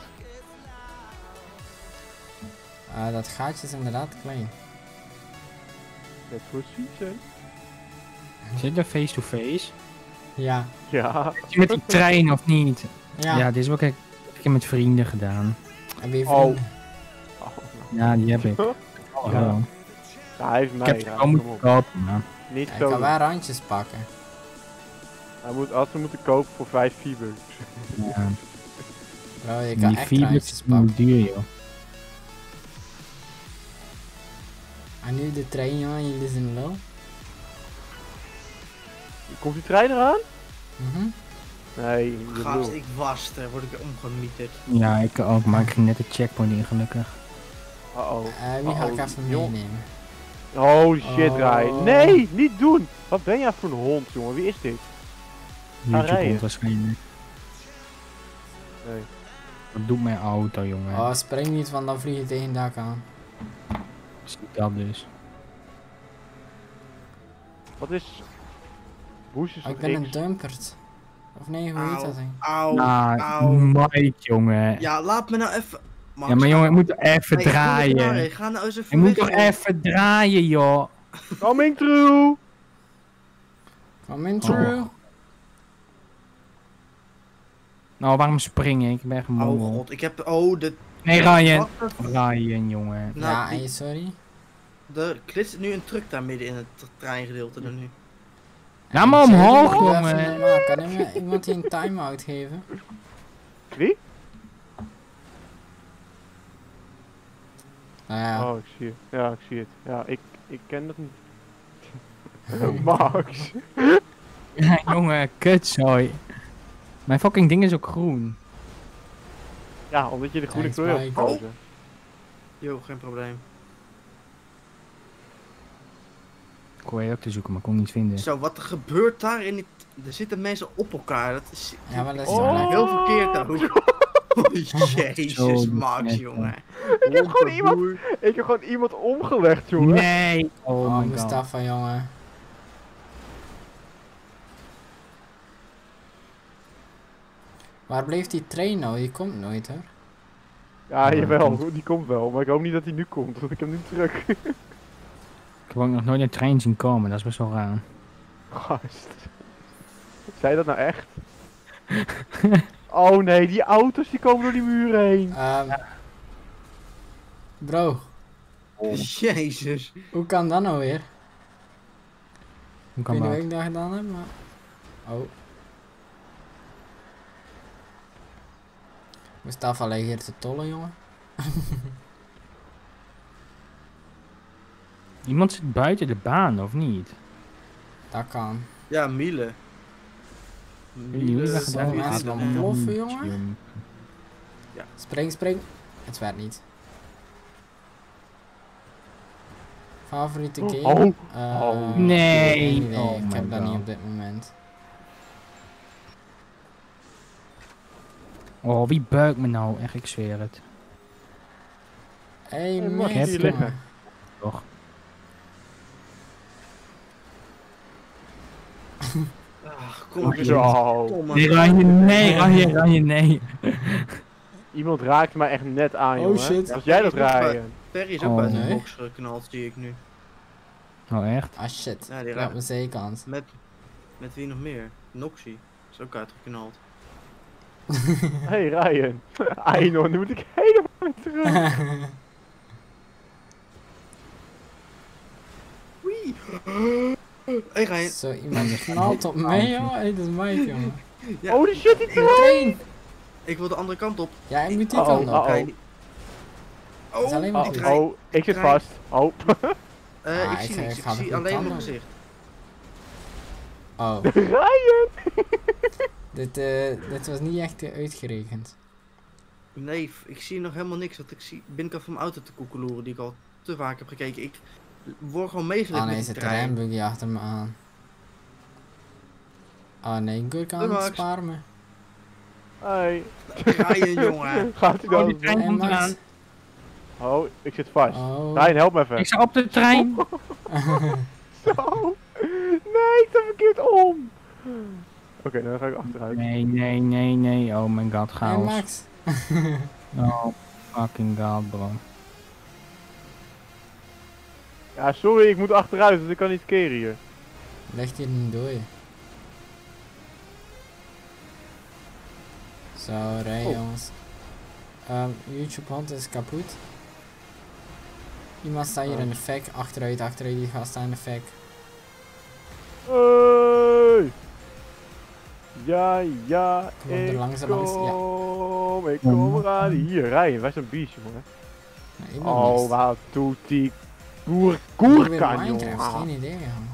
Dat gaatje is inderdaad klein. Net precies, hè? Zit er face-to-face? Ja. Ja. Met die trein of niet? Ja. Ja, dit is ook een keer met vrienden gedaan. Heb je Oh. vrienden? Oh, Ja, die heb ik. Ja. Oh, Ja. ja. ja, hij heeft Ik mij. heb ze Ja, gewoon kom moeten op. kopen, man. Niet Ja, ik zo. kan doen. wel randjes pakken. Had ze moeten kopen voor 5 V-Bucks. Ja. Bro, je kan Die echt 4 randjes is pakken. niet duur, joh. En nu de trein, jongen, jullie zijn low. Komt die trein eraan? Mhm. Nee, je Gast, bedoelt. ik was er, word ik omgemieterd. Ja, ik ook, maar ik ging net de checkpoint in, gelukkig. Uh-oh. Wie ga ik Uh-oh, even jong. meenemen? Oh shit, Oh. Rai. Nee, niet doen! Wat ben jij voor een hond, jongen? Wie is dit? YouTube rijden. komt waarschijnlijk. Nee. Wat doet mijn auto, jongen? Oh, spring niet, want dan vlieg je tegen het dak aan. Zie dat dus. Wat is... Boosjes Oh, ik of ben X? een dumpert. Of nee, hoe heet dat ding? Auw, Ah, auw. Mike, jongen. Ja, laat me nou even... Max, Ja, maar jongen, ik moet er even hey, draaien. Ga nou eens even Je moet weg, toch joh. even draaien, joh. Coming through! Come in through. Nou, waarom spring ik? Ik ben echt een Oh mongol. god, ik heb... Oh, de... Nee, Ryan. Wat de- Ryan, jongen. Nou, Ja, die- en sorry. Er klitst nu een truck daar midden in het treingedeelte er nu. Laat me omhoog, Doe even jongen. normaal. Kan iemand die een time-out geven? Wie? Nou ja, Oh, ik zie het. Ja, ik zie het. Ja, ik ken dat niet. Max. Ja, jongen, kutzooi. Mijn fucking ding is ook groen. Ja, omdat je de groene Thanks, kleur hebt Mike. gekozen. Yo, geen probleem. Ik hoor je ook te zoeken, maar ik kon niet vinden. Zo, wat er gebeurt daar in die... Er zitten mensen op elkaar, dat is... ja, maar dat is Oh. toch lekker. Heel verkeerd ook. Jezus, Zo, Max, net, jongen. Ik heb gewoon iemand, ik heb gewoon iemand omgelegd, jongen. Nee! Oh, Oh, my god. Mustafa, jongen. Waar bleef die trein nou? Die komt nooit, hoor. Ja, jawel, die komt wel. Maar ik hoop niet dat hij nu komt, want ik heb hem nu terug. Ik heb ook nog nooit een trein zien komen, dat is best wel raar. Gast. Zei dat nou echt? Oh nee, die auto's die komen door die muren heen. Bro, Jezus. hoe kan dat nou weer? Hoe Ik kan weet niet wat dat? ik daar gedaan heb, maar... Oh. Mustafa ligt hier te tollen, jongen. Iemand zit buiten de baan, of niet? Dat kan. Ja, Miele. Jullie hebben Zo, gedaan. mensen Ah, dan ploffen, jongen. Ja. Spring, spring. Het werd niet. Favoriete game? Oh. Eh, Nee. geen idee. Oh Ik my heb dat niet God. op dit moment. Oh, wie buikt me nou? Echt, ik zweer het. Hey, mag hier mens, liggen. jongen. Toch? Ach, kom op. Zo. Nee, Ryan, nee, Ryan, nee. Iemand raakt mij echt net aan, Oh, jongen. shit. Was jij dat Perry is nog rijden? Perry is ook Oh, buiten de nee. box geknald, zie ik nu. Oh, echt? Ah shit. Ja, die Ja, op raakt mijn zijkant. met wie nog meer? Noxie. Is ook uitgeknald. Hey Ryan. Ainon, nu moet ik helemaal niet terug. Wee. Hey Ryan. Zo, iemand knalt op mij, joh. Hey, dat is Mike, jongen. Ja, Holy shit, die De trein! ik wil de andere kant op. Ja, ik moet die Oh, kant oh, op. oh. Kan je niet- is alleen maar Oh, goed. ik rij- Oh, ik zit rij- vast. Oh. Ah, ik ik zie ga- niks. ik Ik ga de zie goede alleen kant mijn op. gezicht. Oh, Ryan! dit was niet echt uitgerekend. Nee, ik zie nog helemaal niks. Want ik zie binnenkant van mijn auto te koekeloeren die ik al te vaak heb gekeken. Ik word gewoon meegeleid Ah nee, met zit die de trein. rembuggy achter me aan. Ah nee, goed kan Doei, het Max. sparen me. Hey. Ryan, jongen. Gaat hij Oh, dan? die trein Hey, komt Max. eraan. Oh, ik zit vast. Oh. Rijn, help me even. Ik sta op de trein. Zo. Nee, ik sta verkeerd om. Oké, dan ga ik achteruit. Nee. Oh my god, Hey chaos. Max. Oh, fucking god, bro. Ja, sorry, ik moet achteruit, dus ik kan niet keren hier. Leg hier niet door je. Zo, rij Oh. jongens. YouTube hand is kapot. Iemand staat hier in de fek. Achteruit, die gast staat in de fek. Hey. Ja, Kom er ik langzaam langs, ja. kom, ik kom eraan. Hier, rijden, wij zijn beest, jongen. Nou, iemand Oh, mist. wat doet die Weer koerkan, Minecraft, geen jongen. idee man.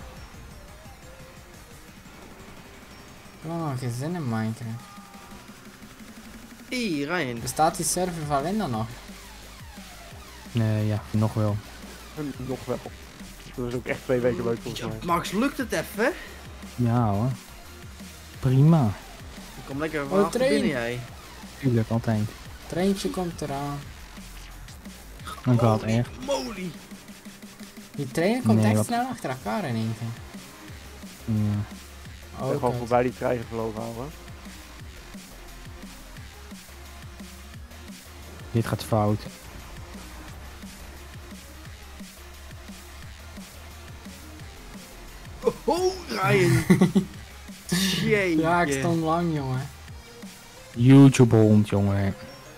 Ik heb nog geen zin in Minecraft. Hey, Ryan. Bestaat die server van Linda nog? Nee, ja, nog wel. Nog wel. Dat is ook echt 2 weken leuk volgens mij. Max, lukt het even? Ja hoor. Prima. Ik kom lekker Oh, vanaf train. binnen, jij. Tuurlijk, altijd. Treintje komt eraan. Oh god, echt. Moly. Die trein komt Nee, echt wat- snel achter elkaar in één keer. Ja. Ik ben Oh, gewoon kut. voorbij die trein gevlogen houden. Dit gaat fout. Oh, Ryan. Jeetje. Ja, ik stond lang jongen. YouTube hond, jongen.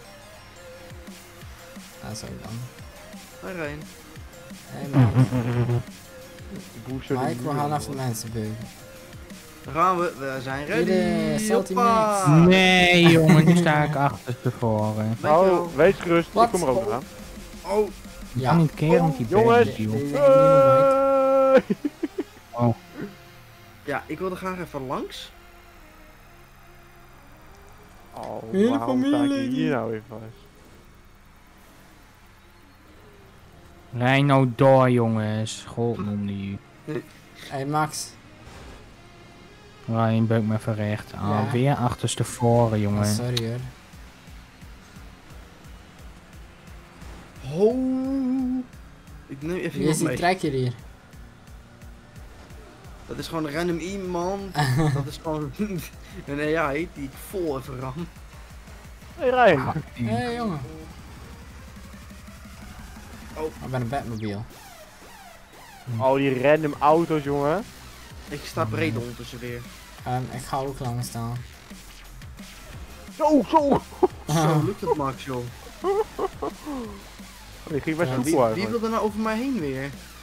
Dat zo dan. Hoi, Ryan. Hey man. Booster Mike, we gaan even mensen beugen. Daar gaan we. We zijn ready. Hier, Salty Hoppa. Max. Nee, jongen, nu sta ik achterstevoren. Dankjewel. Oh, wees gerust, Wat? ik kom er ook aan. Oh, Ik Ja. kan niet keren met die jongens. baby, joh. Nee, niemand weet. Hey. ja, ik wilde graag even langs. Oh, Hele waarom sta ik familie. hier nou weer vast? Rij nou door, jongens. Godnom die. Hey Max. Ryan beuk me even recht. Ja. Alweer achterstevoren, Oh, jongen. sorry hoor. Oh. Ik neem even Wie is iemand die mee. trekker hier? Dat is gewoon een random iemand. Dat is gewoon een AI die ik vol even ram. Hey Ryan. Hé hey, jongen. Oh. Ik ben een Batmobile. Al die random auto's, jongen. Ik sta breed ondertussen weer. Ik ga ook lang staan. Zo. Zo lukt het, Max, joh. Oh, die ging best Ja, goed Wie, voor wie eigenlijk. wil er nou over mij heen weer?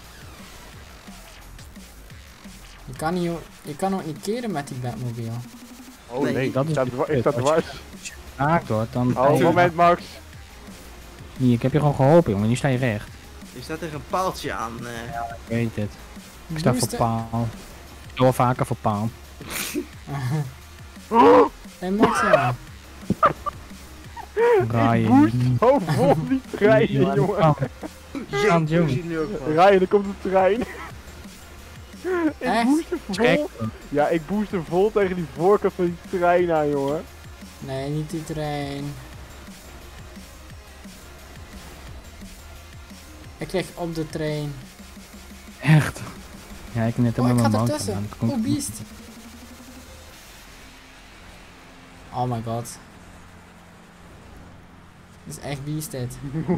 Je kan ook niet keren met die Batmobile. Oh Nee, nee, dat is ik sta dwars. Raakt hoor, dan... Oh, moment Max. Hier, ik heb je gewoon geholpen, jongen. Nu sta je recht. Je staat tegen een paaltje aan. Ik weet het. Ik sta voor Boosten. paal. Ik sta wel vaker voor paal. Hey Max, ja. Ryan. Oh, vol die trein, jongen. Kant, Jeetje, jongen. ik zie nu ook wel. Ryan, er komt een trein. Ik Echt? boost hem Schrik. vol. Ja, ik boost hem vol tegen die voorkant van die trein aan, jongen. Nee, niet die trein. Ik lig op de trein. Echt. Ja, ik heb net Oh, met ik ga mijn bank ertussen. gedaan. Dat komt- Oh, beest. Oh my god. Dit is echt beest dit.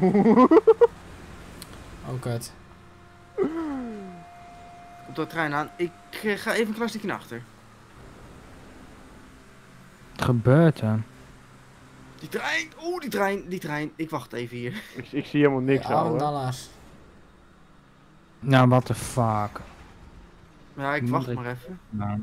Oh kut. Op de trein aan. Ik ga even een klein stukje naar achter. Wat gebeurt er? Die trein. Oeh, die trein. Ik wacht even hier. Ik zie helemaal niks, Hey, ouwe. $11. Nou, what the fuck. Ja, ik wacht maar even. Nou,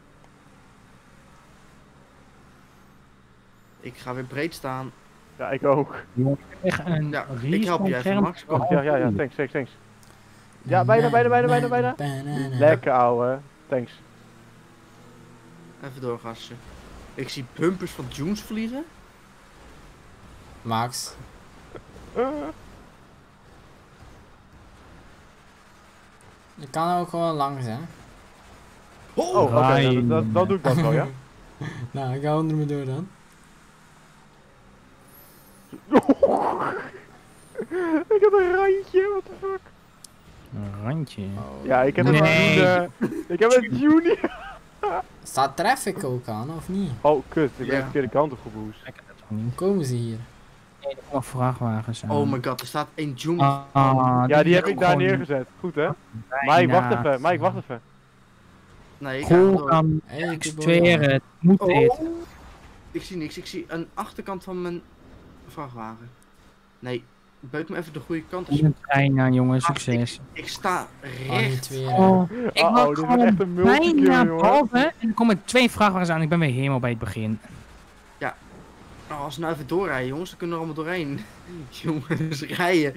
Ik ga weer breed staan. Ja, ik ook. jongen, ik heb echt een Ja, ik help je even, respawn Max. Kom. scherm. Ja, thanks. Ja, bijna. Lekker, ouwe. Thanks. Even door, gasten. Ik zie bumpers van Jones vliegen. Max. Je kan ook gewoon langs, hè? Oh, oké, Ryan. dan doe ik dat wel, ja. Nou, ik ga onder me door dan. Ik had een randje, what the fuck. Een randje. Ja, ik heb Nee. ik heb een junior. Staat traffic ook aan, of niet? Oh, kut. Ik ben Ja. de verkeerde kant op geboost. Ik heb dat toch niet. Hoe komen ze hier? Nee, er komen vrachtwagens aan. Oh my god, er staat één June. Ja, die heb ik daar gewoon neergezet. Goed, hè? bijna. Mike, wacht even. Mike, wacht even. Nee, ik ga Goed door. dan. Hey, Ik Tibo. zweer het. Moet dit. Oh. Ik zie niks. Ik zie een achterkant van mijn vrachtwagen. Nee, beuk me even de goede kant. Moet een trein aan, jongen. Succes. Ik sta Oh, niet recht. weer. Oh, ik Uh-oh, was dit wordt gewoon echt een multikill, bijna jongen. boven. En dan komen er 2 vrachtwagens aan. Ik ben weer helemaal bij het begin. Nou, als we nou even doorrijden, jongens, dan kunnen we er allemaal doorheen. Jongens, rijden.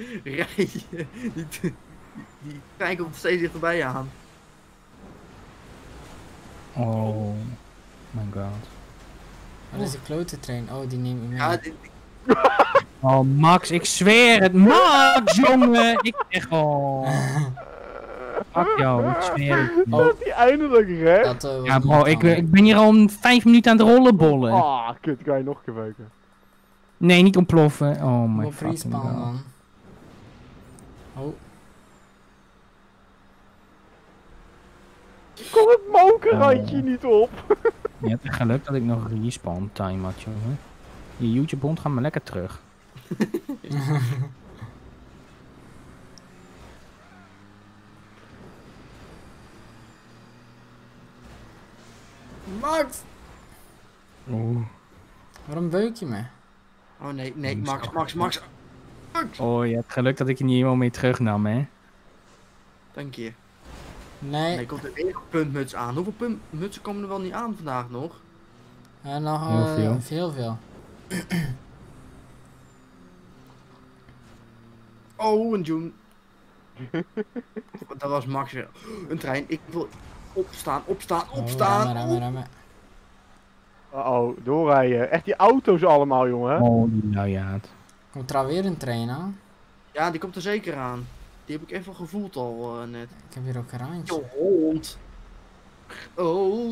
Die trein komt steeds dichterbij aan. Oh my god. Wat is de klote trein? Oh, die neemt me mee. Ja, Oh, Max, ik zweer het. Max, jongen. Ik echt. Oh. Fuck jou, ik zweer het. Dat is die eindelijk recht. Dat, was Ja, niet bro, ik handig. ben hier al 5 minuten aan het rollenbollen. Ah, kut. Kan je nog een keer beuken? Nee, niet ontploffen. Oh my Op fucking respawn god. dan. Oh, Kom het mokerrandje niet op. Je hebt echt geluk dat ik nog respawn time had, jongen. Je YouTube-bond gaat maar lekker terug. Max! Oeh. Waarom beuk je me? Oh nee, Max. Oh, je hebt geluk dat ik je niet helemaal mee terugnam, hè. Dank je. Nee, Nee, komt er weer een puntmuts aan. Hoeveel puntmutsen komen er wel niet aan vandaag nog? nog Heel veel. veel, veel. Oh, een June. Dat was Max weer. Een trein. Ik wil opstaan. Oh, remmen. Uh-oh, doorrijden. Echt die auto's allemaal, jongen. Oh, die luiaard. Komt er alweer een trein aan? Ja, die komt er zeker aan. Die heb ik even gevoeld al net. Ik heb hier ook een randje. Yo, hond. Oh.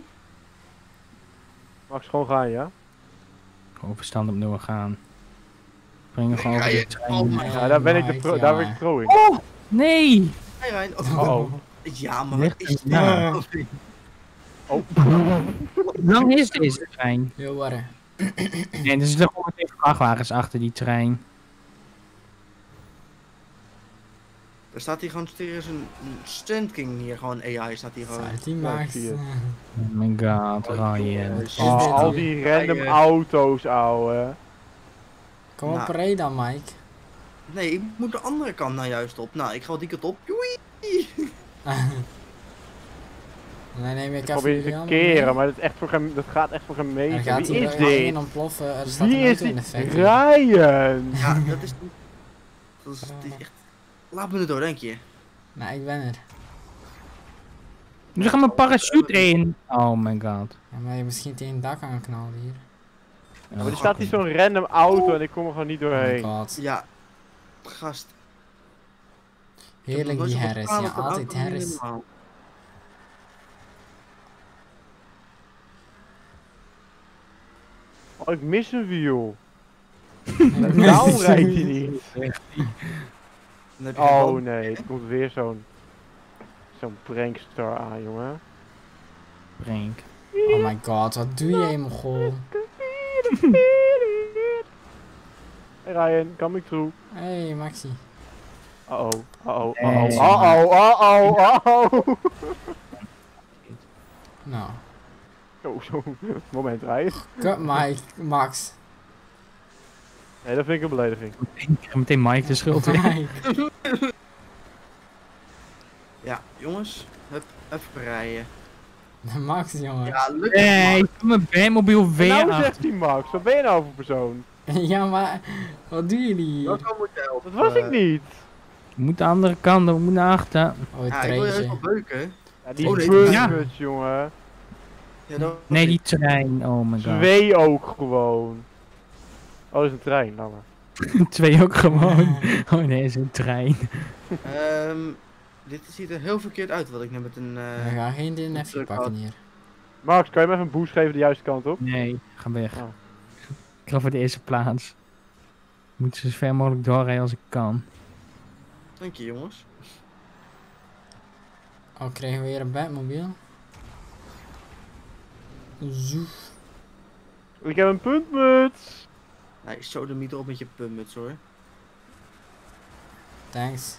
Max, gewoon gaan, ja? Gewoon verstand op nul gaan. Spring er gewoon Ja, over ja. de trein. Oh my Ja, daar ben ik Mike, daar ben ik jongen. de pro in. Oh, nee! Hey Rijn. Uh-oh. Ja, maar Ligt wat is er dit? na. Oh. Hoe lang is deze trein? Heel warm. Nee, er zitten gewoon meteen vrachtwagens achter die trein. Er staat hier gewoon serieus een Stunt King hier, gewoon AI staat hier gewoon. 15 Ja, ik max. zie het. Oh my god, Ryan. Is Oh, dit al hier? die random Rijden. auto's, ouwe. Kom op, Nou. rij dan, Mike. Nee, ik moet de andere kant nou juist op. Nou, ik ga wel die kant op. Joei! Nee, neem ik Ik even probeer jullie te allemaal keren, mee. maar dat, is echt voor geen, dat gaat echt voor geen Er meter. gaat Wie hier is één dit? ontploffen. Er staat Wie een is auto in dit? de factory. Ryan! Ja, dat is niet. Dat is echt. Laat me er door, denk je. Nou, ik ben er. Dus gaan mijn parachute in. Oh my god. Ja, maar je misschien tegen het dak aanknallen hier. Maar er staat hier zo'n random auto en ik kom er gewoon niet Oh my doorheen. god. Ja. Gast. ik heb Heerlijk nog die nooit zo Harris. gepraat Ja, op een altijd auto, niet Harris. normaal. Oh, ik mis een wiel. Nou rijdt hij niet. Dan heb je Oh gewoon- nee, er komt weer zo'n prankstar aan, jongen. Prank. Oh my god, wat doe je, Mongool? Hey Ryan, coming through. Hey, Maxi. Uh-oh, uh-oh, Nee. uh-oh, uh-oh, uh-oh, uh-oh. Nou, Zo, moment Ryan. kut Mike, Max. Nee, dat vind ik een belediging. Ik krijg meteen Mike de schuld weer. Mike. Ja, jongens. Hup, even rijden. Max, jongen. Ja, lukt Nee, ik heb mijn bandmobiel En weer nou achter. zegt hij Max, wat ben je nou voor persoon? Ja, maar wat doen jullie hier? Dat kan moet je helpen. Dat was ik niet. We moeten de andere kant, we moeten naar achter. Oh, het Ja, ik wil juist treintje. wel beuken. Ja, die Oh, nee, busmuts, jongen. Ja, dat Nee, die trein. Oh my god. 2 ook gewoon. Oh, dat is een trein, laat maar. 2 ook gewoon. Oh nee, is een trein. Dit ziet er heel verkeerd uit wat ik net met een... We gaan geen DNF druk pakken had. hier. Max, kan je me even een boost geven de juiste kant op? Nee, ga weg. Oh. Ik ga voor de eerste plaats. Moet zo ver mogelijk doorrijden als ik kan. Dank je jongens. Oh, kregen we weer een Batmobiel? Zoef. Ik heb een puntmuts. Nee, zo de niet op met je puntmuts hoor. Thanks.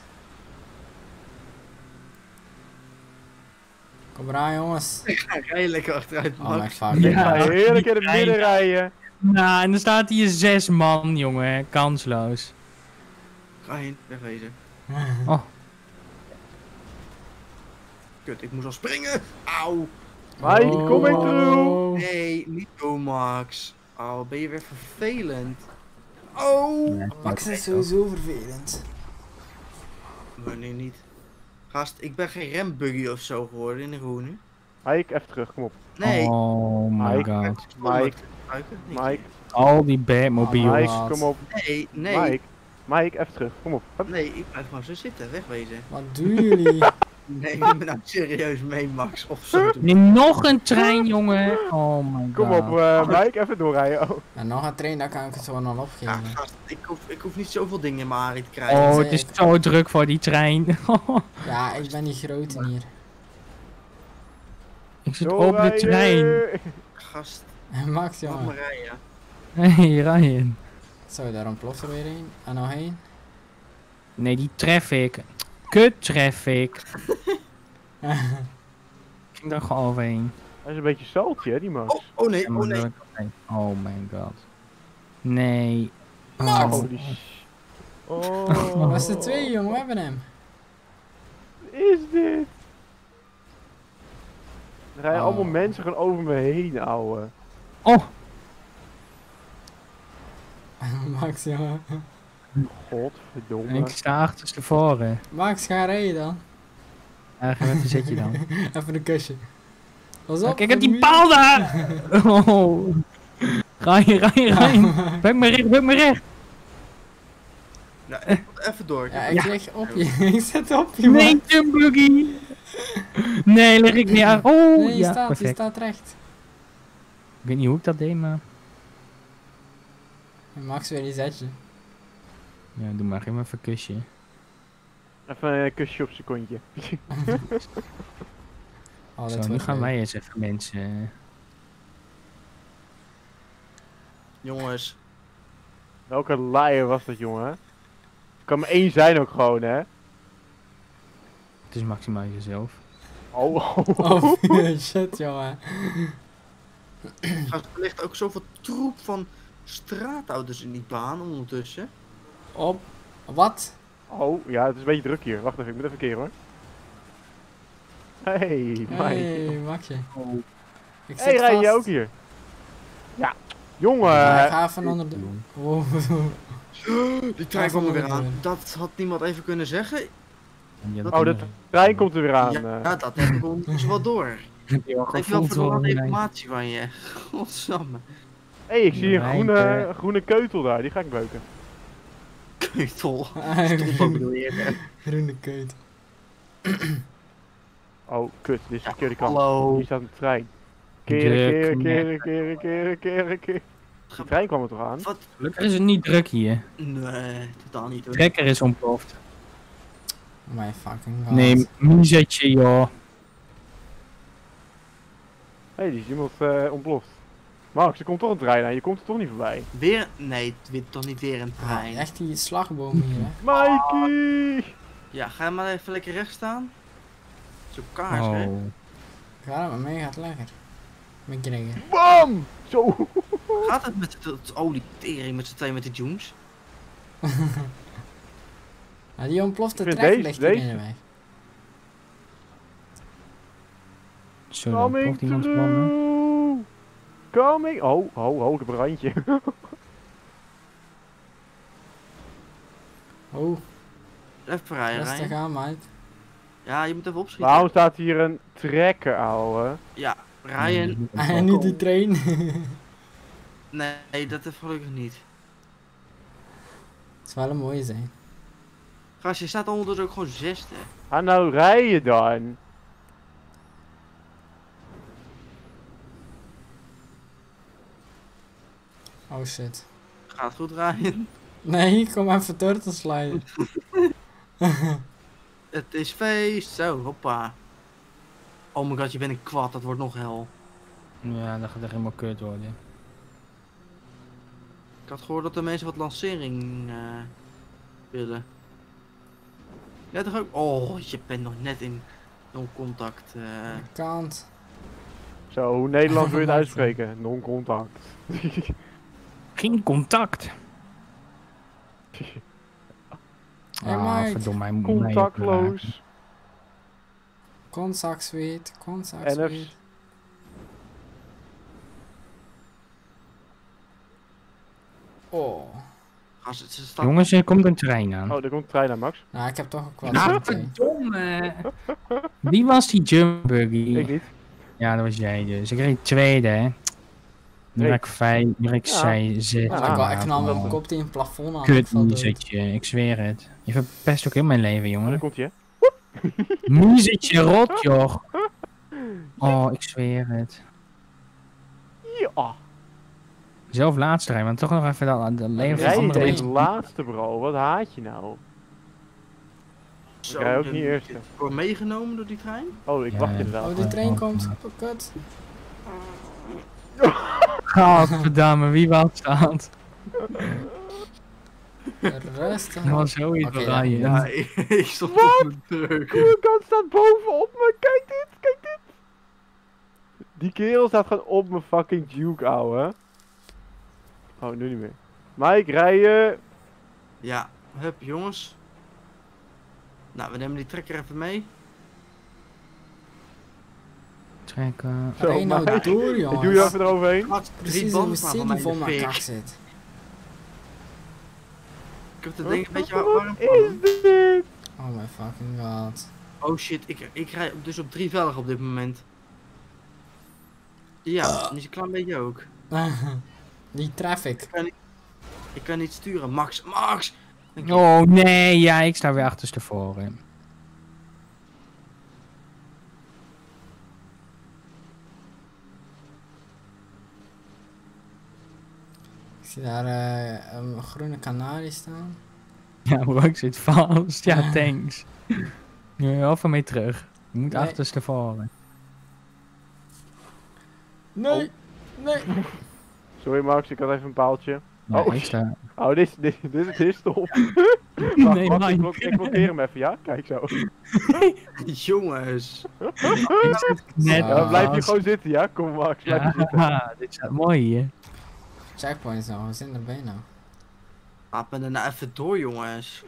Kom eraan jongens. Rij je lekker achteruit, Oh my Max. fuck. Ik ga Ja. heerlijk in het midden rijden. Nou, en dan staat hier 6 man, jongen. Kansloos. Ga heen, wegwezen. Oh. Kut, ik moest al springen. Auw. Mike, kom ik through. Nee, niet doen, Max. Oh, ben je weer vervelend. Oh. Max is sowieso vervelend. Nee, niet. Gast, ik ben geen rembuggy of zo geworden in de groene. Mike, even terug, kom op. Nee. Oh my Mike. god. Mike, Mike, Al die Batmobiles. Mike, Wat? kom op. Nee, nee. Mike, even terug, kom op. Nee, ik blijf gewoon zo zitten, wegwezen. Wat doen jullie? Nee, neem me nou serieus mee, Max. Of zo. Neem nog een trein, jongen. Oh my god. Kom op, Mike, even doorrijden. Oh. En nog een train, dan kan ik het gewoon al Ja, opgeven. gast, ik hoef niet zoveel dingen in mijn haren te krijgen. Oh, het is zo druk voor die trein. Ja, ik ben niet groot hier. Ik zit op de trein. Gast, Max laat me jongen. rijden. Hey Ryan. Zo, daar ontploft er weer een. En nog één. Nee, die traffic. Kut traffic. Ik ging daar gewoon overheen. Hij is een beetje salty, hè, die Max. Oh nee, oh nee. Oh my god. Nee. Max! Oh, die Oh. Was er twee jongen, we hebben hem. Wat is dit? Er rijden Oh. allemaal mensen gewoon over me heen, ouwe. Oh, Max jongen. Godverdomme. ik sta achterstevoren. Max, ga rijden dan. Eigenlijk zit je dan? Even een kusje. Pas op. Kijk, die paal daar! Oh. Ryan. Bek me recht. Nou, ik moet even door. Ja, ik lig op je. Ik zit op je. Nee, Max. Jump Buggy. Nee, lig ik niet aan. Oh, Nee, je ja, je perfect. staat recht. Ik weet niet hoe ik dat deed, maar... En Max weer die zetje. Ja, doe maar. Geef me even een kusje. Even een kusje op zijn kontje. Oh, Zo, dit nu wordt gaan leuk. wij eens even mensen... Jongens, Welke liar was dat, jongen? Er kan maar één zijn ook gewoon, hè? Het is maximaal jezelf. Oh. Oh, shit jongen. gast, er ligt ook zoveel troep van straatauto's in die baan ondertussen. Op. Wat? Oh, ja, het is een beetje druk hier. Wacht even, ik moet even keren, hoor. Hey, Mike. Hey, Maxje. Ik Hey, zit rij je vast. ook hier? Ja. Jongen. Ja, ik ga even onder de... Wow. Die trein kwam er weer aan. Dat had niemand even kunnen zeggen. Oh, de trein komt er weer aan. Ja, dat heb ik ondertussen wel door. Heb je al Dankjewel voor gevoeld de latte hoor, informatie van je. Godsamme. Hey, ik zie een Rijke. groene keutel daar. Die ga ik beuken. Keutel. Stond bedoel je. Groene keut. Oh, kut. Dit is de verkeerde kant. Hallo. Hier staat een trein. De Keren. De trein kwam er toch aan? Wat? Gelukkig is het niet druk hier. Nee, totaal niet hoor. Trekker is ontploft. Oh my fucking god. Nee, muzetje joh. Hé, die is iemand ontploft. Max, er komt toch een trein aan. Je komt er toch niet voorbij. Weer? Nee, toch niet weer een Ah, trein. echt die slagboom hier, hè. Mikey! Ja, ga maar even lekker recht staan. Zo kaars, hè. Oh. Ga er maar mee, gaat lekker. Met krijgen. Bam! Zo! Gaat het met het olie tering met z'n tweeën met de Jones? Nou, die ontplofte Ik vind trek deze- ligt hier in deze- de weg. Zo, dan Coming ploft iemand van me. through! Coming! Oh, ik heb een randje. Oh, Even rijden, rustig Rijn. aan, mate. Ja, je moet even opschieten. Waarom staat hier een trekker, ouwe? Ja, Ryan. En niet die train. Nee, dat heeft gelukkig niet. Het is wel een mooie zijn. Gast, je staat ondertussen ook gewoon zesde. Ga nou rijden dan. Oh shit. Gaat goed, Ryan. Nee, kom even turtle sliden. Het is feest. Zo, hoppa. Oh my god, je bent een kwad. Dat wordt nog hel. Ja, dat gaat echt helemaal kut worden. Ik had gehoord dat de mensen wat lancering willen. Ja, toch ook? Oh, je bent nog net in non-contact. Kant. Zo, hoe Nederlands wil je het uitspreken? Non-contact. Geen contact. Hey Mike. Verdomme, mij Contactloos. Contact sweet. Contact NF's. sweet. Oh. Ze staan... Jongens, er komt een trein aan. Oh, er komt een trein aan, Max. Nou, ik heb toch een kwad. Nou, verdomme. Wie was die jump buggy? Ik niet. Ja, dat was jij dus. Ik reed tweede, hè. Nu Nee. rijd ik 5, nu rijd ik Ja. 6. Ik knal mijn kop tegen het plafond aan. Kut ik val dood. muziekje, ik zweer het. Je verpest ook heel mijn leven, Oh, daar jongen. komt hij, hè? Muziekje rot, joh. Oh, ik zweer het. Ja. Zelf laatste rijden, maar toch nog even dat leven van Jij andere deze mensen. laatste, bro. Wat haat je nou? Zo, Jij ook de- niet eerste. Wordt meegenomen door die trein? Oh, ik Ja. wacht inderdaad. Oh, die train komt. Oh, kut. Godverdamme, wie was dat? Rustig. Dat was zoiets Oké, van Ryan. Ja, ik stond Wat? op mijn druk. Koerkant staat bovenop me. Kijk dit, kijk dit. Die kerel staat gewoon op mijn fucking Duke, ouwe. Oh, nu niet meer. Mike, rijden. Ja, hup jongens. Nou, we nemen die trekker even mee. Trekken. Zo, Rij nou Mike. door, Ik doe je jongens. even eroverheen. Laat Precies drie hoe banden van City mij vol in de mijn fik. kak zit. Ik heb het ding een beetje Wat warm is van. dit? Oh my fucking god. Oh shit, ik rij dus op 3 velgen op dit moment. Ja, niet een klein beetje ook. Die traffic. Ik kan niet sturen. Max, Max! Dank je. Oh nee, ja, ik sta weer achterstevoren. Ik zie daar een groene kanarie staan. Ja, bro, ik zit vast. Ja, thanks. Nu wel van mee terug. Je moet Nee. achterstevoren. Nee! Nee! Sorry Max, ik had even een paaltje. Ja, Oh, ik sta... Oh, dit is top. Nee, Wacht, Max, Mike. ik blokkeer hem even, ja? Kijk zo. Jongens. Ik zit net Ja, blijf je vast. gewoon zitten, ja? Kom Max, blijf je zitten. Ja, dit staat mooi hier. Checkpoints nou, we zijn erbij nou. Laat me er nou even door, jongens.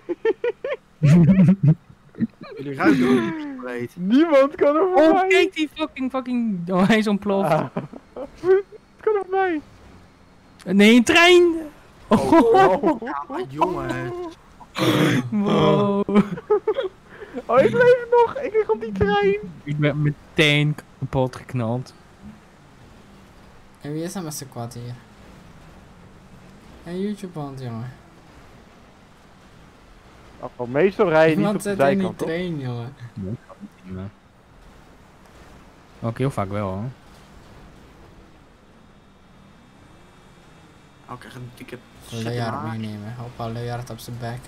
Jullie ruiken ook niet breed. Niemand kan er Oh, voorbij. kijk die fucking... Oh, hij is ontploft. Ah. Het kan er voorbij. Nee, een trein! Oh, Oh. Ja, maar jongens. wow. Oh, ik leef nog. Ik lig op die trein. Ik ben meteen kapot geknald. En wie is er met zijn kwad hier? Een YouTube-band, jongen. Oh, meestal rij je niet Iemand op de zit in die zijkant, toch? train, jongen. Ook heel vaak wel, hoor. Oh, ik krijg een dikke... Leijard meenemen. Hoppa, Leijard op zijn bek.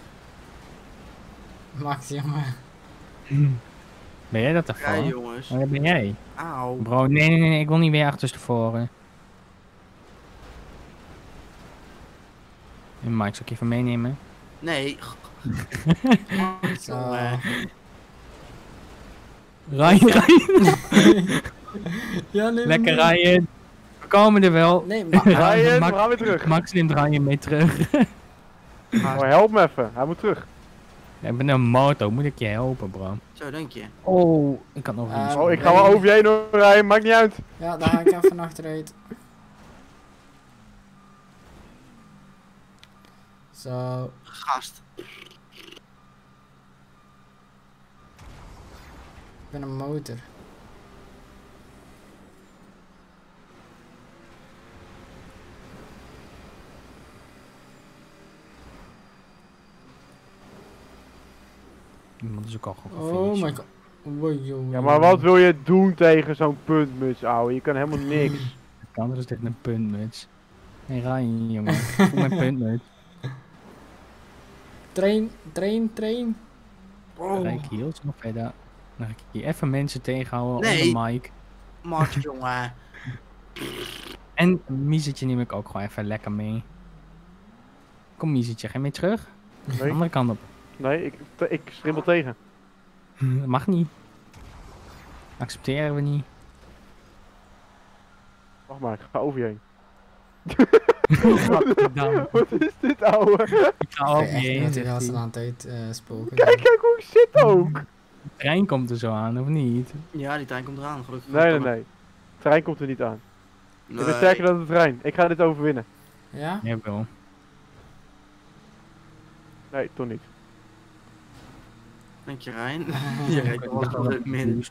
Max, jongen. Ben jij dat Ja, ervan? jongens. Waar ben jij? Auw. Bro, nee, ik wil niet weer achterstevoren. En Mike, zal ik even meenemen? Nee. Zo. Jongen. Ryan. Ja, nee, Lekker nee. Ryan. We komen er wel. Nee, maar... Ryan, Max- we gaan weer terug. Max neemt Ryan mee terug. Oh, help me even. Hij moet terug. Ik ben een moto, moet ik je helpen, bro? Zo, denk je. Oh, ik had nog Ah, iets. Oh, ik ga wel over je heen hoor, Ryan. Maakt niet uit. Ja, daar ga ik even achteruit. Zo. Gast. Ik ben een motor. Iemand is ook al gewoon Oh gefinished. my god. Wow, yo, Ja, maar wat wil je doen tegen zo'n puntmuts, ouwe? Je kan helemaal niks. Ik kan er dus tegen een puntmuts. Hé Ryan, jongen. Voel mijn puntmuts. Train. Dan ga Oh, ik hier nog verder. Dan ga ik hier even mensen tegenhouden Nee. onder Mike. Max, jongen. En Miezetje neem ik ook gewoon even lekker mee. Kom Miezetje, ga je mee terug? Nee. Andere kant op. Nee, ik stribbel tegen. Dat mag niet. Accepteren we niet. Wacht maar, ik ga over je heen. Gadverdamme. Wat is dit, ouwe? Ik ga Oké, over je echt heen, dat die zegt gasten hij. aan het uitspoken. Kijk hoe ik zit ook. De trein komt er zo aan, of niet? Ja, die trein komt eraan, gelukkig. Nee. De trein komt er niet aan. Ik ben sterker dan de trein. Ik ga dit overwinnen. Ja? Jawel. Nee, toch niet. Dank je, Rijn. Je rijdt wel zo in het midden.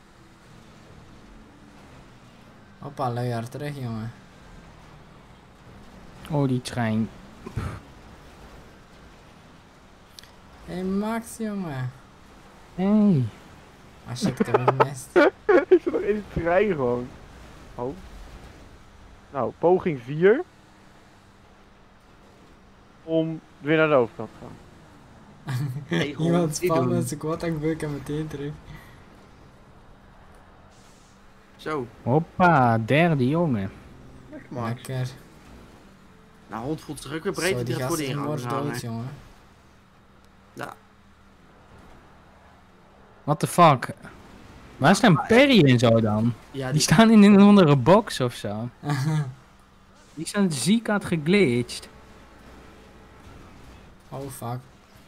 Hoppa, luiaard terug, jongen. Oh, die trein. Hé, Max, jongen. Hey. Als ik het heb gemist. Ik zit nog in de trein gewoon. Oh. Nou, poging 4. Om weer naar de overkant te gaan. Nee, gewoon Iemand niet spant doen. met zijn quad-buk en meteen terug. Zo, Hoppa, derde jongen. Max. Lekker. Nou, hond voelt zich ook weer breed, Zo, die die gaat voor de gasten ingang wordt dood, hangen. jongen. What the fuck? Waar staan Perry en zo dan? Ja, Die die staan in een andere box of zo. Die zijn ziek had geglitcht. Oh, fuck.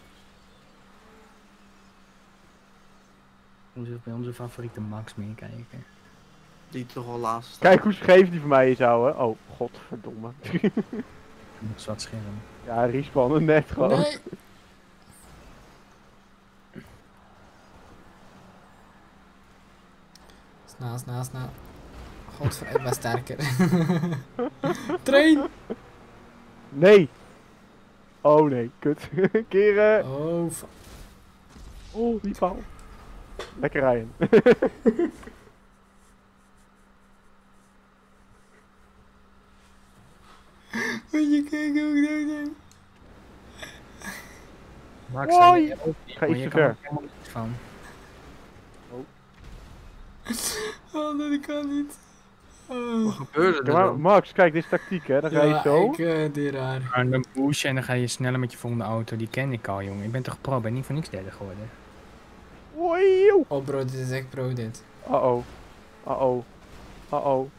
Moeten we bij onze favoriete Max meekijken. die toch al laatst staat. Kijk hoe scheef die van mij is, ouwe. Oh, godverdomme. Nog zwart scherm. Ja, respannen net gewoon. Nee! Snel. Godver, ik ben sterker. Train! Nee. Oh nee, kut. Keren. Oh, fuck. Oh, die paal. Lekker rijden. Moet je kijken hoe ik dat doe. Max, Hoi. jij ook niet, Ga maar iets je te kan ver. er helemaal niks van. Oh, nee, dat kan niet. Wat Oh. gebeurde er Ja, maar dan? Max, kijk, dit is tactiek hè. Dan ga je Ja, zo. die raar. En dan push en dan ga je sneller met je volgende auto. Die ken ik al, jongen. Ik ben toch pro, ben niet voor niks derde geworden. Oei. Oh bro, dit is echt pro dit. Uh-oh. Uh-oh. Uh-oh.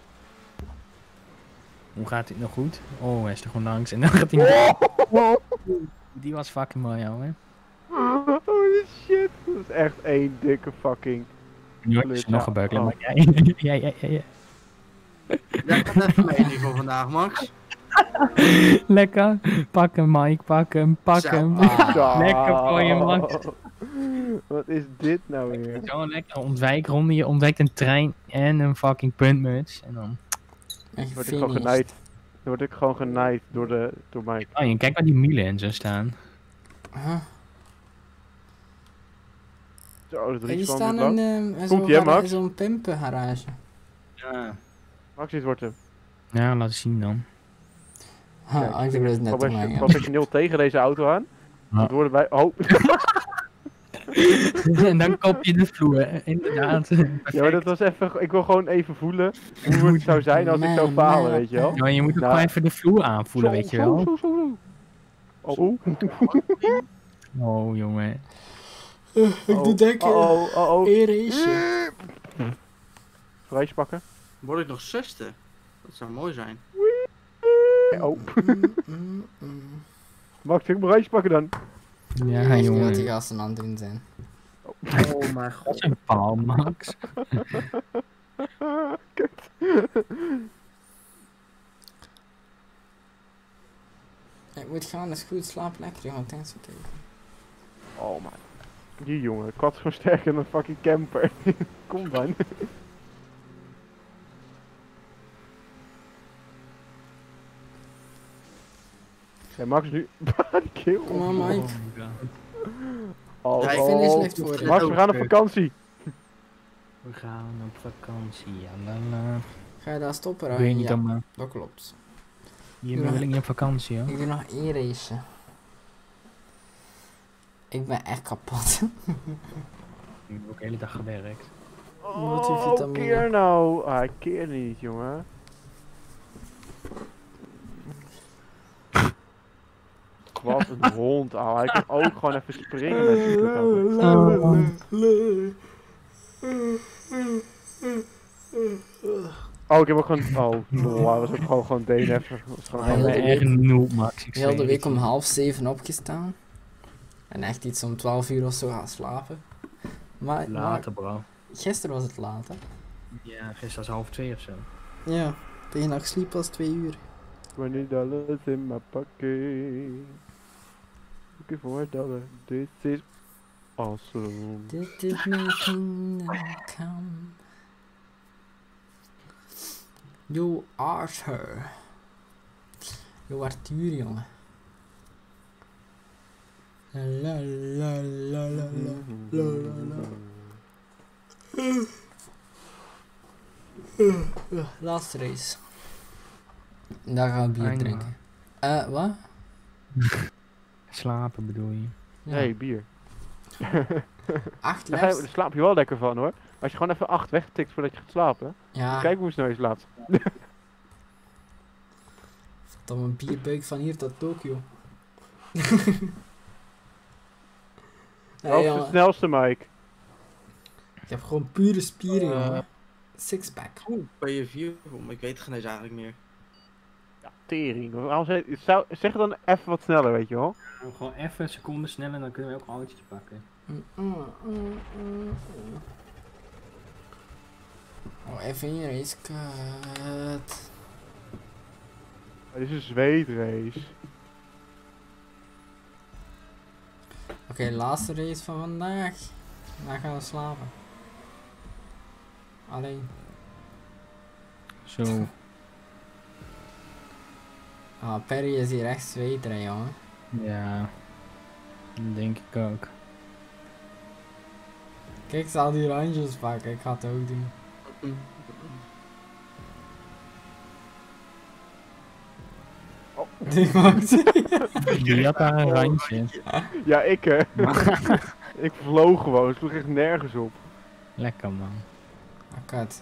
Hoe gaat dit nog goed? Oh, hij is er gewoon langs en dan gaat hij... Oh. Die was fucking mooi, jongen. Holy shit. Dat is echt één dikke fucking. Nu is er nog gebeurd, Oh. maar jij. Ja. Jij gaat even mee die voor vandaag, Max. Lekker. Pak hem, Mike. Pak hem. Zo. Ah. Lekker voor je, Max. Wat is dit nou weer? Zo lekker ontwijkronde. Je ontwijkt een trein en een fucking puntmuts. En dan... Echt Word ik gewoon finished. genaaid. Dan word ik gewoon genaaid door mij. Oh, je kijk waar die Miele en zo staan. Huh? Zo, dat En die respawn staan duurt lang. in Komt-ie, hè, Max? zo'n pimpengarage. Ja. Max, dit wordt hem. Ja, laat zien dan. Ha, Kijk, ik wil het net doen. professioneel tegen deze auto aan. Ja. Dat worden wij. Oh, En dan kop je de vloer, inderdaad. ja, maar dat was even. Ik wil gewoon even voelen hoe het zou zijn als ik zou Man, falen, man. weet je wel. Ja, maar je moet ook Nou. gewoon even de vloer aanvoelen, weet je wel. Zo. Oh, Oh, jongen. Ik doe denken. Oh. E-race. Vrijs pakken. Word ik nog zesde? Dat zou mooi zijn. Oh, Max, ik moet reis pakken dan. Ja, Ik weet niet wat die jongen. gasten aan het doen zijn. Oh mijn Dat god. is een paal, Max. Ik moet gaan, is goed, slaap lekker jongen, thanks voor het kijken. Oh man. Die jongen, ik had gewoon sterker dan een fucking camper. Kom dan. Ja, Max nu. Die keel. Kom maar Mike. Oh, Ja, ik vind deze oh. ligt voor je. Max, we gaan op vakantie. We gaan op vakantie, jalala. Ga je daar stoppen? Ik weet niet Ja, om... dat klopt. Hiermee wil ik niet op vakantie, hoor. Ik doe nog E-race. Ik ben echt kapot. Ik heb ook de hele dag gewerkt. Multivitamine. Keer nou. Ah, ik keer niet, jongen. Wat een hond, ouwe. Hij kan ook gewoon even springen met zijn Oh, ik heb ook gewoon... Oh, lol, hij was ook gewoon DNF. Dat was gewoon Heel Ik de ben week- echt een noob, Max. Ik Heel de zweer week het om je. 6:30 opgestaan. En echt iets om 12 uur of zo gaan slapen. Maar Later, bro. gisteren was het laat, hè? Ja, gisteren was 1:30 of zo. Ja, tegen dat ik sliep was 2 uur. Wanneer alles in mijn pakje. Looking for a dollar. This is awesome. Dit is mijn kingdom come. Yo Arthur. Yo Arthur, jongen. La la la la la la la. Laatste race. Daar gaan we bier Eindelijk. drinken. Wat? Slapen bedoel je? Ja. Hey, bier. 8 Daar laps. slaap je wel lekker van, hoor. Als je gewoon even 8 wegtikt voordat je gaat slapen. Ja, Kijk hoe snel je slaapt. dan een bierbuik van hier tot Tokio. Wat Nee, is de jongen, snelste, Mike? ik heb gewoon pure spieren, jongen. Sixpack. Oeh, ben je 4? Maar ik weet het geen eens eigenlijk meer. Ja, tering. Waarom zeg het dan even wat sneller, weet je wel? Gewoon even een seconde sneller, dan kunnen we ook een autootje pakken. Oh, even hier is kut. Dit is een zweetrace. Oké, laatste race van vandaag. Dan gaan we slapen. Alleen. Zo. Ah, Perry is hier echt zweter, jongen. Ja. Dat denk ik ook. Kijk, ik zal die randjes pakken. Ik ga het ook doen. Die maakt Die had daar een randje. Ja, ik ik vloog gewoon. Het sloeg echt nergens op. Lekker man. Ah, kut. Dat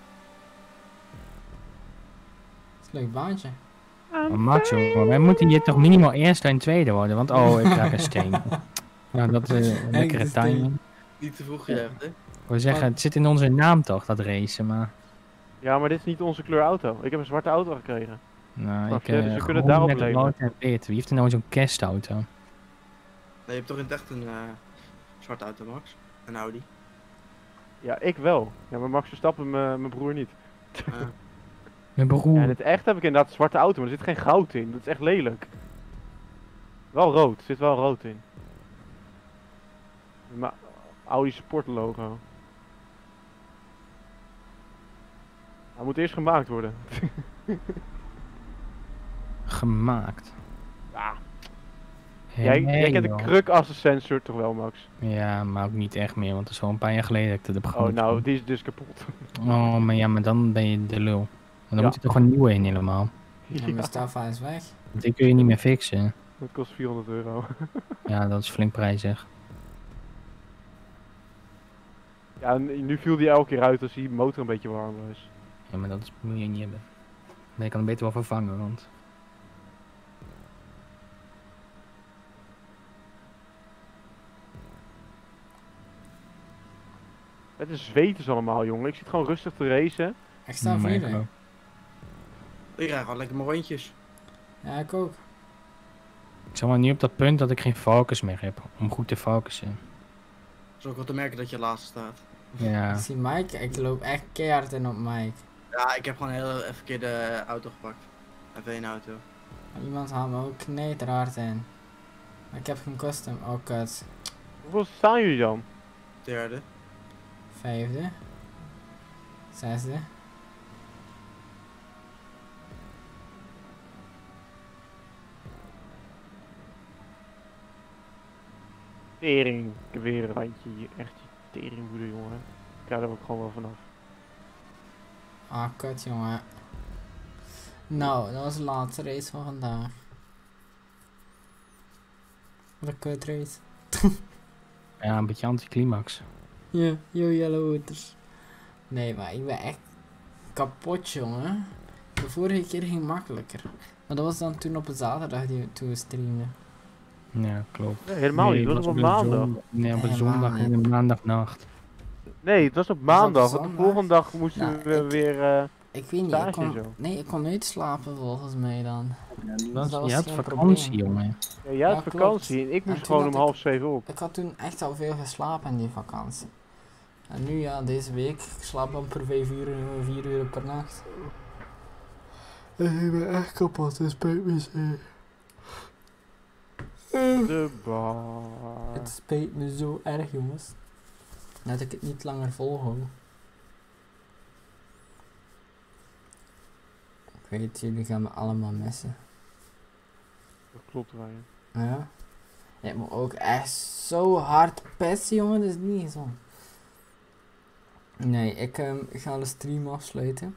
is een leuk baantje. Maar Max, jongen, wij moeten hier toch minimaal eerste en tweede worden, want oh, ik krijg een steen. Nou, dat is een lekkere de steen. timing. Niet te vroeg gezegd, hè? Ik wil zeggen, het zit in onze naam toch, dat racen, maar... Ja, maar dit is niet onze kleur auto. Ik heb een zwarte auto gekregen. Nou, Snap ik je? Dus we kunnen gewoon daarop met leven. rood en wit. Wie heeft er nou zo'n kerstauto? Nee, je hebt toch in het echt een zwarte auto, Max? Een Audi. Ja, ik wel. Ja, maar Max Verstappen, mijn broer niet. Mijn broer. Ja, in het echt heb ik inderdaad een zwarte auto, maar er zit geen goud in. Dat is echt lelijk. Wel rood, er zit wel rood in. Maar Audi Sport logo. Hij moet eerst gemaakt worden. Gemaakt. Ja, Hey, jij kent de joh. kruk als een sensor toch wel, Max? Ja, maar ook niet echt meer, want het is al een paar jaar geleden dat ik het heb Oh, gehad. nou, die is dus kapot. Oh, maar ja, maar dan ben je de lul. Maar dan Ja. moet je toch een nieuwe in helemaal. En Ja, Mustafa is weg. Want die kun je niet meer fixen. dat kost €400. Ja, dat is flink prijzig. Ja, en nu viel die elke keer uit als die motor een beetje warm was. Ja, maar dat moet je niet hebben. Maar je kan hem beter wel vervangen, want... Het is zweters allemaal, jongen. Ik zit gewoon rustig te racen. Ik sta Maar ik vierde. ook. Ik krijg gewoon lekker mijn rondjes. Ja, ik ook. Ik zeg maar nu op dat punt dat ik geen focus meer heb, om goed te focussen. Het is ook wel te merken dat je laatste staat. Ja, Ik zie Mike, ik loop echt keihard in op Mike. Ja, ik heb gewoon heel even keer de auto gepakt. Even één auto. Iemand haalt me ook knijterhard in. Maar ik heb geen custom. Oh, kut. Hoeveel staan jullie dan? Derde. Vijfde. Zesde. Tering. Ik heb weer een randje hier. Echt die teringwoede, jongen. Ik ga er ook gewoon wel vanaf. Ah, kut, jongen. Nou, dat was de laatste race van vandaag. Wat een kut race. Ja, een beetje anticlimax. Ja, yo Yellow Waters. Nee, maar ik ben echt kapot, jongen. De vorige keer ging makkelijker. Maar dat was dan toen op een zaterdag toen we streamden. Ja, klopt. Nee, helemaal niet. Het was op een maandag. Nee, op een Helemaal zondag niet. en een maandagnacht. Nee, het was op Was dat maandag. Want de zondag? volgende dag moesten Nou, we weer... Ik weet niet, Stage zo. ik kon nooit slapen volgens mij dan. Dat was je had geen vakantie, probleem. jongen. Ja, jij had Ja, vakantie klopt. en ik En moest toen gewoon om had ik- 6:30 op. Ik had toen echt al veel geslapen in die vakantie. En nu ja, deze week, ik slaap amper 5 uur, 4 uur per nacht. En ik ben echt kapot, het spijt me zeer. De bar. Het spijt me zo erg, jongens. Dat ik het niet langer volhoud. Ik weet, jullie gaan me allemaal missen. Dat klopt, Ryan. Ja? Ik moet ook echt zo hard pesten, jongen, dat is niet gezond. Nee, ik ga de stream afsluiten.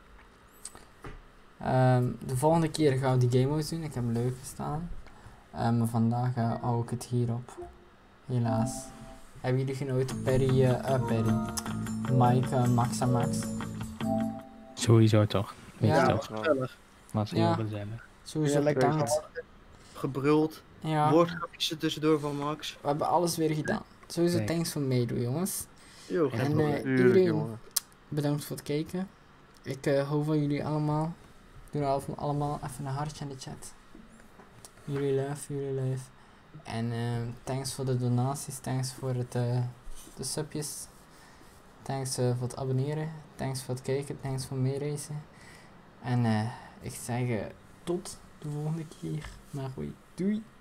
De volgende keer gaan we die game modes doen, ik heb leuk gestaan. Maar vandaag hou ik het hierop. Helaas. Hebben jullie genoten, Perry, Mike, Max en Max? Sowieso toch. Weet Ja. je toch. Gezellig. Was Ja. heel gezellig. Sowieso Ja, bedankt. Gebruld. Ja, Woordgrapjes er tussendoor van Max. we hebben alles weer gedaan. Sowieso Nee. thanks voor meedoen, jongens. Yo, geen En probleem. Tuurlijk, iedereen jongen. bedankt voor het kijken. Ik hou van jullie allemaal. Doe nou allemaal even een hartje in de chat. Jullie love. En thanks voor de donaties, thanks voor de subjes. Thanks voor het abonneren, thanks voor het kijken, thanks voor meereizen. En ik zeg tot de volgende keer. Maar goed, doei!